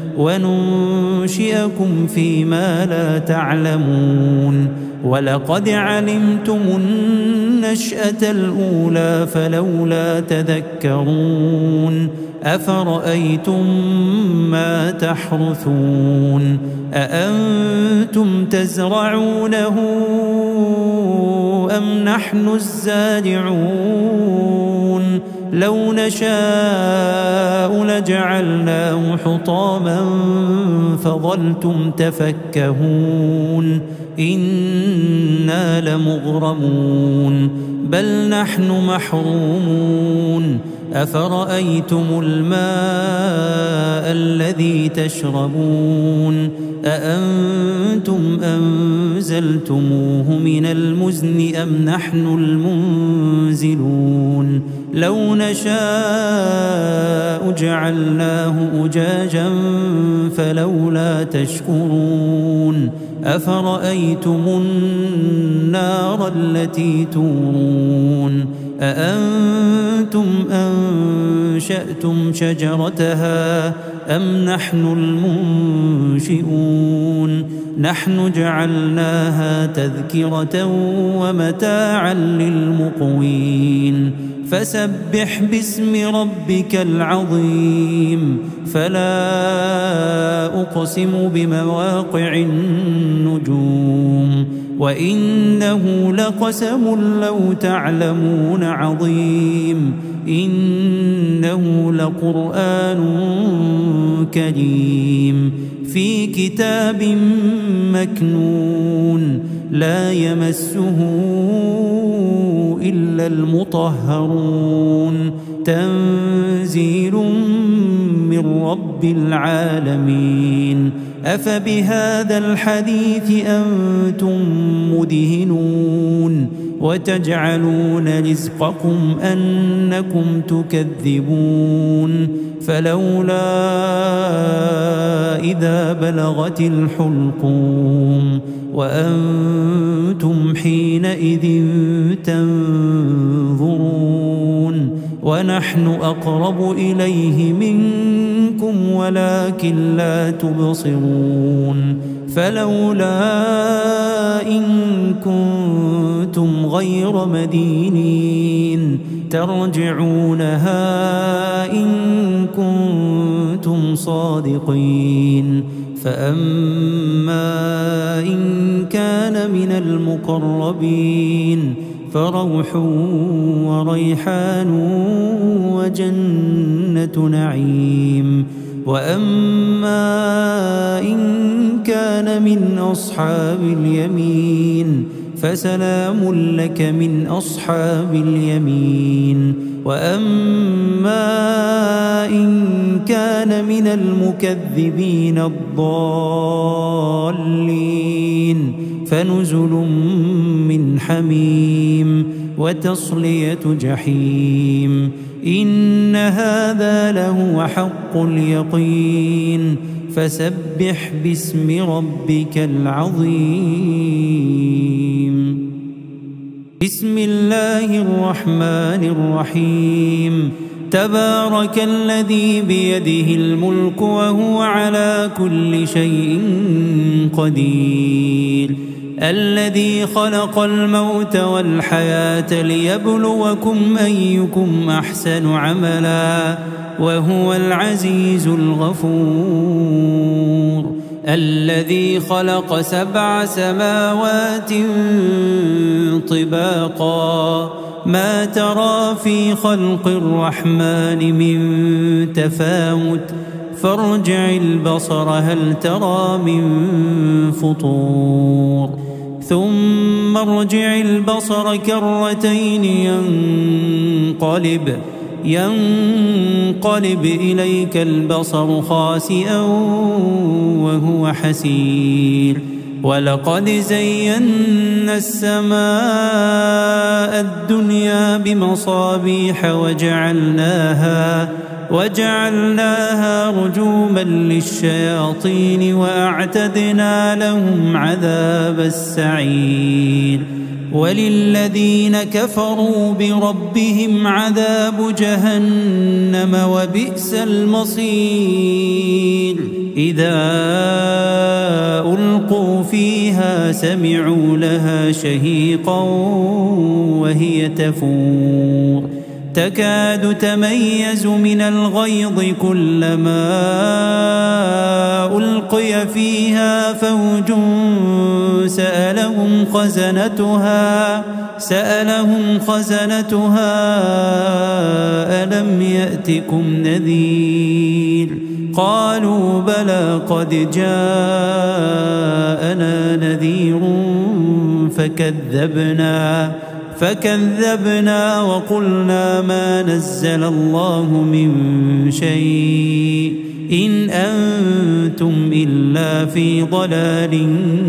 وننشئكم فيما لا تعلمون ولقد علمتم النشأة الأولى فلولا تذكرون أفرأيتم ما تحرثون أأنتم تزرعونه أم نحن الزارعون لو نشاء لجعلناه حطاما فظلتم تفكهون إنا لمغرمون بل نحن محرومون أفرأيتم الماء الذي تشربون أأنتم أنزلتموه من المزن أم نحن المنزلون لو نشاء جعلناه أجاجا فلولا تشكرون أفرأيتم النار التي تورون أأنتم أنشأتم شجرتها أم نحن المنشئون نحن جعلناها تذكرة ومتاعا للمقوين فسبح باسم ربك العظيم فلا أقسم بمواقع النجوم وإنه لقسم لو تعلمون عظيم إنه لقرآن كريم في كتاب مكنون لا يمسه إلا المطهرون تنزيل من رب العالمين أفبهذا الحديث أنتم مدهنون وتجعلون رزقكم أنكم تكذبون فلولا إذا بلغت الحلقوم وأنتم حينئذ تنظرون ونحن أقرب إليه منكم ولكن لا تبصرون فلولا إن كنتم غير مدينين ترجعونها إن كنتم صادقين فأما إن كان من المقربين فروح وريحان وجنة نعيم وأما إن كان من أصحاب اليمين فسلام لك من أصحاب اليمين وأما إن كان من المكذبين الضالين فنزل من حميم وتصلية جحيم إن هذا لهو حق اليقين فسبح باسم ربك العظيم بسم الله الرحمن الرحيم تبارك الذي بيده الملك وهو على كل شيء قدير الذي خلق الموت والحياة ليبلوكم أيكم أحسن عملا وهو العزيز الغفور الذي خلق سبع سماوات طباقا ما ترى في خلق الرحمن من تفاوت فارجع البصر هل ترى من فطور ثم ارجع البصر كرتين ينقلب ينقلب إليك البصر خاسئا وهو حسير ولقد زينا السماء الدنيا بمصابيح وجعلناها وجعلناها رجوما للشياطين وأعتدنا لهم عذاب السعير وللذين كفروا بربهم عذاب جهنم وبئس المصير إذا ألقوا فيها سمعوا لها شهيقا وهي تفور تكاد تميز من الغيظ كلما ألقي فيها فوج سألهم خزنتها سألهم خزنتها ألم يأتكم نذير قالوا بلى قد جاءنا نذير فكذبنا فكذبنا وقلنا ما نزل الله من شيء إن أنتم إلا في ضلال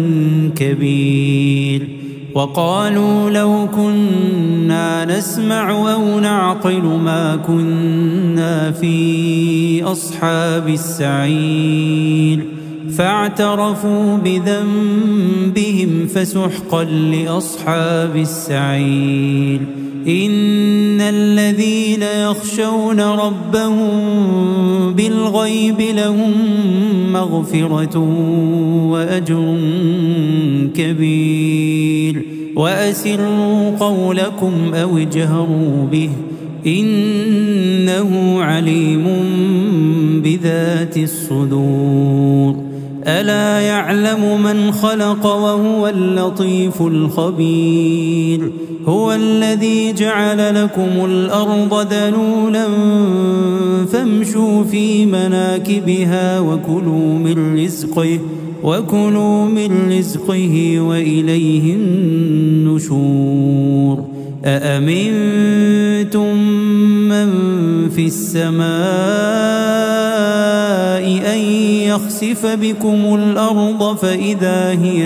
كبير وقالوا لو كنا نسمع أو نعقل ما كنا في أصحاب السعير فاعترفوا بذنبهم فسحقا لأصحاب السعير إن الذين يخشون ربهم بالغيب لهم مغفرة وأجر كبير وأسروا قولكم أو اجهروا به إنه عليم بذات الصدور ألا يعلم من خلق وهو اللطيف الخبير هو الذي جعل لكم الأرض ذلولا فامشوا في مناكبها وكلوا من رزقه وكلوا من رزقه وإليه النشور أأمنتم من في السماء أن يخسف بكم الأرض فإذا هي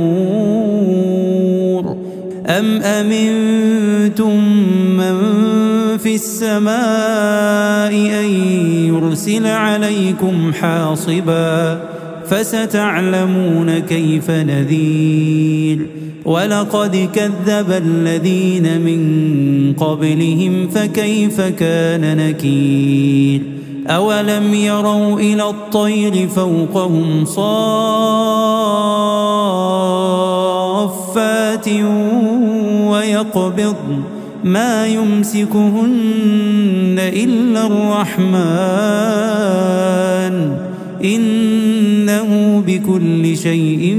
تمور أم أمنتم من في السماء أن يرسل عليكم حاصبا فستعلمون كيف نذير ولقد كذب الذين من قبلهم فكيف كان نكير أولم يروا إلى الطير فوقهم صافات ويقبضن ما يمسكهن إلا الرحمن إنه بكل شيء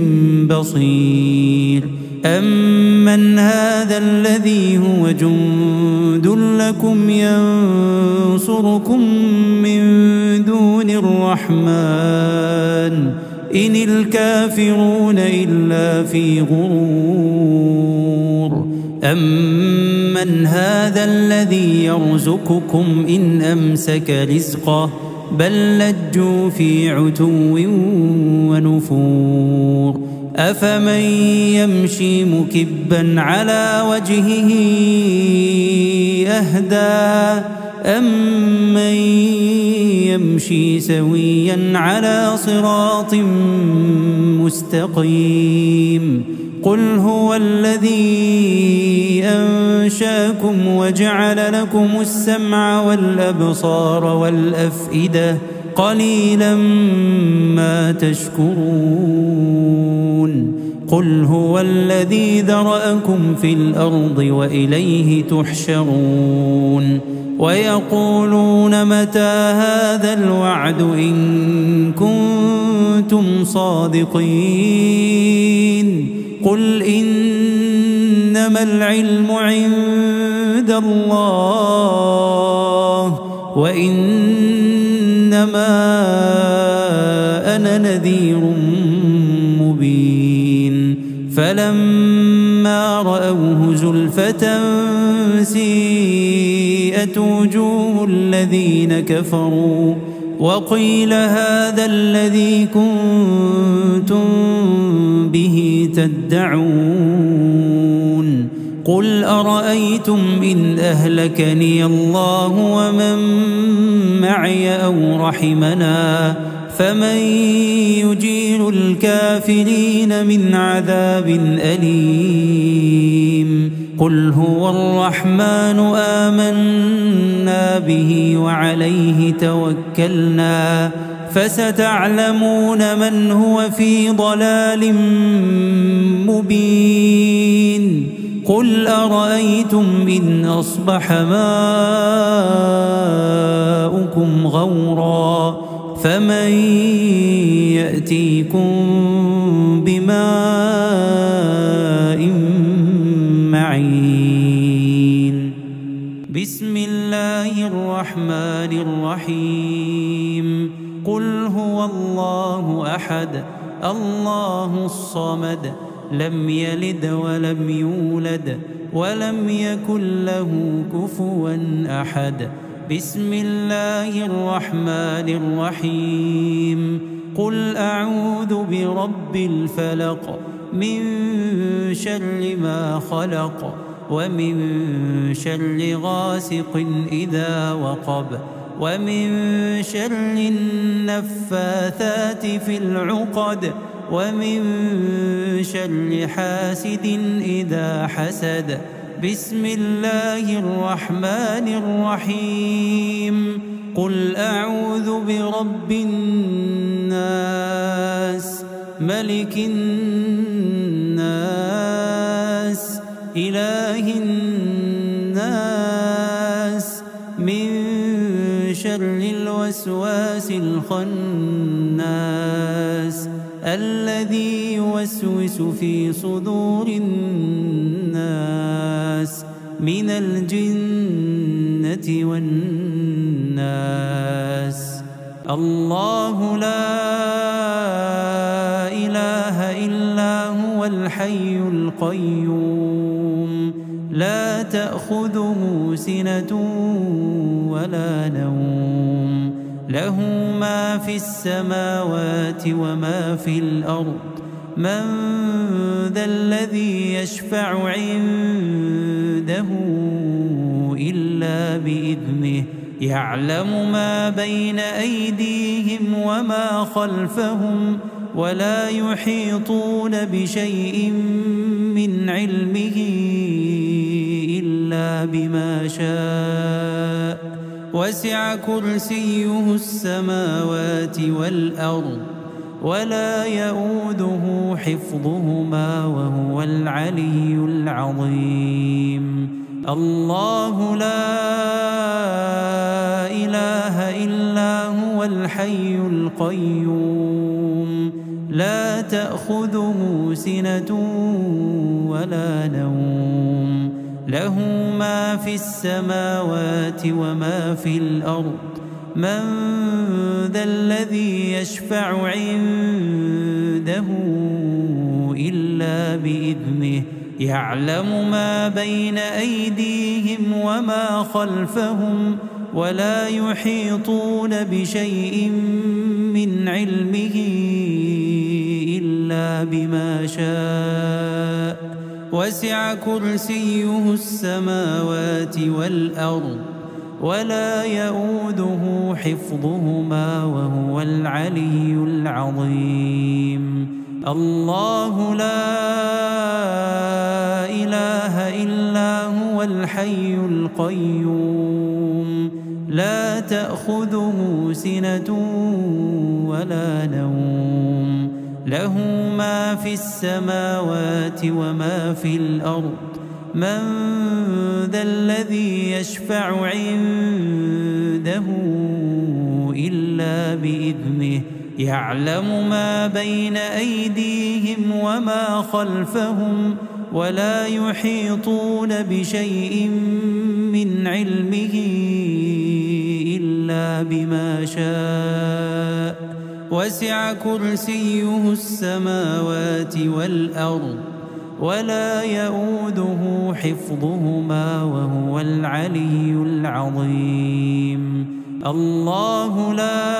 بصير أمن هذا الذي هو جند لكم ينصركم من دون الرحمن إن الكافرون إلا في غرور أمن هذا الذي يرزقكم إن أمسك رزقه بل لجوا في عتو ونفور أفمن يمشي مكبا على وجهه أهدى أمن يمشي سويا على صراط مستقيم قل هو الذي أنشاكم وجعل لكم السمع والأبصار والأفئدة قليلا ما تشكرون قل هو الذي ذرأكم في الأرض وإليه تحشرون ويقولون متى هذا الوعد إن كنتم صادقين قل إنما العلم عند الله وإنما أنا نذير مبين فلما رأوه زلفة سيئت وجوه الذين كفروا وقيل هذا الذي كنتم به تدعون قل أرأيتم إن أهلكني الله ومن معي أو رحمنا فمن يجير الكافرين من عذاب أليم قل هو الرحمن آمنا به وعليه توكلنا فستعلمون من هو في ضلال مبين قل أرأيتم إن أصبح ماؤكم غورا فمن يأتيكم بماء معين بسم الله الرحمن الرحيم قل هو الله أحد الله الصمد لم يلد ولم يولد ولم يكن له كفوا أحد بسم الله الرحمن الرحيم قل أعوذ برب الفلق من شر ما خلق ومن شر غاسق إذا وقب ومن شر النفاثات في العقد ومن شر حاسد إذا حسد بسم الله الرحمن الرحيم قل أعوذ برب الناس ملك الناس إله الناس من شر الوسواس الخناس الذي يوسوس في صدور الناس من الجنة والناس الله لا هو الحي القيوم لا تأخذه سنة ولا نوم له ما في السماوات وما في الأرض من ذا الذي يشفع عنده إلا بإذنه يعلم ما بين أيديهم وما خلفهم ولا يحيطون بشيء من علمه إلا بما شاء وسع كرسيه السماوات والأرض ولا يؤوده حفظهما وهو العلي العظيم الله لا إله إلا هو الحي القيوم لا تأخذه سنة ولا نوم له ما في السماوات وما في الأرض من ذا الذي يشفع عنده إلا بإذنه يعلم ما بين أيديهم وما خلفهم ولا يحيطون بشيء من علمه إلا بما شاء وسع كرسيه السماوات والأرض ولا يؤوده حفظهما وهو العلي العظيم الله لا إله إلا هو الحي القيوم لا تأخذه سنة ولا نوم له ما في السماوات وما في الأرض من ذا الذي يشفع عنده إلا بإذنه يعلم ما بين أيديهم وما خلفهم ولا يحيطون بشيء من علمه إلا بما شاء وسع كرسيه السماوات والأرض ولا يؤوده حفظهما وهو العلي العظيم الله لا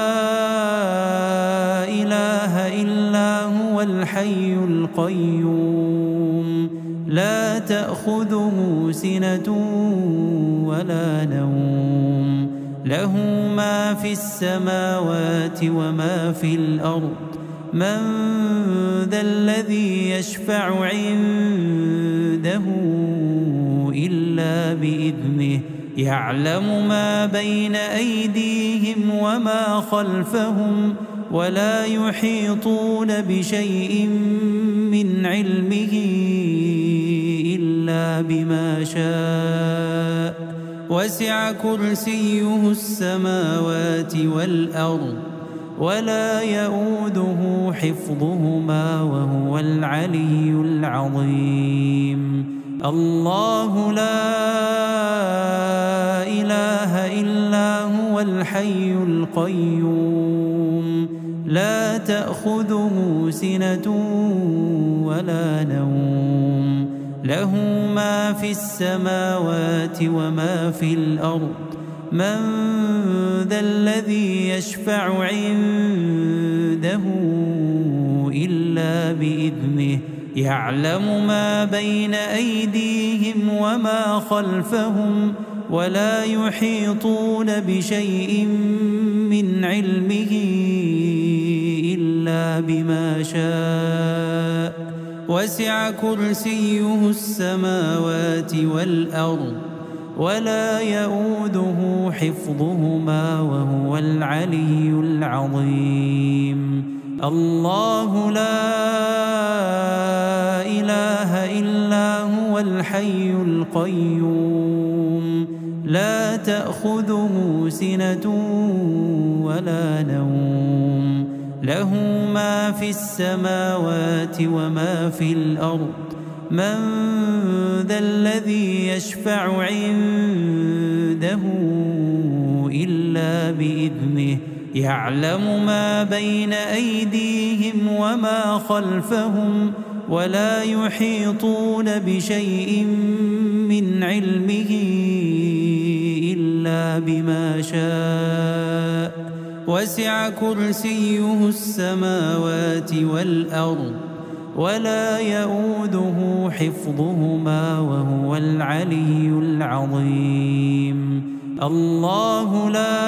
إله إلا هو الحي القيوم لا تأخذه سنة ولا نوم له ما في السماوات وما في الأرض من ذا الذي يشفع عنده إلا بإذنه يعلم ما بين أيديهم وما خلفهم ولا يحيطون بشيء من علمه إلا بما شاء وسع كرسيه السماوات والأرض ولا يؤوده حفظهما وهو العلي العظيم الله لا إله إلا هو الحي القيوم لا تأخذه سنة ولا نوم له ما في السماوات وما في الأرض من ذا الذي يشفع عنده إلا بإذنه يعلم ما بين أيديهم وما خلفهم ولا يحيطون بشيء من علمه إلا بما شاء وسع كرسيه السماوات والأرض ولا يؤوده حفظهما وهو العلي العظيم الله لا إله إلا هو الحي القيوم لا تأخذه سنة ولا نوم له ما في السماوات وما في الأرض من ذا الذي يشفع عنده إلا بإذنه يعلم ما بين أيديهم وما خلفهم ولا يحيطون بشيء من علمه إلا بما شاء وسع كرسيه السماوات والأرض ولا يؤوده حفظهما وهو العلي العظيم. الله لا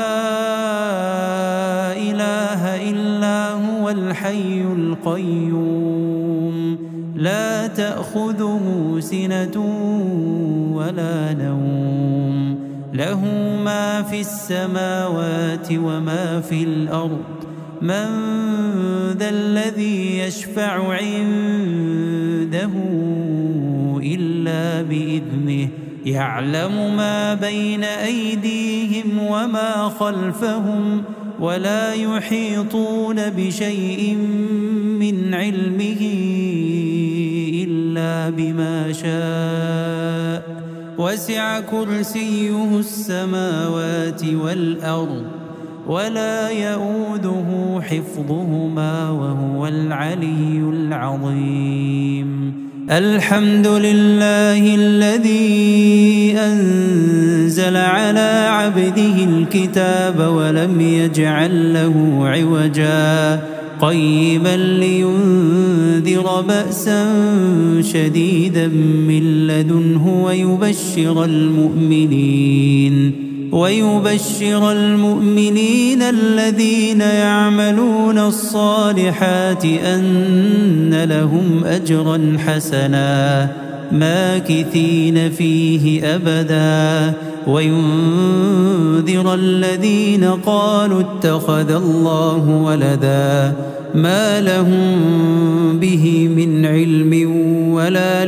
إله إلا هو الحي القيوم لا تأخذه سنة ولا نوم له ما في السماوات وما في الأرض من ذا الذي يشفع عنده إلا بإذنه يعلم ما بين أيديهم وما خلفهم ولا يحيطون بشيء من علمه إلا بما شاء وسع كرسيه السماوات والأرض ولا يؤوده حفظهما وهو العلي العظيم. الحمد لله الذي أنزل على عبده الكتاب ولم يجعل له عوجا قيما لينذر بأسا شديدا من لدنه ويبشر المؤمنين ويبشر المؤمنين الذين يعملون الصالحات أن لهم أجرا حسنا ماكثين فيه أبدا وينذر الذين قالوا اتخذ الله ولدا ما لهم به من علم ولا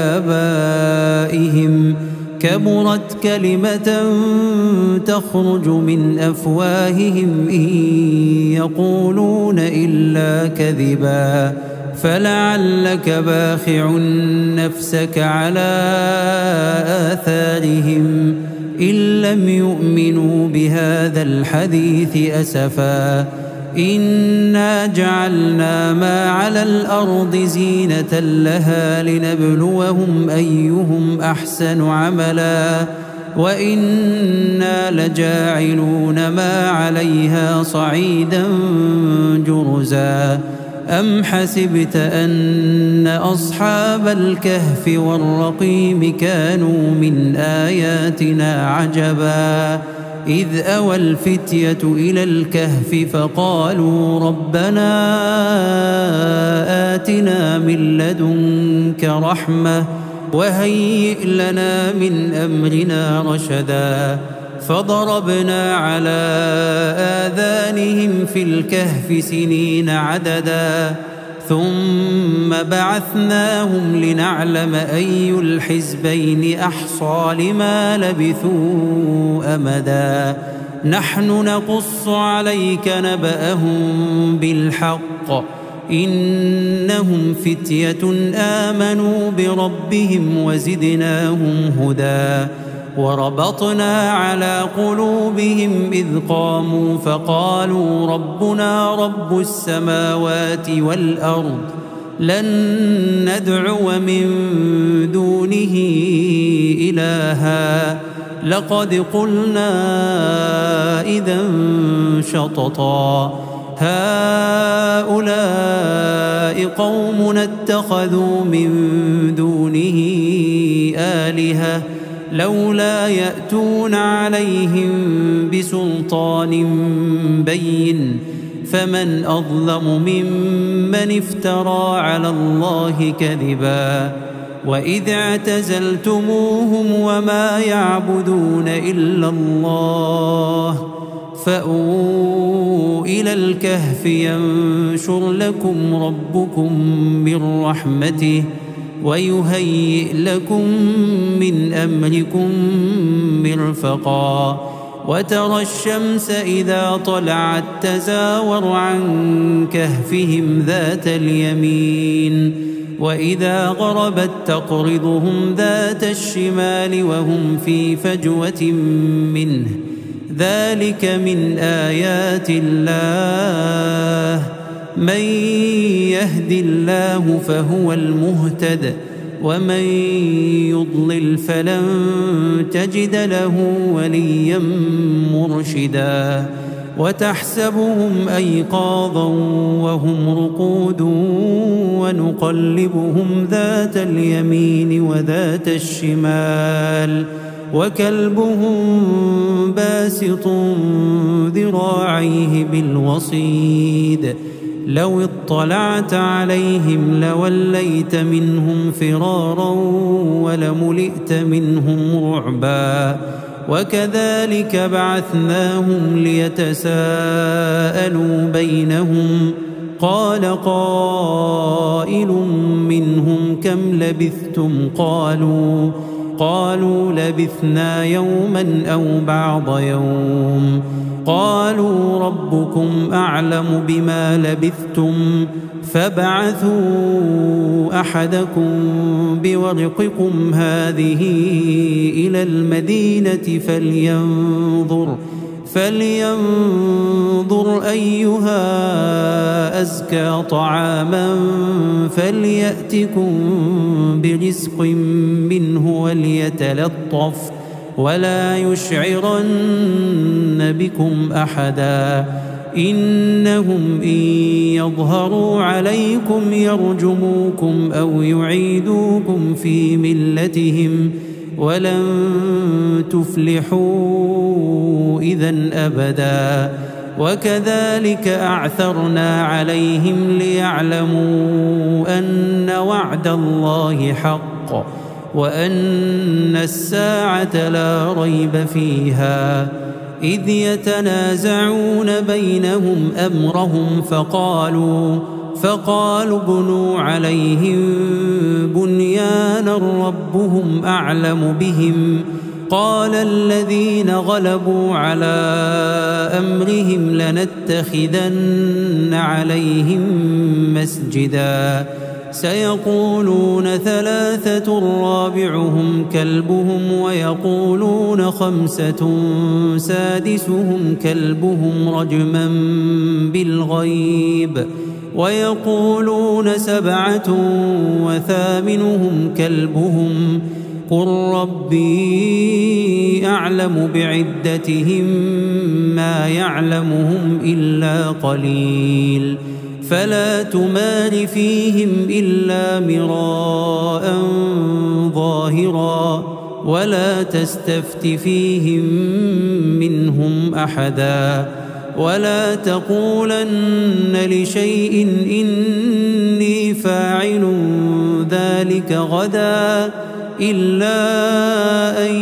لآبائهم كبرت كلمة تخرج من أفواههم إن يقولون إلا كذبا فلعلك باخع نفسك على آثارهم إن لم يؤمنوا بهذا الحديث أسفا إنا جعلنا ما على الأرض زينة لها لنبلوهم أيهم أحسن عملا وإنا لجاعلون ما عليها صعيدا جرزا أم حسبت أن أصحاب الكهف والرقيم كانوا من آياتنا عجبا إذ أوى الفتية إلى الكهف فقالوا ربنا آتنا من لدنك رحمة وهيئ لنا من أمرنا رشدا فضربنا على آذانهم في الكهف سنين عددا ثم بعثناهم لنعلم أي الحزبين أحصى لما لبثوا أمدا نحن نقص عليك نبأهم بالحق إنهم فتية آمنوا بربهم وزدناهم هدى وربطنا على قلوبهم إذ قاموا فقالوا ربنا رب السماوات والأرض لن ندعو من دونه إلها لقد قلنا إذا شططا هؤلاء قومنا اتخذوا من دونه آلهة لولا يأتون عليهم بسلطان بين فمن أظلم ممن افترى على الله كذبا وإذ اعتزلتموهم وما يعبدون إلا الله فأووا إلى الكهف ينشر لكم ربكم من رحمته ويهيئ لكم من أمركم مرفقا وترى الشمس إذا طلعت تزاور عن كهفهم ذات اليمين وإذا غربت تقرضهم ذات الشمال وهم في فجوة منه ذلك من آيات الله من يهد الله فهو المهتد ومن يضلل فلن تجد له وليا مرشدا وتحسبهم أيقاظا وهم رقود ونقلبهم ذات اليمين وذات الشمال وكلبهم باسط ذراعيه بالوصيد لو اطلعت عليهم لوليت منهم فرارا ولملئت منهم رعبا وكذلك بعثناهم ليتساءلوا بينهم قال قائل منهم كم لبثتم قالوا قالوا لبثنا يوما أو بعض يوم قالوا ربكم أعلم بما لبثتم فابعثوا أحدكم بورقكم هذه إلى المدينة فلينظر فلينظر أيها أزكى طعاما فليأتكم برزق منه وليتلطف ولا يشعرن بكم أحدا إنهم إن يظهروا عليكم يرجموكم أو يعيدوكم في ملتهم ولن تفلحوا إذن أبدا وكذلك أعثرنا عليهم ليعلموا أن وعد الله حق وأن الساعة لا ريب فيها إذ يتنازعون بينهم أمرهم فقالوا فقالوا ابنوا عليهم بنيانا ربهم أعلم بهم قال الذين غلبوا على أمرهم لنتخذن عليهم مسجدا سيقولون ثلاثة رابعهم كلبهم ويقولون خمسة سادسهم كلبهم رجما بالغيب ويقولون سبعة وثامنهم كلبهم قل ربي أعلم بعدتهم ما يعلمهم إلا قليل فلا تمار فيهم إلا مراء ظاهرا ولا تستفت فيهم منهم أحدا ولا تقولن لشيء إني فاعل ذلك غدا إلا أن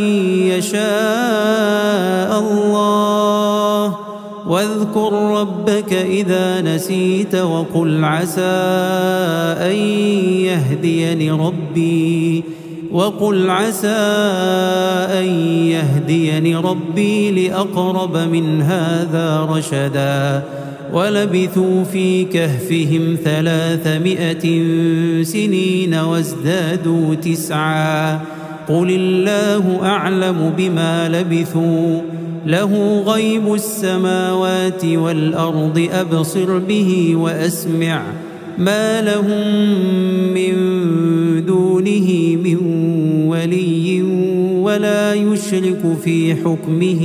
يشاء الله واذكر ربك إذا نسيت وقل عسى أن يهديني ربي وقل عسى أن يهديني ربي لأقرب من هذا رشدا ولبثوا في كهفهم ثلاثمائة سنين وازدادوا تسعا قل الله أعلم بما لبثوا له غيب السماوات والأرض أبصر به وأسمع ما لهم من دونه من ولي ولا يشرك في حكمه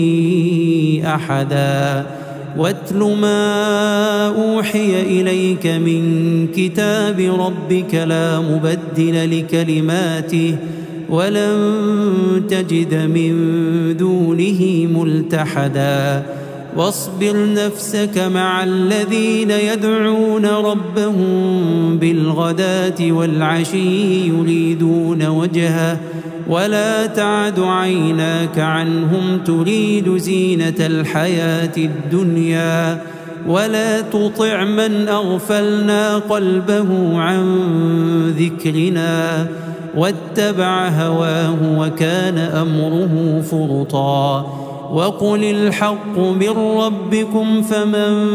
أحدا واتل ما أوحي إليك من كتاب ربك لا مبدل لكلماته ولن تجد من دونه ملتحدا واصبر نفسك مع الذين يدعون ربهم بالغداة والعشي يريدون وجهه ولا تعد عيناك عنهم تريد زينة الحياة الدنيا ولا تطع من أغفلنا قلبه عن ذكرنا واتبع هواه وكان أمره فرطا وقل الحق من ربكم فمن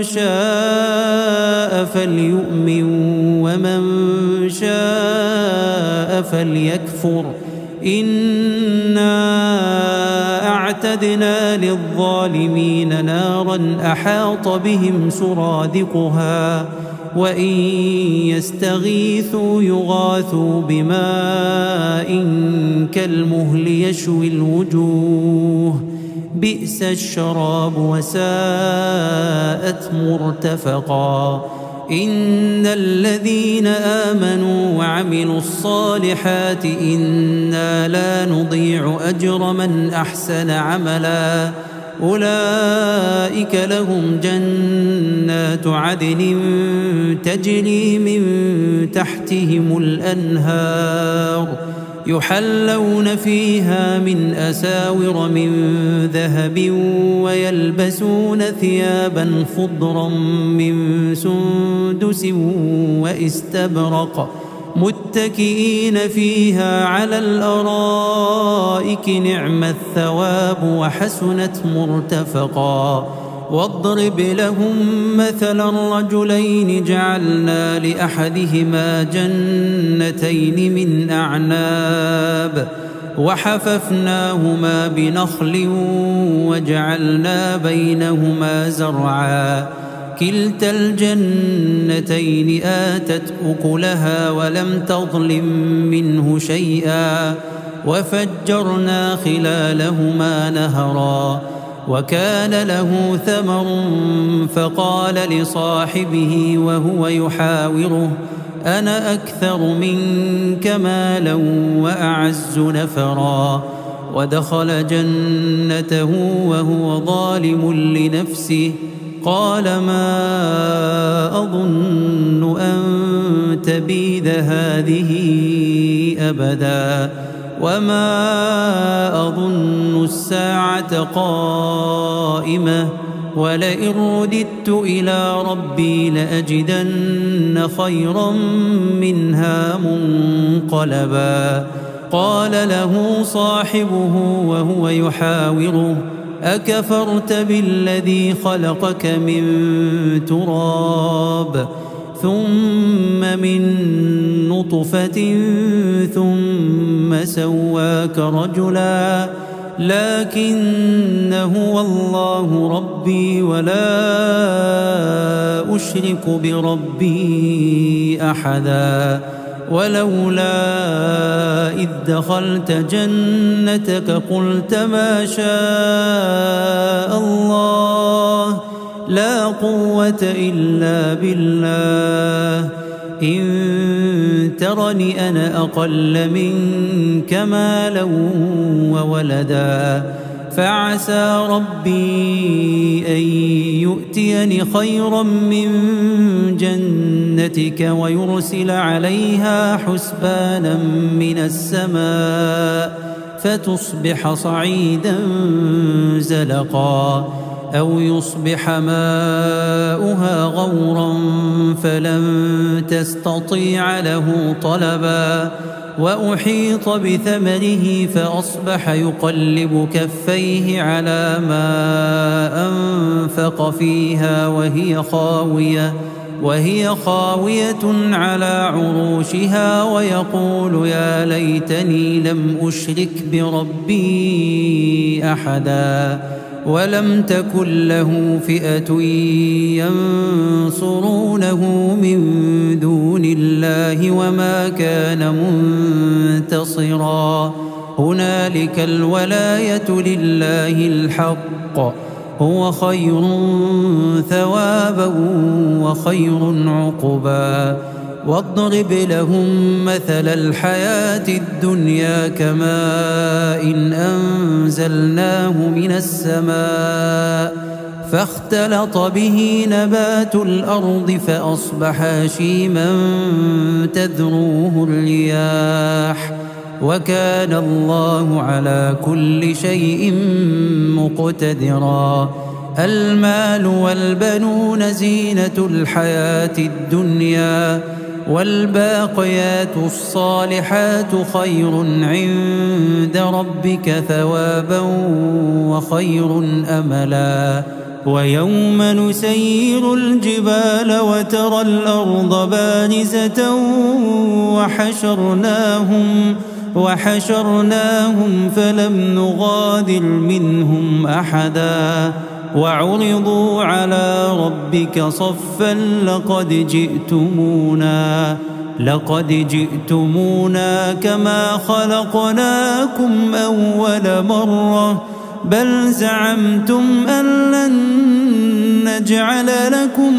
شاء فليؤمن ومن شاء فليكفر إنا وأعتدنا للظالمين نارا أحاط بهم سرادقها وإن يستغيثوا يغاثوا بماء كالمهل يشوي الوجوه بئس الشراب وساءت مرتفقا إن الذين آمنوا وعملوا الصالحات إنا لا نضيع أجر من أحسن عملا أولئك لهم جنات عدن تجري من تحتهم الأنهار يحلون فيها من أساور من ذهب ويلبسون ثيابا خضرا من سندس واستبرق متكئين فيها على الأرائك نعم الثواب وحسنت مرتفقا واضرب لهم مثلا رجلين جعلنا لأحدهما جنتين من أعناب وحففناهما بنخل وجعلنا بينهما زرعا كلتا الجنتين آتت أكلها ولم تظلم منه شيئا وفجرنا خلالهما نهرا وكان له ثمر فقال لصاحبه وهو يحاوره أنا أكثر منك مالا وأعز نفرا ودخل جنته وهو ظالم لنفسه قال ما أظن أن تبيد هذه أبدا وما أظن الساعة قائمة ولئن رددت إلى ربي لأجدن خيرا منها منقلبا قال له صاحبه وهو يحاوره أكفرت بالذي خلقك من تراب ثم من نطفة ثم سواك رجلا لكن هو الله ربي ولا أشرك بربي أحدا ولولا إذ دخلت جنتك قلت ما شاء الله لا قوة إلا بالله إن ترني أنا أقل منك مالا وولدا فعسى ربي أن يؤتيني خيرا من جنتك ويرسل عليها حسبانا من السماء فتصبح صعيدا زلقا أو يصبح ماؤها غورا فلن تستطيع له طلبا وأحيط بثمره فأصبح يقلب كفيه على ما أنفق فيها وهي خاوية وهي خاوية على عروشها ويقول يا ليتني لم أشرك بربي أحدا ولم تكن له فئة ينصرونه من دون الله وما كان منتصرا هنالك الولاية لله الحق هو خير ثوابا وخير عقبا واضرب لهم مثل الحياة الدنيا كماء إن أنزلناه من السماء فاختلط به نبات الأرض فأصبح هشيما تذروه الرياح وكان الله على كل شيء مقتدرا المال والبنون زينة الحياة الدنيا والباقيات الصالحات خير عند ربك ثوابا وخير أملا ويوم نسير الجبال وترى الأرض بارزة وحشرناهم وحشرناهم فلم نغادر منهم أحدا وعرضوا على ربك صفا لقد جئتمونا لقد جئتمونا كما خلقناكم أول مرة بل زعمتم أن لن نجعل لكم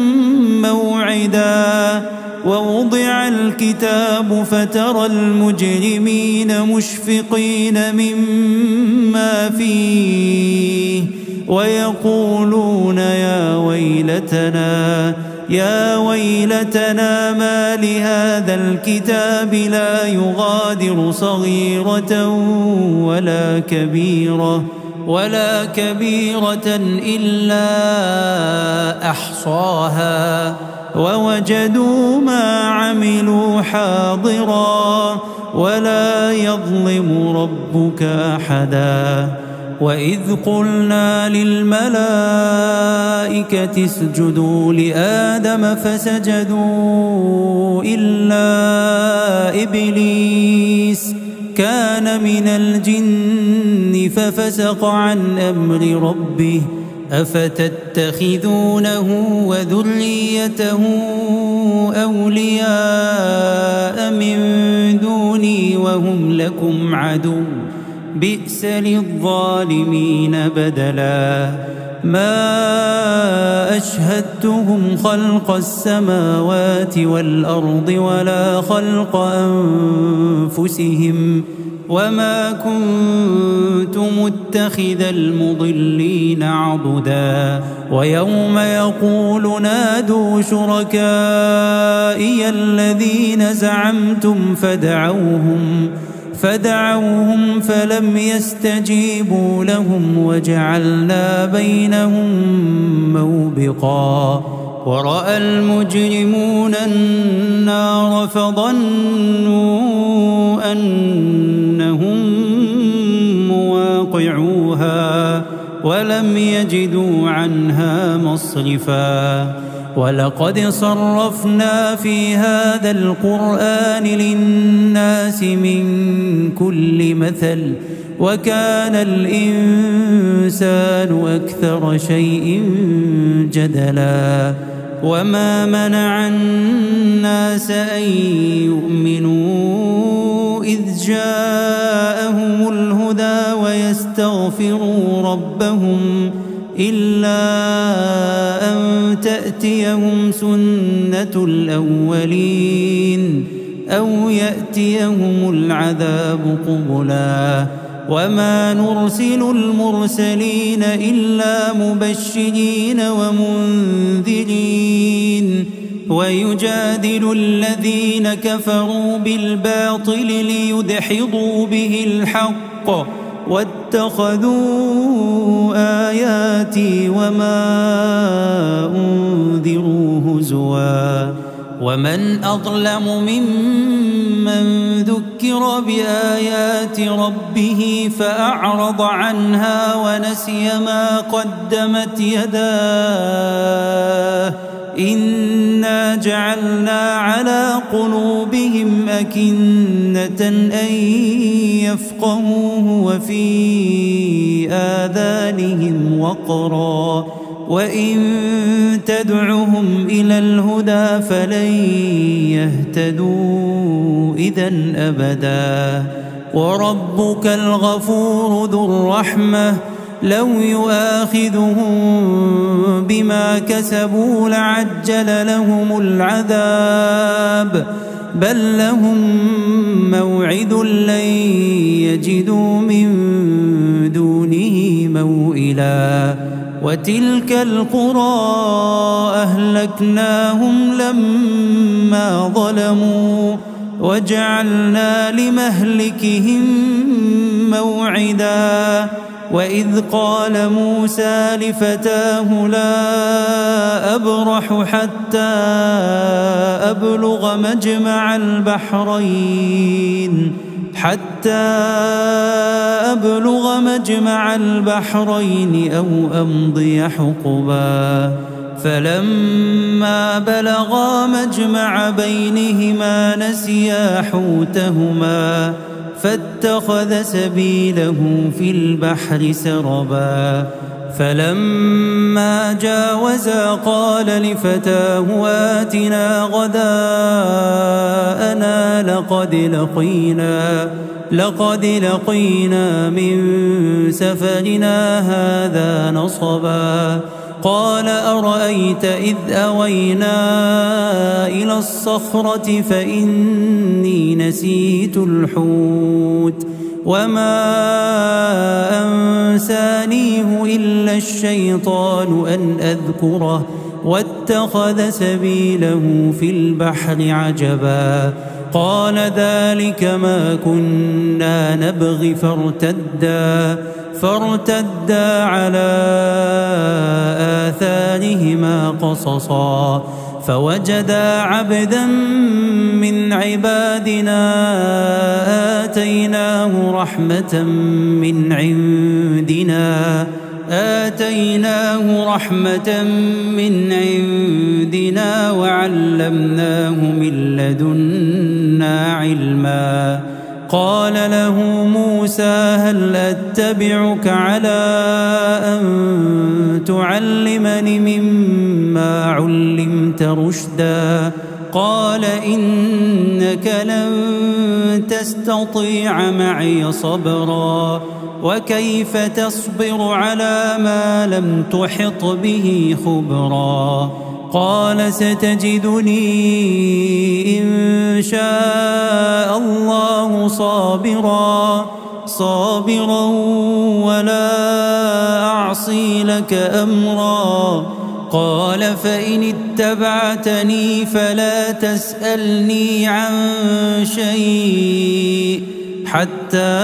موعدا ووضع الكتاب فترى المجرمين مشفقين مما فيه ويقولون يا ويلتنا يا ويلتنا ما لهذا الكتاب لا يغادر صغيرة ولا كبيرة ولا كبيرة إلا أحصاها ووجدوا ما عملوا حاضرا ولا يظلم ربك أحدا وإذ قلنا للملائكة اسجدوا لآدم فسجدوا إلا إبليس كان من الجن ففسق عن أمر ربه أفتتخذونه وذريته أولياء من دوني وهم لكم عدو بئس للظالمين بدلا ما أشهدتهم خلق السماوات والأرض ولا خلق أنفسهم وما كنت متخذ المضلين عضدا ويوم يقول نادوا شركائي الذين زعمتم فدعوهم فدعوهم فلم يستجيبوا لهم وجعلنا بينهم موبقا ورأى المجرمون النار فظنوا أنهم مواقعوها ولم يجدوا عنها مصرفا ولقد صرفنا في هذا القرآن للناس من كل مثل وكان الإنسان أكثر شيء جدلا وما منع الناس أن يؤمنوا إذ جاءهم الهدى ويستغفروا ربهم إلا أن تأتيهم سنة الأولين أو يأتيهم العذاب قبلا وما نرسل المرسلين إلا مبشرين ومنذرين ويجادل الذين كفروا بالباطل ليدحضوا به الحق واتخذوا آياتي وما أنذروا هزوا ومن أظلم ممن ذكر بآيات ربه فأعرض عنها ونسي ما قدمت يداه إنا جعلنا على قلوبهم أكنة أن يفقهوه وفي آذانهم وقرا وإن تدعهم إلى الهدى فلن يهتدوا إذا أبدا وربك الغفور ذو الرحمة لو يؤاخذهم بما كسبوا لعجل لهم العذاب بل لهم موعد لن يجدوا من دونه موئلا وتلك القرى أهلكناهم لما ظلموا وجعلنا لمهلكهم موعدا وإذ قال موسى لفتاه لا أبرح حتى أبلغ مجمع البحرين حتى أبلغ مجمع البحرين أو أمضي حقبا فلما بلغا مجمع بينهما نسيا حوتهما فاتخذ سبيله في البحر سربا فلما جاوزا قال لفتاه آتنا غداءنا لقد لقينا لقد لقينا من سفرنا هذا نصبا قال أرأيت إذ أوينا إلى الصخرة فإني نسيت الحوت وما أنسانيه إلا الشيطان أن أذكره واتخذ سبيله في البحر عجبا قال ذلك ما كنا نبغي فارتدا فارتدا على آثارهما قصصا فوجدا عبدا من عبادنا آتيناه رحمة من عندنا آتيناه رحمة من عندنا وعلمناه من لدنا علما قال له موسى هل أتبعك على أن تعلمني مما علمت رشدا قال إنك لن تستطيع معي صبرا وكيف تصبر على ما لم تحط به خبرا قال ستجدني إن شاء الله صابرا صابرا ولا أعصي لك أمرا قال فإن اتبعتني فلا تسألني عن شيء حتى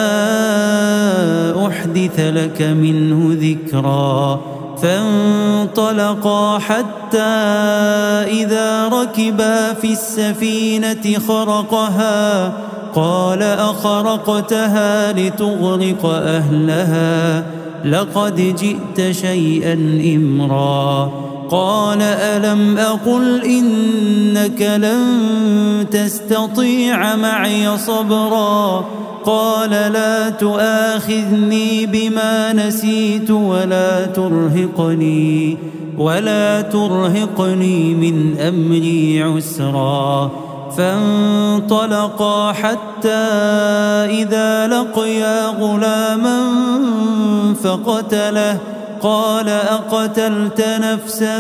أحدث لك منه ذكرا فانطلقا حتى إذا ركبا في السفينة خرقها قال أخرقتها لتغرق أهلها لقد جئت شيئا إمرا قال ألم أقل إنك لن تستطيع معي صبرا قال لا تؤاخذني بما نسيت ولا ترهقني ولا ترهقني من أمري عسرا فانطلقا حتى إذا لقيا غلاما فقتله قال أقتلت نفسا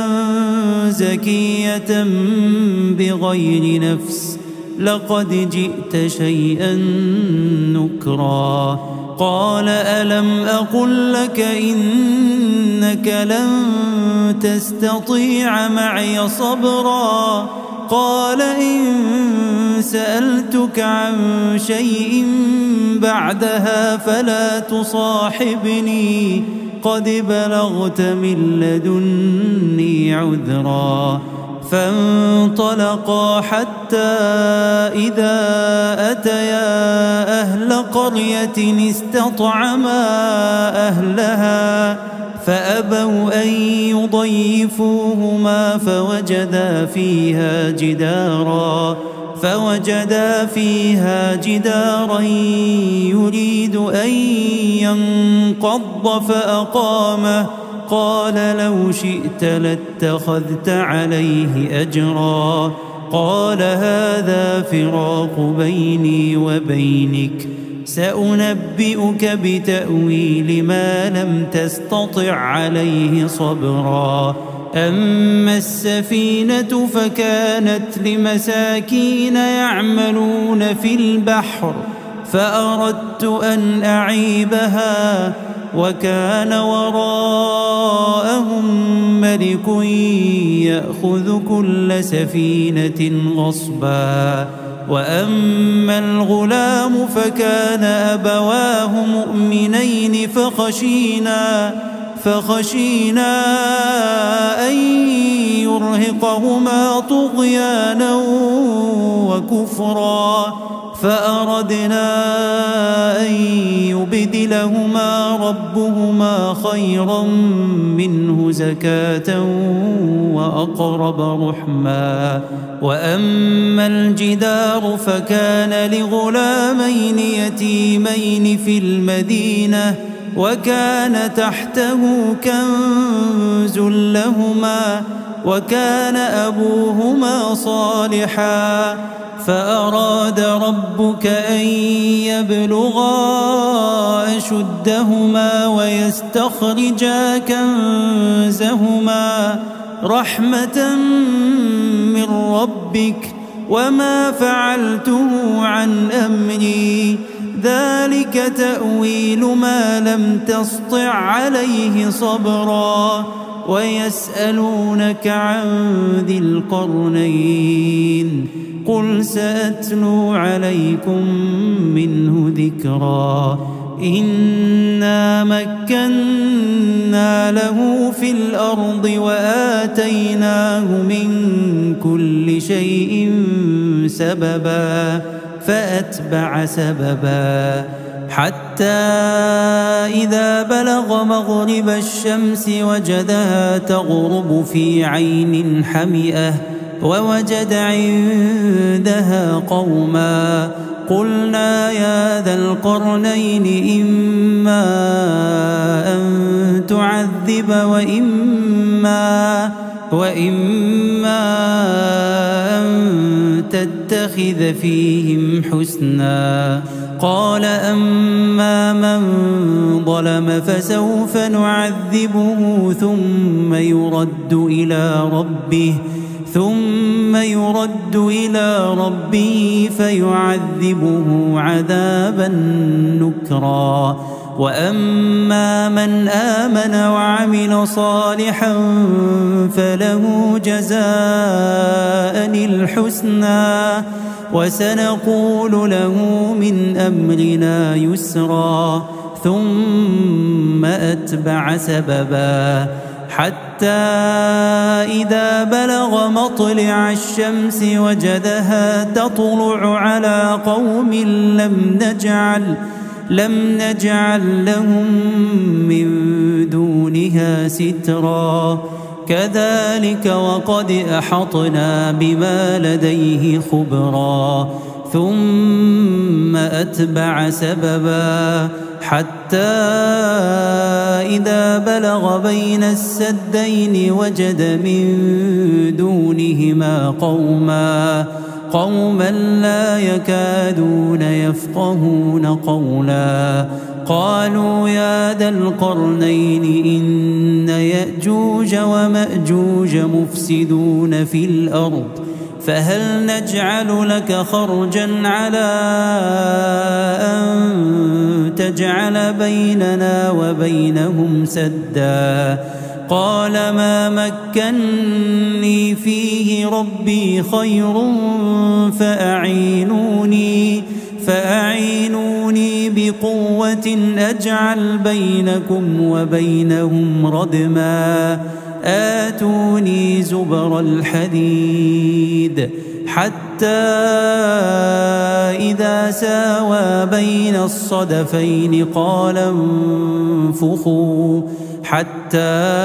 زكية بغير نفس لقد جئت شيئا نكرا قال ألم أقل لك إنك لن تستطيع معي صبرا قال إن سألتك عن شيء بعدها فلا تصاحبني قد بلغت من لدني عذرا فانطلقا حتى إذا أتيا أهل قرية استطعما أهلها فأبوا أن يضيفوهما فوجدا فيها جدارا فوجدا فيها جدارا يريد أن ينقض فأقامه قال لو شئت لاتخذت عليه أجرا قال هذا فراق بيني وبينك سأنبئك بتأويل ما لم تستطع عليه صبرا أما السفينة فكانت لمساكين يعملون في البحر فأردت أن أعيبها وكان وراءهم ملك يأخذ كل سفينة غصبا وأما الغلام فكان أبواه مؤمنين فخشينا فخشينا أن يرهقهما طغيانا وكفرا فأردنا أن يبدلهما ربهما خيرا منه زكاة وأقرب رحما. وأما الجدار فكان لغلامين يتيمين في المدينة وكان تحته كنز لهما وكان أبوهما صالحا فأراد ربك أن يبلغا أشدهما ويستخرجا كنزهما رحمة من ربك وما فعلته عن أمري ذلك تأويل ما لم تسطع عليه صبرا. ويسألونك عن ذي القرنين قل سأتلو عليكم منه ذكرا. إنا مكنا له في الأرض وآتيناه من كل شيء سببا فأتبع سببا حتى إذا بلغ مغرب الشمس وجدها تغرب في عين حمئة ووجد عندها قوما قلنا يا ذا القرنين إما أن تعذب وإما وإما أن تتخذ فيهم حسنا. قال أما من ظلم فسوف نعذبه ثم يرد إلى ربه ثم يرد إلى ربه فيعذبه عذابا نكرا. وأما من آمن وعمل صالحا فله جزاء الحسنى وسنقول له من أمرنا يسرا. ثم أتبع سببا حتى إذا بلغ مطلع الشمس وجدها تطلع على قوم لم نجعل لم نجعل لهم من دونها سترا. كذلك وقد أحطنا بما لديه خبرا. ثم أتبع سببا حتى إذا بلغ بين السدين وجد من دونهما قوما قوما لا يكادون يفقهون قولا. قالوا يا ذا القرنين إن يأجوج ومأجوج مفسدون في الأرض فهل نجعل لك خرجا على أن تجعل بيننا وبينهم سدا. قال ما مكني فيه ربي خير فأعينوني فأعينوني بقوة أجعل بينكم وبينهم ردما. آتوني زبر الحديد حتى إذا ساوى بين الصدفين قال انفخوا حتى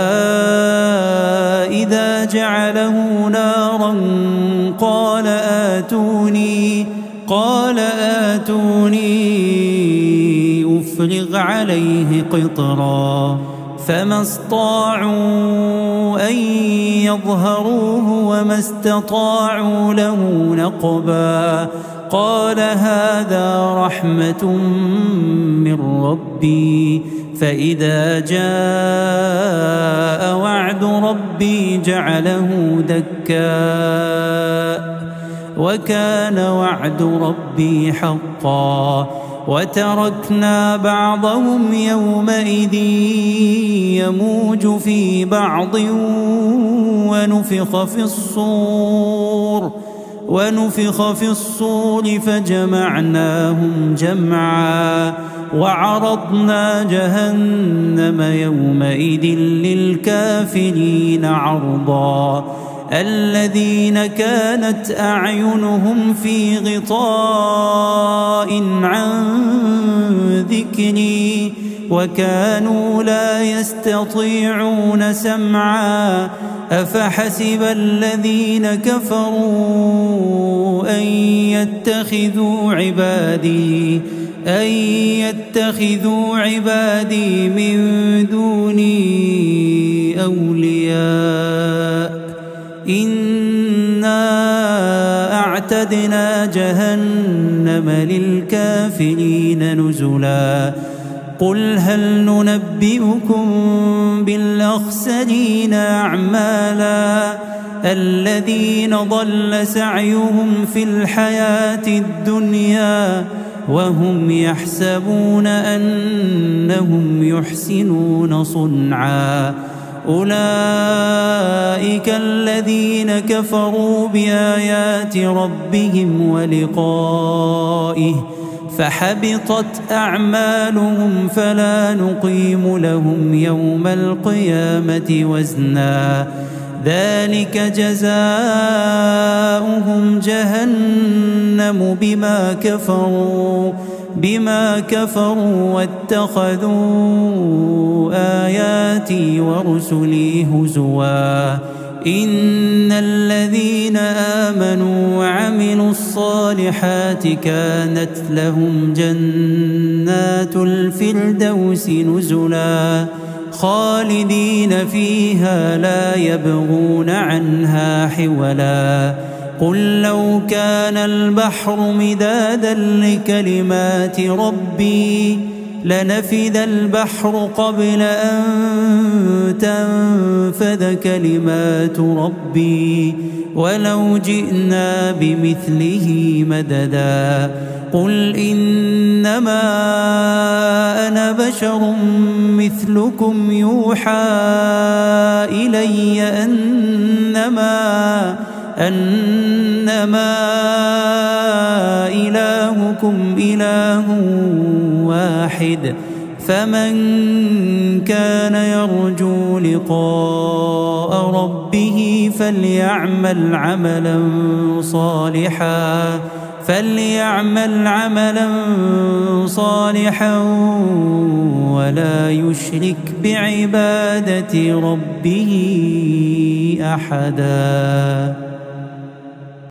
إذا جعله نارا قال آتوني قال آتوني أفرغ عليه قطرا. فما استطاعوا أن يظهروه وما استطاعوا له نقبا. قال هذا رحمة من ربي فإذا جاء وعد ربي جعله دكا وكان وعد ربي حقا. وتركنا بعضهم يومئذ يموج في بعض ونفخ في الصور ونفخ في الصور فجمعناهم جمعا. وعرضنا جهنم يومئذ للكافرين عرضا الذين كانت أعينهم في غطاء عن ذكري وكانوا لا يستطيعون سمعا أفحسب الذين كفروا أن يتخذوا عبادي أن يتخذوا عبادي من دوني أولياء إنا أعتدنا جهنم للكافرين نزلا قل هل ننبئكم بالأخسرين أعمالا الذين ضل سعيهم في الحياة الدنيا وهم يحسبون أنهم يحسنون صنعا أولئك الذين كفروا بآيات ربهم ولقائه فحبطت أعمالهم فلا نقيم لهم يوم القيامة وزنا ذلك جزاؤهم جهنم بما كفروا بما كفروا واتخذوا آياتي ورسلي هزوا إن الذين آمنوا وعملوا الصالحات كانت لهم جنات الفردوس نزلا خالدين فيها لا يبغون عنها حولا قل لو كان البحر مدادا لكلمات ربي لنفد البحر قبل أن تنفد كلمات ربي ولو جئنا بمثله مددا قل إنما أنا بشر مثلكم يوحى إلي أنما أنما إلهكم إله واحد فمن كان يرجو لقاء ربه فليعمل عملا صالحا فليعمل عملا صالحا ولا يشرك بعبادة ربه أحدا.